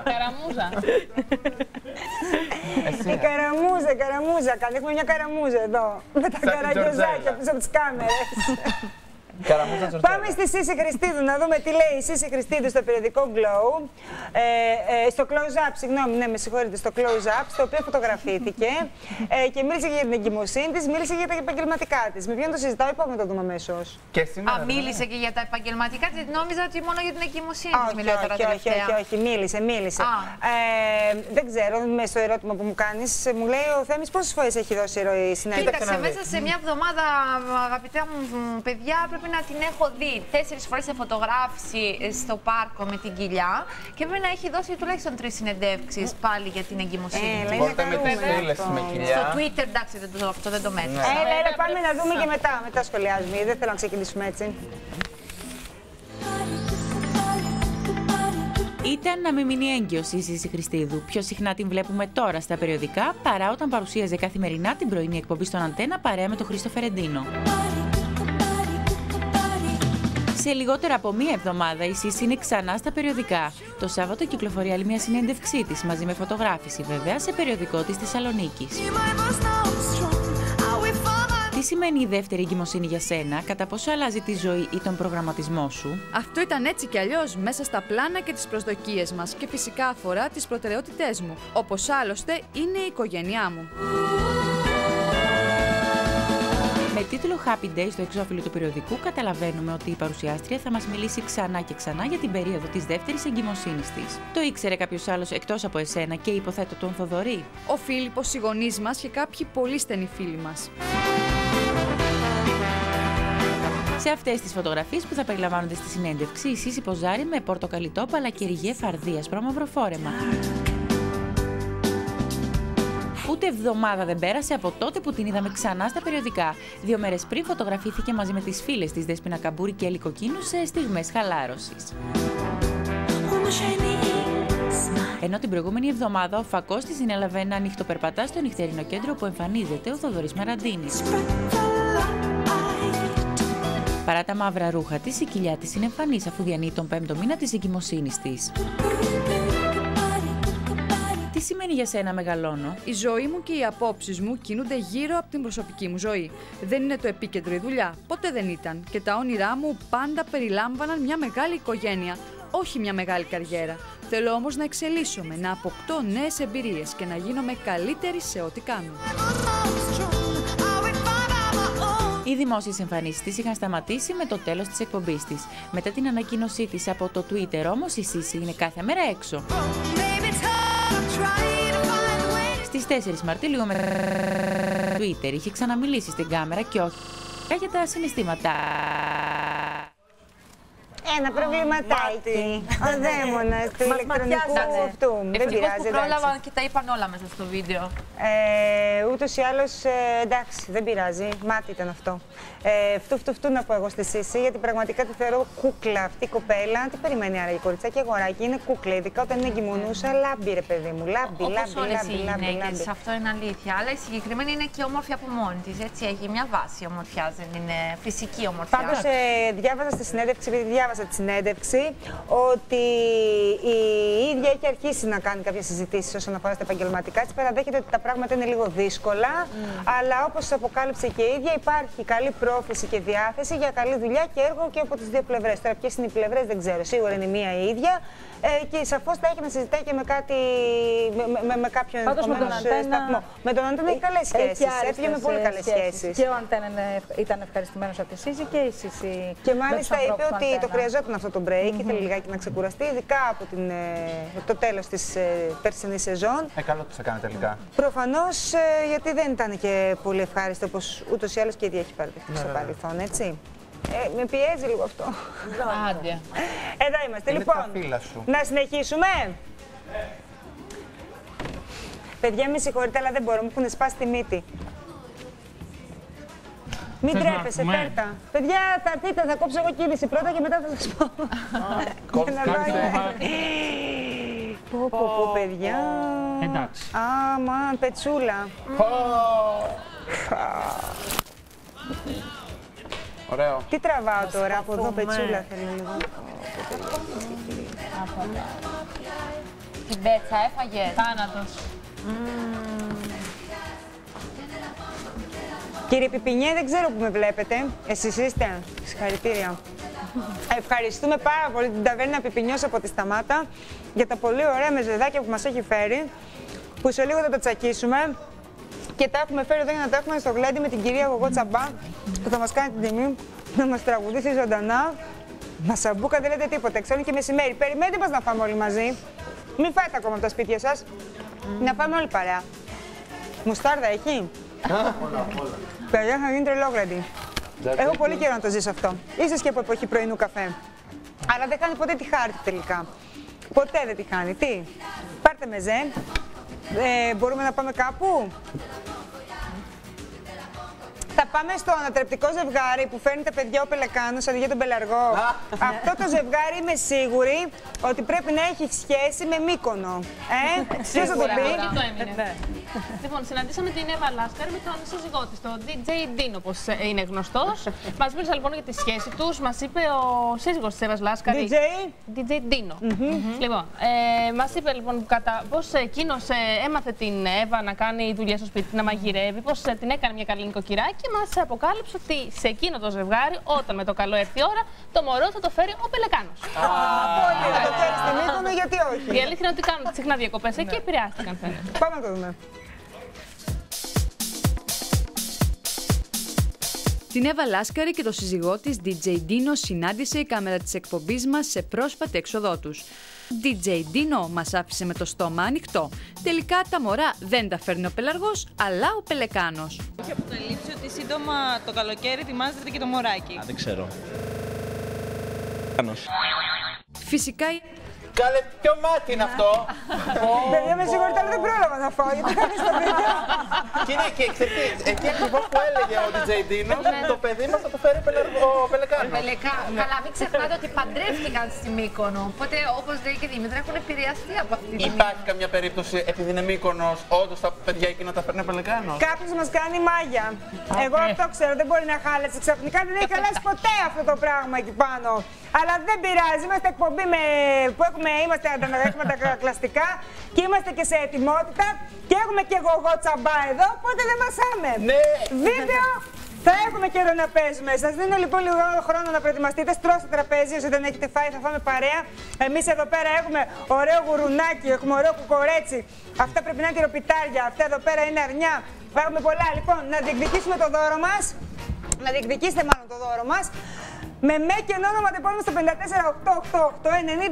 Η καραμούζα, έχουμε μια καραμούζα εδώ, με τα καραγκιόζάκια πίσω από τις κάμερες. Πάμε στη Σύση Χριστίδου να δούμε τι λέει η Σύση Χριστίδου στο περιοδικό Glow. Στο close-up, συγγνώμη, ναι, με συγχωρείτε, στο close-up, στο οποίο φωτογραφήθηκε και μίλησε για την εγκυμοσύνη της, μίλησε για τα επαγγελματικά της. Με ποιον το συζητάω, είπαμε να το δούμε αμέσως. Μίλησε και για τα επαγγελματικά της, νόμιζα ότι μόνο για την εγκυμοσύνη της μιλάει τώρα τελευταία. Όχι, μίλησε. Δεν ξέρω, μέσα στο ερώτημα που μου κάνεις, μου λέει ο Θέμης πόσες φορές έχει δώσει συνέντευξη. Κοίταξε, μέσα σε μια εβδομάδα, αγαπητά μου παιδιά, πρέπει να την έχω δει 4 φορές σε φωτογράφηση στο πάρκο με την κοιλιά και πρέπει να έχει δώσει τουλάχιστον 3 συνεντεύξεις πάλι για την εγκυμοσύνη. Μπορείτε με τις φίλες με κοιλιά. Στο Twitter, εντάξει, αυτό δεν το μέτρησα. Έλα, πάμε να δούμε και μετά σχολιάζουμε, δεν θέλω να ξεκινήσουμε έτσι. Ήταν να μην μείνει έγκυος η Σύση Χριστίδου. Πιο συχνά την βλέπουμε τώρα στα περιοδικά παρά όταν παρουσίαζε καθημερινά την πρωινή εκπομπή στον Αντένα παρέα με τον Χρήστο Φερεντίνο. Σε λιγότερα από μία εβδομάδα η Σύση είναι ξανά στα περιοδικά. Το Σάββατο κυκλοφορεί άλλη μια συνέντευξή της, μαζί με φωτογράφηση βέβαια, σε περιοδικό της Θεσσαλονίκης. Τι σημαίνει η δεύτερη εγκυμοσύνη για σένα, κατά πόσο αλλάζει τη ζωή ή τον προγραμματισμό σου? Αυτό ήταν έτσι κι αλλιώς μέσα στα πλάνα και τις προσδοκίες μας και φυσικά αφορά τις προτεραιότητές μου, όπως άλλωστε είναι η οικογένειά μου. Με τίτλο Happy Day στο εξώφυλλο του περιοδικού καταλαβαίνουμε ότι η παρουσιάστρια θα μας μιλήσει ξανά και ξανά για την περίοδο της δεύτερης εγκυμοσύνης της. Το ήξερε κάποιος άλλος εκτός από εσένα και υποθέτω τον Θοδωρή? Ο Φίλιππος, οι γονείς μας και κάποιοι πολύ στενοί φίλοι μας. Σε αυτές τις φωτογραφίες που θα περιλαμβάνονται στη συνέντευξη, η Σύση ποζάρει με πορτοκαλιτόπα αλλά και ριγέ φαρδίας πρόμαυρο φόρεμα. Ούτε εβδομάδα δεν πέρασε από τότε που την είδαμε ξανά στα περιοδικά. 2 μέρες πριν φωτογραφήθηκε μαζί με τις φίλες της Δέσποινα Καμπούρη και Έλλη Κοκκίνου σε στιγμές χαλάρωσης. Ενώ την προηγούμενη εβδομάδα ο φακός της συνέλαβε ένα νυχτοπερπατά στο νυχτερινό κέντρο που εμφανίζεται ο Θοδωρής Μαραντίνης. Παρά τα μαύρα ρούχα της, η κοιλιά της είναι εμφανής αφού διανύει τον 5ο μήνα της εγκυμοσύνης της. Τι σημαίνει για σένα μεγαλώνω? Η ζωή μου και οι απόψεις μου κινούνται γύρω από την προσωπική μου ζωή. Δεν είναι το επίκεντρο η δουλειά. Ποτέ δεν ήταν. Και τα όνειρά μου πάντα περιλάμβαναν μια μεγάλη οικογένεια, όχι μια μεγάλη καριέρα. Θέλω όμως να εξελίσσομαι, να αποκτώ νέες εμπειρίες και να γίνομαι καλύτερη σε ό,τι κάνω. Οι δημόσιες εμφανίσεις της είχαν σταματήσει με το τέλος της εκπομπής της. Μετά την ανακοίνωσή της από το Twitter όμως, η Σύση είναι κάθε μέρα έξω. Στις 4 Μαρτίου με Twitter είχε ξαναμιλήσει στην κάμερα και όχι για τα συναισθήματα. Ένα προβληματάκι. Ο δαίμονας του ηλεκτρονικού αυτού. Δεν πειράζει. Που πρόλαβαν και τα είπαν όλα μέσα στο βίντεο. Ούτως ή άλλως, εντάξει, δεν πειράζει. Μάτι ήταν αυτό. Φτου να πω εγώ στη Σύση, γιατί πραγματικά τη θεωρώ κούκλα αυτή η κοπέλα. Τι περιμένει άραγε κοριτσάκι, αγοράκι, είναι κούκλα. Ειδικά όταν είναι εγκυμονούσα, λάμπει ρε παιδί μου. Λάμπει. Αυτό είναι αλήθεια. Αλλά η συγκεκριμένη είναι και όμορφη από μόνη της. Έτσι έχει μια βάση ομορφιάς, δεν είναι φυσική ομορφιά. Πάντως διάβαζα στη συνέντευξη, επειδή διάβασα τη συνέντευξη, ότι η ίδια έχει αρχίσει να κάνει κάποιες συζητήσεις όσον αφορά στα επαγγελματικά της. Παραδέχεται ότι τα πράγματα είναι λίγο δύσκολα, αλλά όπως αποκάλυψε και η ίδια, υπάρχει καλή πρόθεση και διάθεση για καλή δουλειά και έργο και από τις δύο πλευρές. Τώρα, ποιες είναι οι πλευρές δεν ξέρω. Σίγουρα είναι μία η ίδια. Και σαφώς θα έχει να συζητάει και με κάποιον σταθμό. Με τον Αντένα έχει καλές σχέσεις. Έφυγε με πολύ καλές σχέσεις. Και ο Αντένα ήταν ευχαριστημένος από τη Σύση και η Σύση. Και μάλιστα είπε ότι το χρειαζόταν αυτό το break, ήθελε λιγάκι να ξεκουραστεί, ειδικά από το τέλος της περσινής σεζόν. Καλό που σε έκανε τελικά. Προφανώς, γιατί δεν ήταν και πολύ ευχάριστο, όπως ούτως ή άλλως και η ίδια έχει παραδεχτεί στο παρελθόν, έτσι. Με πιέζει λίγο αυτό. Άντε. Εδώ είμαστε. Λοιπόν, να συνεχίσουμε. Παιδιά, με συγχωρείτε, αλλά δεν μπορώ, μου έχουν σπάσει τη μύτη. Μην τρέπεσαι, φέρτα. Παιδιά, θα έρθετε, θα κόψω εγώ κίνηση πρώτα και μετά θα σας πω. Πω, παιδιά. Εντάξει. Αμάν, πετσούλα. Ωραίο. Τι τραβάω τώρα, από εδώ πετσούλα θέλω λίγο. Την πέτσα έφαγε. Θάνατος. Κύριε Πιπινιέ, δεν ξέρω που με βλέπετε. Εσείς είστε. Συγχαρητήρια. Ευχαριστούμε πάρα πολύ την ταβέρνα Πιπινιός από τη Σταμάτα για τα πολύ ωραία μεζεδάκια που μας έχει φέρει, που σε λίγο θα τα τσακίσουμε και τα έχουμε φέρει εδώ για να τα έχουμε στο γλέντι με την κυρία Γογό Τσαμπά, που θα μας κάνει την τιμή να μας τραγουδήσει ζωντανά. Μασαμπούκα δεν λέτε τίποτα, ξέρω και μεσημέρι. Περιμένετε μας να φάμε όλοι μαζί. Μην φάτε ακόμα από τα σπίτια σας. Να φάμε όλοι παρέα. Μουστάρδα έχει. Παιδιά, θα γίνει τρελόγλαντι. Έχω πολύ καιρό να το ζήσω αυτό. Ίσως και από εποχή πρωινού καφέ. Αλλά δεν χάνει ποτέ τη χάρτη τελικά. Ποτέ δεν τη χάνει. Τι, πάρτε μεζέ. Μπορούμε να πάμε κάπου. Θα πάμε στο ανατρεπτικό ζευγάρι που φέρνει τα παιδιά ο Πελεκάνος αντί για τον Πελαργό. Αυτό το ζευγάρι είμαι σίγουρη ότι πρέπει να έχει σχέση με Μύκονο. Ποιος θα το πει? Λοιπόν, συναντήσαμε την Εύα Λάσκαρη με τον σύζυγό της, τον DJ Dino, όπως είναι γνωστός. Μας μίλησε λοιπόν για τη σχέση τους. Μας είπε ο σύζυγος της Εύας Λάσκαρη. DJ Dino. Λοιπόν, μας είπε λοιπόν πώς εκείνος έμαθε την Εύα να κάνει δουλειές στο σπίτι, να μαγειρεύει, πώς την έκανε μια καλή νοικοκυρά και μας αποκάλυψε ότι σε εκείνο το ζευγάρι, όταν με το καλό έρθει η ώρα, το μωρό θα το φέρει ο Πελεκάνος. Πολύ να το φέρει στη Μύκονο, γιατί όχι. Η αλήθεια είναι ότι κάνουν συχνά διακοπές εκεί, επηρεάστηκαν φαίνεται. Πάμε να το δούμε. Την Εύα Λάσκαρη και το σύζυγό της, DJ Dino, συνάντησε η κάμερα της εκπομπής μας σε πρόσφατη έξοδό τους. DJ Dino μας άφησε με το στόμα ανοιχτό. Τελικά τα μωρά δεν τα φέρνει ο Πελαργός, αλλά ο Πελεκάνος. Έχει αποκαλύψει ότι σύντομα το καλοκαίρι ετοιμάζεται και το μωράκι. Δεν ξέρω. Φυσικά... Κάλε, ποιο μάτι είναι αυτό? Παιδιά, με συγχωρείτε, αλλά δεν πρόλαβα να φάω, γιατί κάνεις το βίντεο. Και ξέρετε, εκεί ακριβώς που έλεγε ο DJ Dino, το παιδί μας θα το φέρει ο Πελεκάνος. Καλά, μην ξεχνάτε ότι παντρεύτηκαν στη Μύκονο. Οπότε, όπως λέει και η Δήμητρα, έχουν επηρεαστεί από αυτή τη στιγμή. Υπάρχει καμιά περίπτωση, επειδή είναι Μύκονος, όντως τα παιδιά εκεί να τα φέρνει ο Πελεκάνος? Κάποιος μας κάνει μάγια. Εγώ αυτό ξέρω, δεν μπορεί να χάλασε. Ξαφνικά δεν έχει χαλάσει ποτέ αυτό το πράγμα εκεί πάνω. Αλλά δεν πειράζει, είμαστε εκπομπή που είμαστε αντανακλαστικά και είμαστε και σε ετοιμότητα και έχουμε και Γογό Τσαμπά εδώ, οπότε δεν μασάμε. Ναι. Βίντεο θα έχουμε καιρό να παίζουμε. Σας δίνω λοιπόν λίγο χρόνο να προετοιμαστείτε. Στρώστε τραπέζι όσοι δεν έχετε φάει, θα φάμε παρέα. Εμείς εδώ πέρα έχουμε ωραίο γουρουνάκι, έχουμε ωραίο κουκορέτσι. Αυτά πρέπει να είναι τυροπιτάρια, αυτά εδώ πέρα είναι αρνιά. Έχουμε πολλά. Λοιπόν, να διεκδικήσουμε το δώρο μας. Να διεκδικήσετε μάλλον το δώρο μας. Με και ονόμα τεπώνουμε στο 54888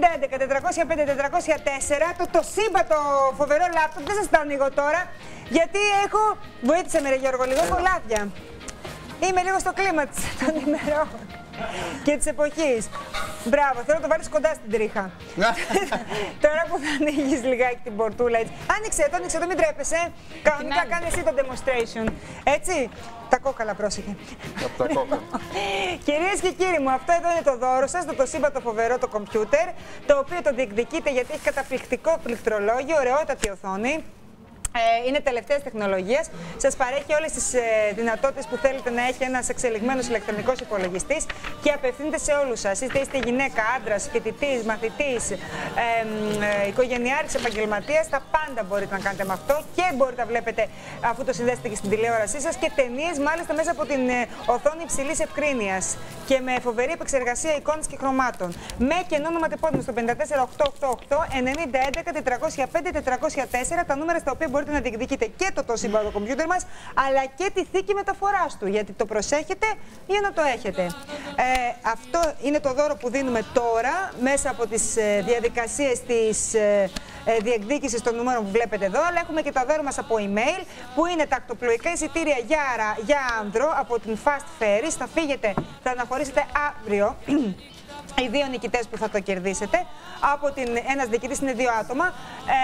9011 405 404 το Toshiba, το φοβερό λάπτοπ. Δεν σας το ανοίγω τώρα, γιατί έχω... Βοήθησε με ρε Γιώργο λίγο, έχω λάδια. Είμαι λίγο στο κλίμα των ημερών και της εποχής. Μπράβο, θέλω να το βάλεις κοντά στην τρίχα. Τώρα που θα ανοίγεις λιγάκι την πορτούλα έτσι. Άνοιξε το, μην τρέπεσαι. Κανονικά κάνε εσύ το demonstration. Έτσι. Τα κόκαλα, πρόσεχε. Τα κόκαλα. Κυρίες και κύριοι μου, αυτό εδώ είναι το δώρο σας, το Toshiba το φοβερό το κομπιούτερ, το οποίο το διεκδικείτε γιατί έχει καταπληκτικό πληκτρολόγιο, ωραιότατη οθόνη. Είναι τελευταίας τεχνολογίας. Σας παρέχει όλες τις δυνατότητες που θέλετε να έχει ένας εξελιγμένος ηλεκτρονικός υπολογιστής και απευθύνεται σε όλους σας. Είτε είστε γυναίκα, άντρας, φοιτητής, μαθητής, οικογενειάρχης, επαγγελματίας, τα πάντα μπορείτε να κάνετε με αυτό και μπορείτε να βλέπετε, αφού το συνδέσετε και στην τηλεόρασή σας, και ταινίες μάλιστα μέσα από την οθόνη υψηλής ευκρίνειας και με φοβερή επεξεργασία εικόνας και χρωμάτων. Με και όνομα τεπώνουμε στο 54888 9011 405 404 τα νούμερα στα οποία μπορείτε να διεκδικείτε και το Toshiba το κομπιούτερ μας, αλλά και τη θήκη μεταφοράς του, γιατί το προσέχετε για να το έχετε. Αυτό είναι το δώρο που δίνουμε τώρα μέσα από τις διαδικασίες της διεκδίκησης των νούμερων που βλέπετε εδώ, αλλά έχουμε και τα δώρα μας από email, που είναι τα ακτοπλοϊκά εισιτήρια για άνδρο από την Fast Ferries. Θα φύγετε, θα αναχωρήσετε αύριο. Οι δύο νικητές που θα το κερδίσετε, ένας διοικητής είναι 2 άτομα,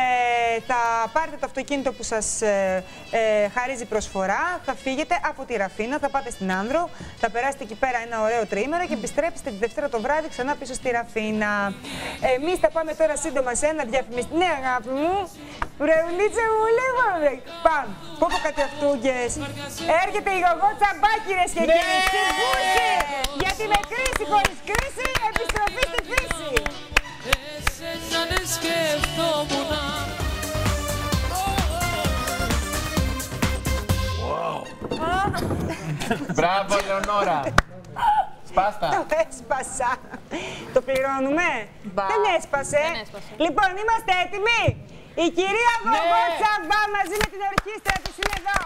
θα πάρετε το αυτοκίνητο που σας χαρίζει προσφορά, θα φύγετε από τη Ραφίνα, θα πάτε στην Άνδρο, θα περάσετε εκεί πέρα ένα ωραίο τριήμερο και επιστρέψετε τη Δευτέρα το βράδυ ξανά πίσω στη Ραφίνα. Εμείς θα πάμε τώρα σύντομα σε ένα διαφημιστικό. Ναι, αγάπη μου, βρεουλίτσα μου, λέγω. Πάμε, πω κάτι αυτούγες. Έρχεται η Γογό Τσαμπά, κυρίες και κύριοι. ότι με κρίση χωρίς κρίση, επιστροφή στη φύση. Εσένα δεν σκεφτόμουν. Μπράβο, Λεωνόρα. Σπάστα. Το έσπασα. Το πληρώνουμε. Δεν έσπασε. Λοιπόν, είμαστε έτοιμοι. Η κυρία Γογό Τσαμπά μαζί με την ορχήστρα της είναι εδώ.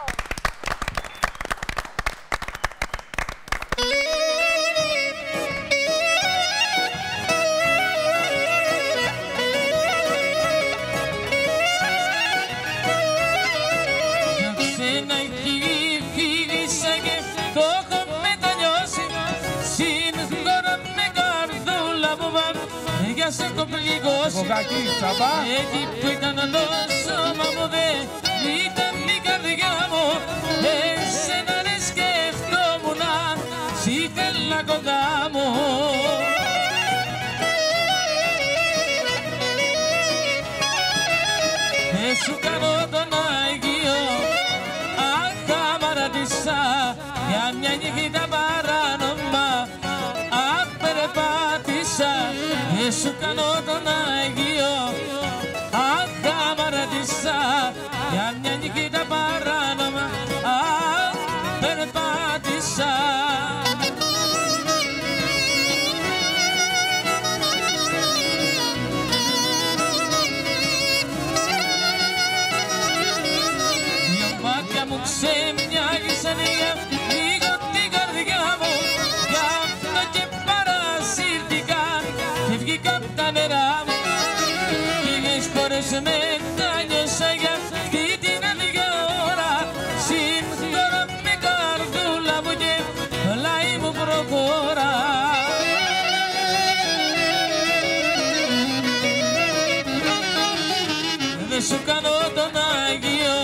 Γογάκι, Τσαμπά. Εκεί που ήταν το σώμα μου δεν ήταν η καρδιά μου. Εσένα δεν σκεφτόμουν, σ' ήθελα κοντά μου. Σου κάνω τον Άγιο, αχ αμαρατήσα για μια νύχτα παράνομα. Αχ περπάτησα, σου κάνω τον Άγιο, αχ αμαρατήσα για μια νύχτα παράνομα. Αχ περπάτησα. Μου ξεμοιάγησαν για λίγο την καρδιά μου. Γι' αυτό και παρασύρθηκα και βγήκα απ' τα νερά μου. Λίγες φορές μετάνιωσα για αυτή την άδεια ώρα. Συγχωρώ με καρδούλα μου και το λάι μου προχωρά. Δεν σου κάνω τον Άγιο,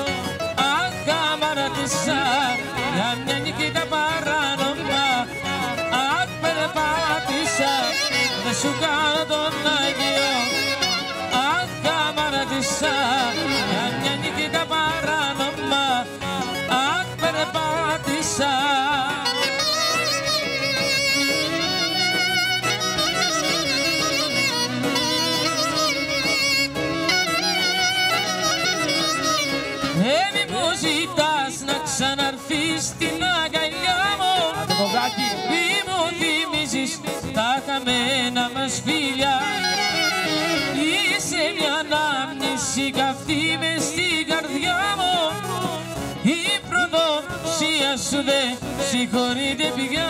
για μια νύχτα παράνομα. Αχ περπάτησα, δεν σου κάνω τον Άγιο. Αχ αμαρατήσα, για μια νύχτα παράνομα. Αχ περπάτησα. Ξαναρθείς στην αγκαλιά μου. Μη μου θυμίζεις τα χαμένα μας φίλια. Είσαι μια ανάμνηση καυτή μες στην καρδιά μου. Η προδοσία σου δεν συγχωρείται πια.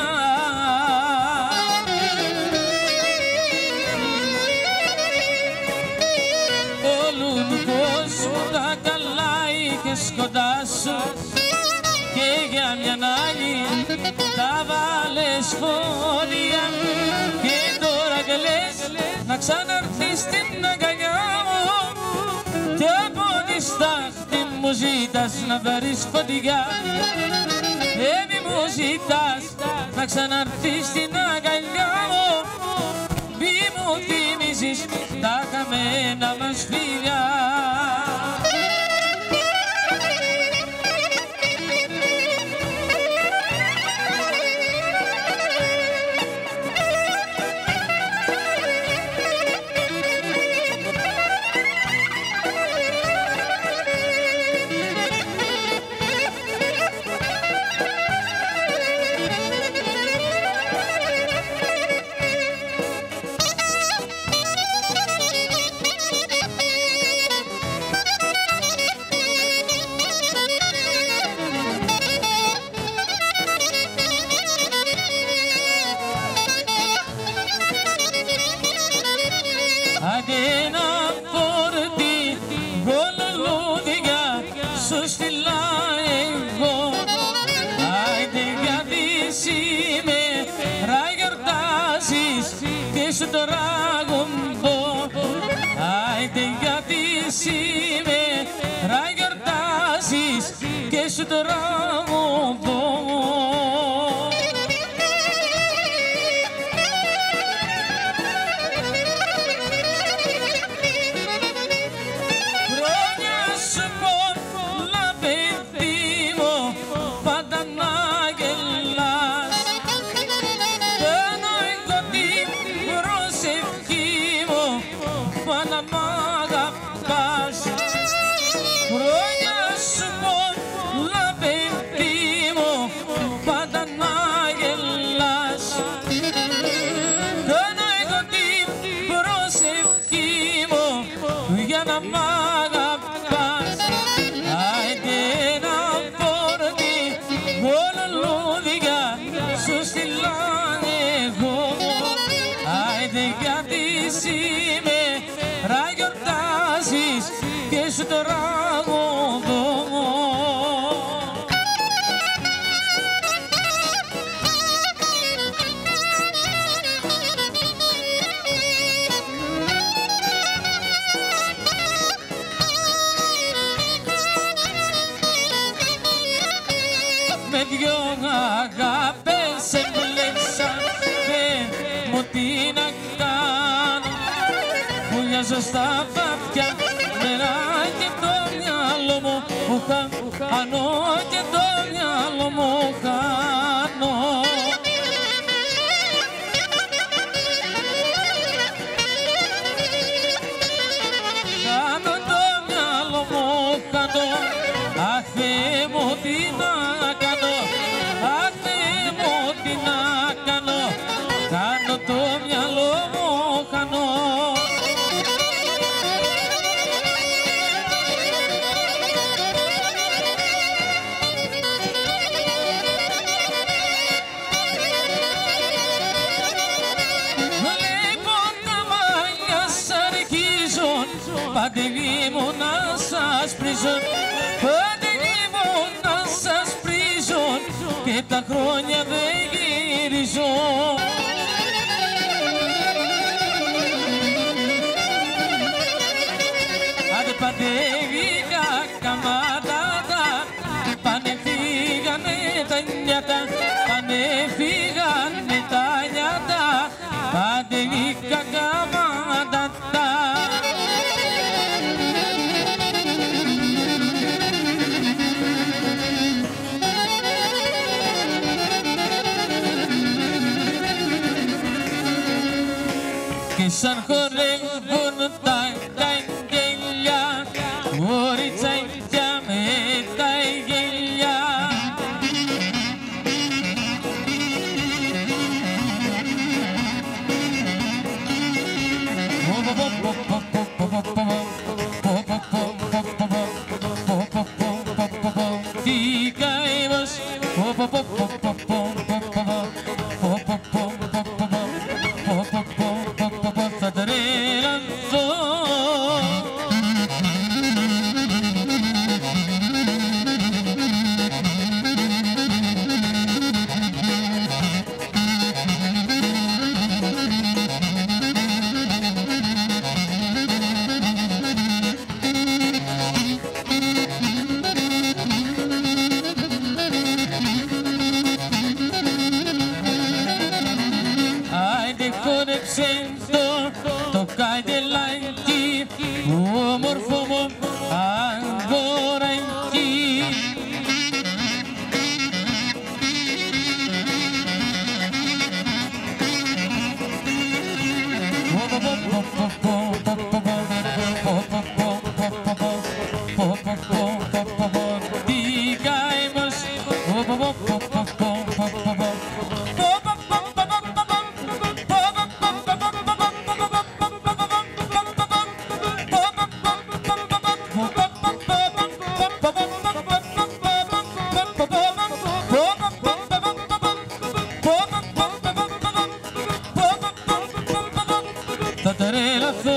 Όλου του κόσμου τα καλά είχες κοντά σου. Και για μια άλλη τα βάλες φωνία. Και τώρα κλαις να ξαναρθείς στην αγκαλιά μου. Και από τη στάχτη μου ζητάς να βρεις φωτιά. Μη μου ζητάς να ξαναρθείς στην αγκαλιά μου. Μη μου θυμίζεις τα χαμένα μας φίλια. Σου το ράγομπο, άιντε γιατί σήμερα γιορτάζεις και σου το ράγομπο. Χρόνια σου πολλά παιδί μου, πάντα να γελάς. Άιντε γιατί σήμερα γιορτάζεις και σου τραγουδώ. Με δυο αγάπες εμπλέξανε, μου τι να κάνω. Βουλιάζω στα βαθιά νερά και το μυαλό μου χάνω και το μυαλό μου χάνω. Χάνω το μυαλό μου χάνω, αχ Θεέ μου τι να κάνω, αχ Θεέ μου τι να κάνω, χάνω το μυαλό μου χάνω. Βλέπω τα μαλλιά σ' αρχίζουν, Παντελή μου να σας πρίζουν, Παντελή μου να σας πρίζουν, και τα χρόνια δεν γυρίζουν. Άντε Παντελή κακαμάτατα, πάνε φύγανε τα νιάτα, πάνε φύγανε τα νιάτα, Παντελή κακαμάτατα. Και σαν χορεύουν τα καγγελιά, κοριτσάκια με τα γελιά. Τι καημός, θα τρελαθώ. Άιντε χόρεψε το καντελάκι, όμορφο μου αγοράκι. Τι καημός, θα τρελαθώ.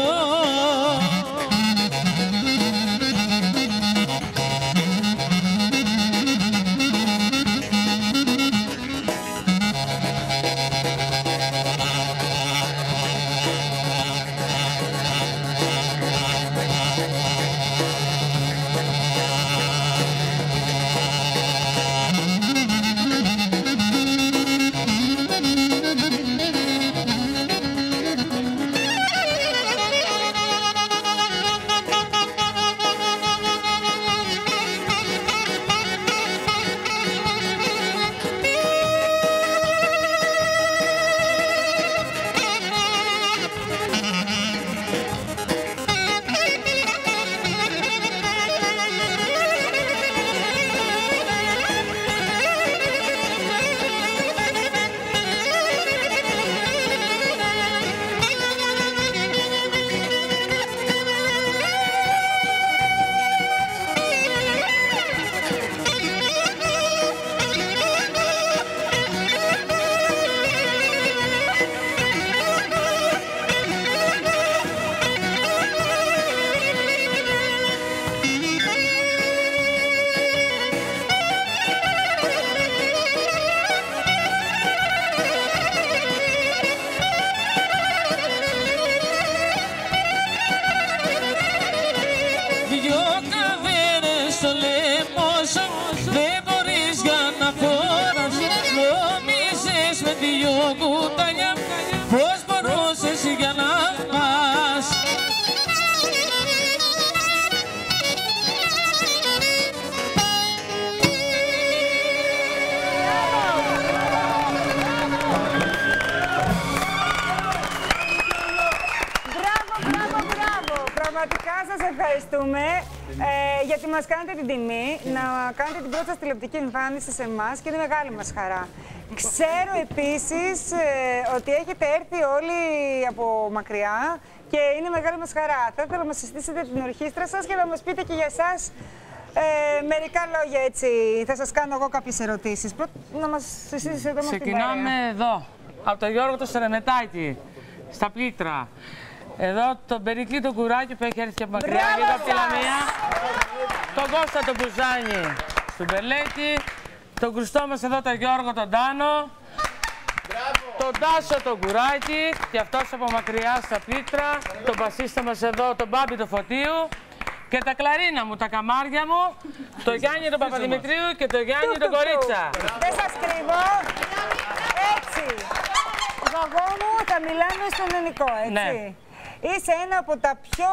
Πραγματικά σας ευχαριστούμε γιατί μας κάνετε την τιμή να κάνετε την πρώτη σας τηλεοπτική εμφάνιση σε εμάς και είναι μεγάλη μας χαρά. Ξέρω επίσης ότι έχετε έρθει όλοι από μακριά και είναι μεγάλη μας χαρά. Θα ήθελα να μας συστήσετε την ορχήστρα σας και να μας πείτε και για εσάς μερικά λόγια έτσι. Θα σας κάνω εγώ κάποιες ερωτήσεις. Να μας συστήσετε εδώ μας την παρέα. Ξεκινάμε εδώ, από τον Γιώργο το Σερεμετάκη, στα Πλήκτρα. Εδώ τον Περικλή τον Κουράκη που έχει έρθει από μακριά, λίγο από τη Λαμία. Τον Κώστα τον Μπουζάνη στον Μπερλέκη. Τον Κρουστό μας εδώ τον Γιώργο τον Τάνο. Τον Τάσο τον Κουράκη, και αυτός από μακριά στα Πλήκτρα. Τον μπασίστα μας εδώ, τον Μπάμπη τον Φωτίου. Και τα κλαρίνα μου, τα καμάρια μου, το Γιάννη τον Παπαδημητρίου και το Γιάννη τον Κορίτσα. Δεν σας κρύβω. Έτσι. Εγώ μου θα μιλάμε στον ελληνικό, έτσι. Ναι. Είσαι ένα από τα πιο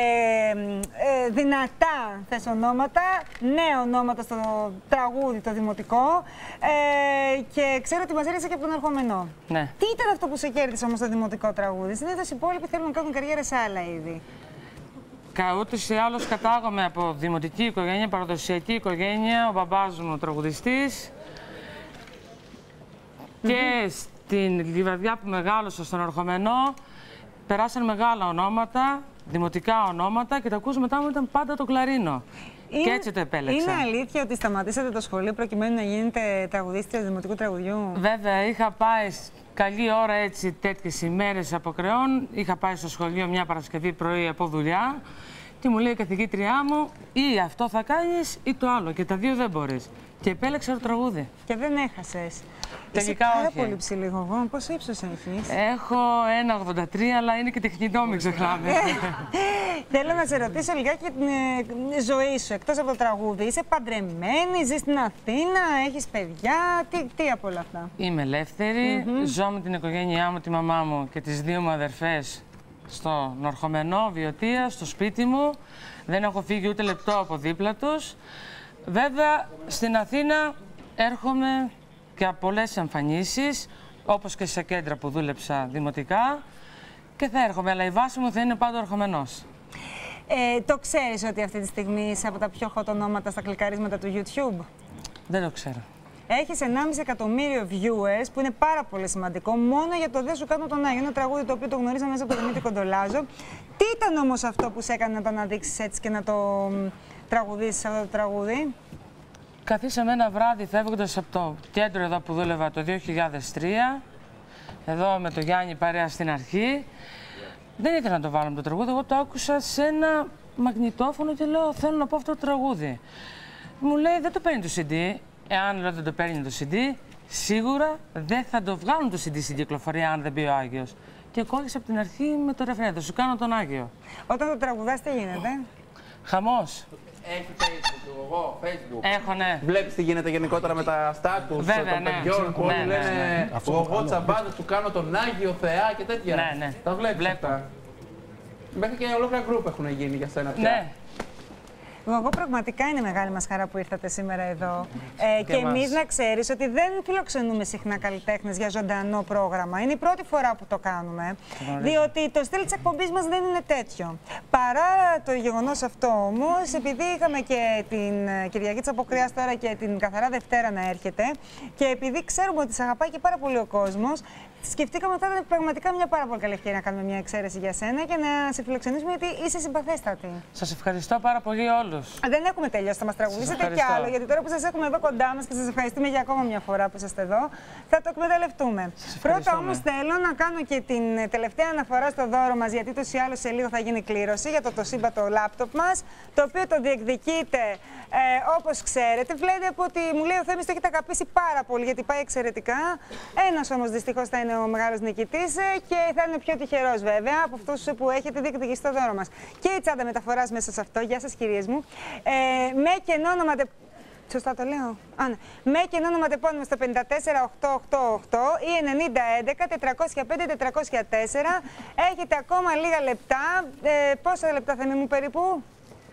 δυνατά θες ονόματα, νέα ονόματα στο τραγούδι, το δημοτικό. Και ξέρω ότι μας έρχεσαι και από τον ερχομενό. Ναι. Τι ήταν αυτό που σε κέρδισε όμως το δημοτικό τραγούδι? Συνήθως οι υπόλοιποι θέλουν να κάνουν καριέρα σε άλλα είδη. Ούτως ή άλλως κατάγομαι από δημοτική οικογένεια, παραδοσιακή οικογένεια, ο μπαμπάς μου τραγουδιστής. Και στην Λιβαδιά που μεγάλωσα στον ερχομενό, περάσαν μεγάλα ονόματα, δημοτικά ονόματα και το ακούς μετά μου ήταν πάντα το κλαρίνο. Και έτσι το επέλεξα. Είναι αλήθεια ότι σταματήσατε το σχολείο προκειμένου να γίνετε τραγουδίστρια δημοτικού τραγουδιού? Βέβαια, είχα πάει καλή ώρα έτσι τέτοιες ημέρες από κρεών. Είχα πάει στο σχολείο μια Παρασκευή πρωί από δουλειά και μου λέει η καθηγήτριά μου ή αυτό θα κάνεις ή το άλλο και τα δύο δεν μπορείς. Και επέλεξα το τραγούδι. Και δεν έχασες. Τελικά είσαι όχι. Πάρα πολύ ψηλή εγώ. Πόσο ύψος έχεις? Έχω 1,83 αλλά είναι και τεχνητό, μην ξεχνάμε. Θέλω να σε ρωτήσω λιγάκι για την ζωή σου. Εκτός από το τραγούδι, είσαι παντρεμένη, ζεις στην Αθήνα, έχεις παιδιά, τι από όλα αυτά? Είμαι ελεύθερη, ζω με την οικογένειά μου, τη μαμά μου και τις δύο μου αδερφές στο Νορχομενό, Βιωτία, στο σπίτι μου. Δεν έχω φύγει ούτε λεπτό από δίπλα τους. Βέβαια, στην Αθήνα έρχομαι και από πολλές εμφανίσεις, όπως και σε κέντρα που δούλεψα δημοτικά, και θα έρχομαι, αλλά η βάση μου θα είναι πάντα ο ερχομενός. Το ξέρεις ότι αυτή τη στιγμή είσαι από τα πιο hot ονόματα στα κλικαρίσματα του YouTube? Δεν το ξέρω. Έχεις 1,5 εκατομμύριο viewers, που είναι πάρα πολύ σημαντικό, μόνο για το «Δεν σου κάνω τον Άγιο». Ένα τραγούδι το οποίο το γνωρίζαμε μέσα από τον Δημήτρη Κοντολάζο. Τι ήταν όμως αυτό που σε έκανε να το αναδείξεις έτσι και να το τραγουδήσεις αυτό το τραγούδι? Καθίσαμε ένα βράδυ φεύγοντας από το κέντρο εδώ που δούλευα το 2003, εδώ με τον Γιάννη παρέα στην αρχή. Δεν ήθελα να το βάλω με το τραγούδι, εγώ το άκουσα σε ένα μαγνητόφωνο και λέω θέλω να πω αυτό το τραγούδι. Μου λέει δεν το παίρνει το CD. Εάν λέω δεν το παίρνει το CD, σίγουρα δεν θα το βγάλουν το CD στην κυκλοφορία αν δεν μπει ο Άγιος. Και κόλλησε από την αρχή με το ρεφρέν, θα σου κάνω τον Άγιο. Όταν το τραγουδάς τι γίνεται? Χαμός. Έχει Facebook, εγώ, Facebook. Έχω, ναι. Βλέπεις τι γίνεται γενικότερα με τα status των παιδιών που όλοι λένε εγώ τσαμπάζω, του κάνω τον Άγιο Θεά και τέτοια. Ναι. Τα βλέπεις αυτά? Μέχρι και ολόκληρα group έχουν γίνει για σένα πια. Ναι. Εγώ πραγματικά είναι μεγάλη μας χαρά που ήρθατε σήμερα εδώ. Και εμείς να ξέρεις ότι δεν φιλοξενούμε συχνά καλλιτέχνες για ζωντανό πρόγραμμα. Είναι η πρώτη φορά που το κάνουμε. Διότι το στυλ της εκπομπής μας δεν είναι τέτοιο. Παρά το γεγονός αυτό όμως, επειδή είχαμε και την Κυριακή της Αποκριάς τώρα και την Καθαρά Δευτέρα να έρχεται, και επειδή ξέρουμε ότι σε αγαπάει και πάρα πολύ ο κόσμος, σκεφτήκαμε ότι θα ήταν πραγματικά μια πάρα πολύ καλή ευκαιρία να κάνουμε μια εξαίρεση για σένα και να σε φιλοξενήσουμε, γιατί είσαι συμπαθέστατη. Σας ευχαριστώ πάρα πολύ όλους. Δεν έχουμε τελειώσει, θα μας τραγουδήσετε κι άλλο, γιατί τώρα που σας έχουμε εδώ κοντά μας και σας ευχαριστούμε για ακόμα μια φορά που είστε εδώ, θα το εκμεταλλευτούμε. Πρώτα όμως θέλω να κάνω και την τελευταία αναφορά στο δώρο μας, γιατί ούτως ή άλλως σε λίγο θα γίνει κλήρωση για το Toshiba το λάπτοπ μας, το οποίο το διεκδικείται όπως ξέρετε. Βλέπετε ότι μου λέει ο Θέμης το έχετε αγαπήσει πάρα πολύ, γιατί πάει εξαιρετικά. Ένας όμως δυστυχώς θα είναι ο μεγάλος νικητής και θα είναι πιο τυχερός βέβαια από αυτούς που έχετε διεκδικήσει το δώρο μας. Και η τσάντα μεταφοράς μέσα σε αυτό, γεια σας κυρίες μου, με κενό ονοματεπώνυμο. Σωστά το λέω? Ναι. Με κενό ονοματεπώνυμο στο 54888 ή 9011-405-404. Έχετε ακόμα λίγα λεπτά. Πόσα λεπτά θα μου περίπου?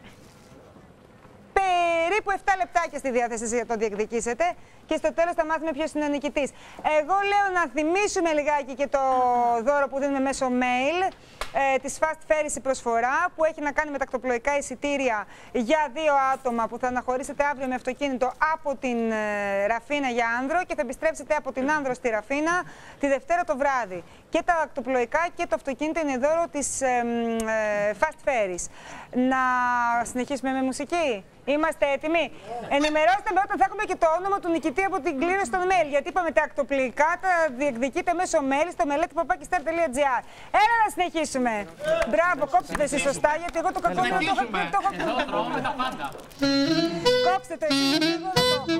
Περίπου 7 λεπτάκια στη διάθεση για το διεκδικήσετε και στο τέλος θα μάθουμε ποιος είναι ο νικητής. Εγώ λέω να θυμίσουμε λιγάκι και το δώρο που δίνουμε μέσω mail. της Fast Ferries η προσφορά που έχει να κάνει με τακτοπλοϊκά εισιτήρια για 2 άτομα που θα αναχωρήσετε αύριο με αυτοκίνητο από την Ραφίνα για Άνδρο και θα επιστρέψετε από την Άνδρο στη Ραφίνα τη Δευτέρα το βράδυ. Και τα τακτοπλοϊκά και το αυτοκίνητο είναι δώρο της Fast Ferries. Να συνεχίσουμε με μουσική. Είμαστε έτοιμοι. Ενημερώστε με όταν θα έχουμε και το όνομα του νικητή από την κλήρωση στον mail. Γιατί είπαμε τα ακτοπλοϊκά τα διεκδικείτε μέσω mail στο μελέτη@star.gr. Έλα να συνεχίσουμε. Μπράβο, κόψτε εσείς σωστά γιατί εγώ το κακό δεν το έχω πει. Εδώ τρώμε τα πάντα. Κόψτε το εσείς, εγώ δεν το έχω.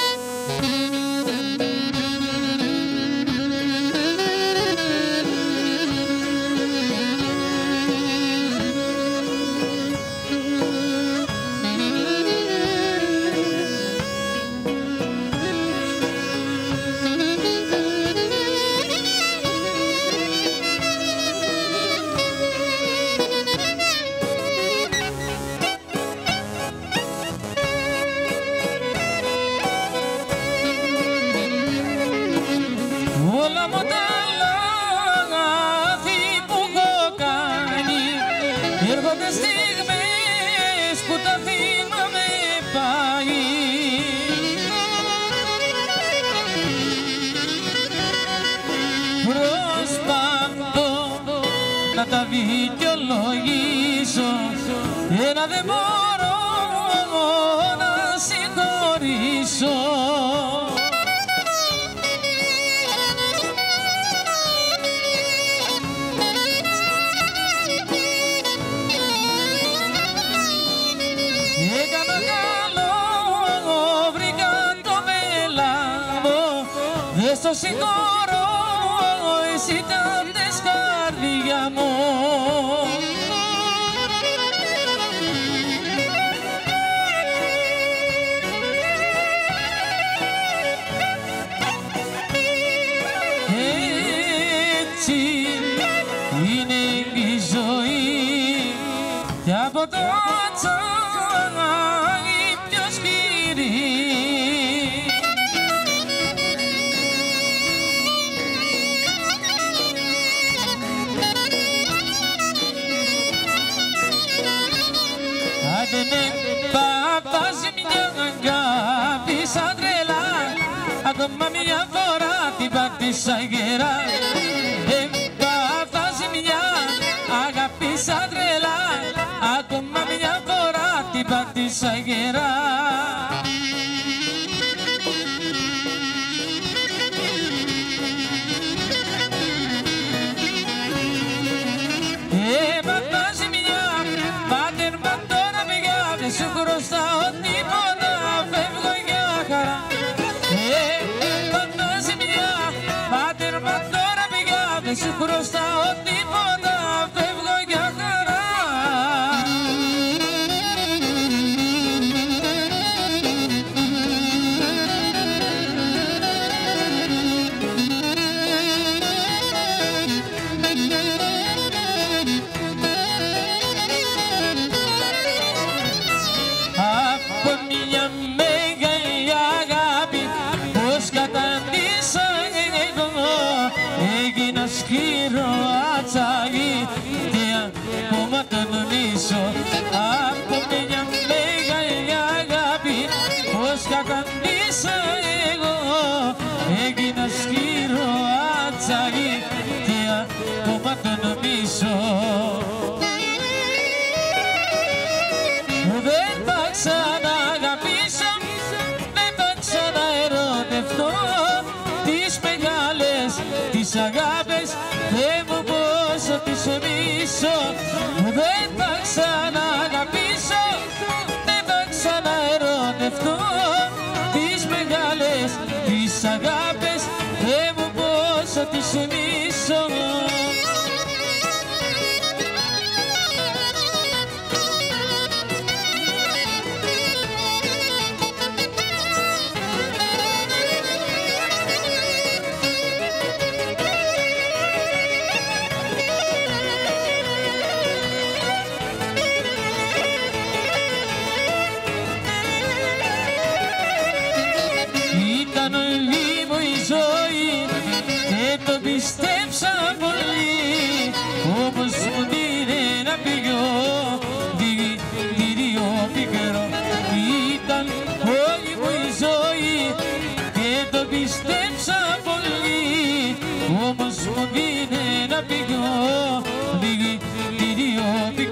Όλα μου τα λάθη που έχω κάνει έρχονται στιγμές που τα θυμάμαι πάλι. Προσπαθώ να τα δικαιολογήσω, ένα δεν μπορώ να συγχωρήσω. Έκανα καλό, βρήκα το μελάβο, δεν στο συγχωρώ, εσύ ήταν της καρδιά μου. Έτσι είναι η ζωή κι από το τσάλι πιο σκληρή. Άντε με παπάζει μια αγάπη σαν τρελά, ακόμα μια φορά την πάτησα γερά. Παπάζει μια αγάπη σαν τρελά, ακόμα μια φορά την πάτησα γερά. Παπάζει μια, πάτερ μα τώρα πια, δεν σου χρωστάω τίποτα, φεύγω για χαρά. Παπάζει μια, πάτερ μα τώρα πια, δεν σου χρωστάω τίποτα, φεύγω για χαρά. Από μια μεγάλη αγάπη πως καταντήσα εγώ, έγινα σκληρό ατσάλι και ακόμα το νομίζω. Από μια μεγάλη αγάπη πως καταντήσα εγώ, έγινα σκληρό ατσάλι και ακόμα το νομίζω. Δεν θα ξαναγαπήσω, δεν θα ξαναερωτευτώ τις μεγάλες τις αγάπες, δεν μου πόσο τις μίσω. Δεν θα ξαναγαπήσω, δεν θα ξαναερωτευτώ τις μεγάλες τις αγάπες, δεν μου πόσο τις μίσω. Ήταν όλη μου η ζωή και το πιστεύω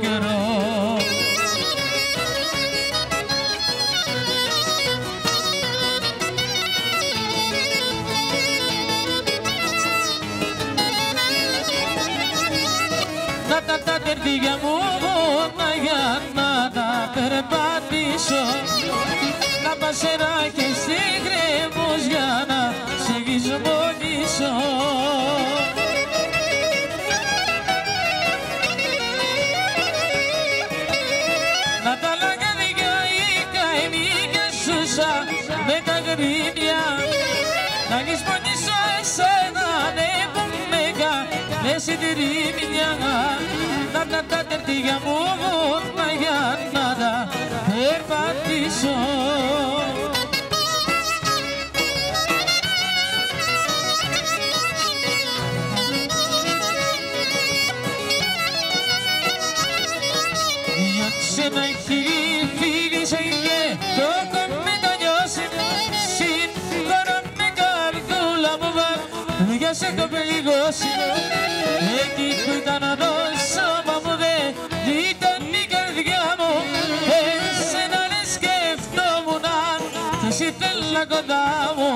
καιρό. Να τα τερτίγια μου για να τα περπατήσω, να πασερά και στη γκρέμους για να σε γυσμονήσω. Να τα λαγκαδιά η καημή και σούσα με τα γρήμια, να γυσμονήσω εσένα ναι που με κάνες τη ρήμια. Να τα τερτίγια μου για να τα περπατήσω. Για ξένα φίλησε και το μετανιώσει, συγχώρα με καρδούλα μου για σε έχω πληγώσει. Εκεί που ήταν το σώμα μου δεν ήταν η καρδιά μου, εσένα δεν σκεφτόμουν αν θες ήθελα κοντά μου.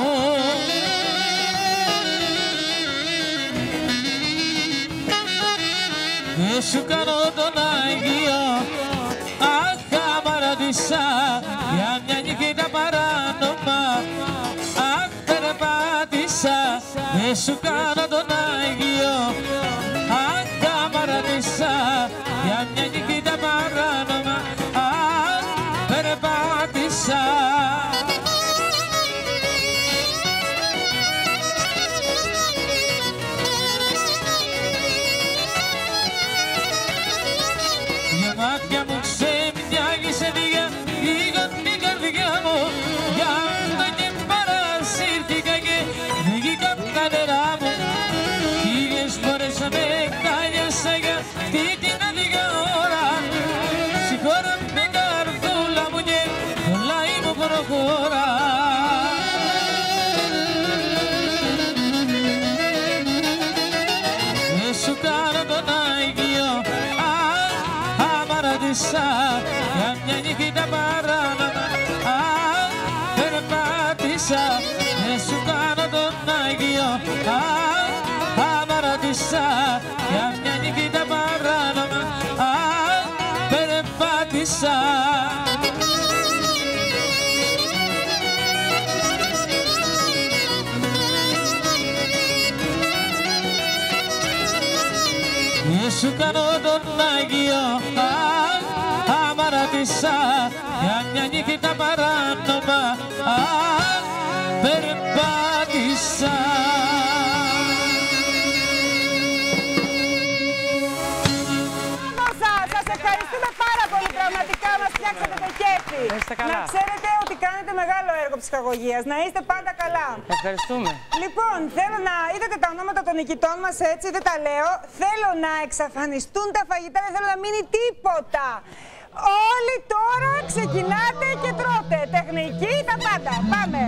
Δεν σου κάνω τον Άγιο, αχ αμαρατήσα για μια νύχτα παράνομα, αχ περπάτησα. Δεν σου κάνω τον Άγιο, αχ αμαρατήσα για μια νύχτα παράνομα, αχ περπάτησα. Για μάτια μου ξεμοιάγησε λίγο την καρδιά μου, για αυτό και παρασύρθηκα και βγήκα απ' τα νερά μου. Χίλιες φορές με κάλιασα για αυτή την άδεια ώρα, συγχώρα με καρδούλα μου και το λάι μου προχώρα. Δεν σου κάνω τον Άγιο, αμαρατήσα για μια νύχτα παράνομα, αχ περπάτησα. Δεν σου κάνω τον Άγιο, αχ αμαρατήσα για μια νύχτα παράνομα, αχ περπάτησα. Δεν σου κάνω τον Άγιο, αμαρατήσα για μια νύχτα παράνομα, αχ περπάτησα. Σας ευχαριστούμε πάρα πολύ, πραγματικά μας φτιάξατε το κέφι. Να ξέρετε ότι κάνετε μεγάλο έργο ψυχαγωγίας. Να είστε πάντα καλά. Ευχαριστούμε. Λοιπόν, θέλω να είδατε τα ονόματα των νικητών μας, έτσι δεν τα λέω. Θέλω να εξαφανιστούν τα φαγητά, δεν θέλω να μείνει τίποτα. Όλοι τώρα ξεκινάτε και τρώτε. Τεχνική, τα πάντα. Πάμε.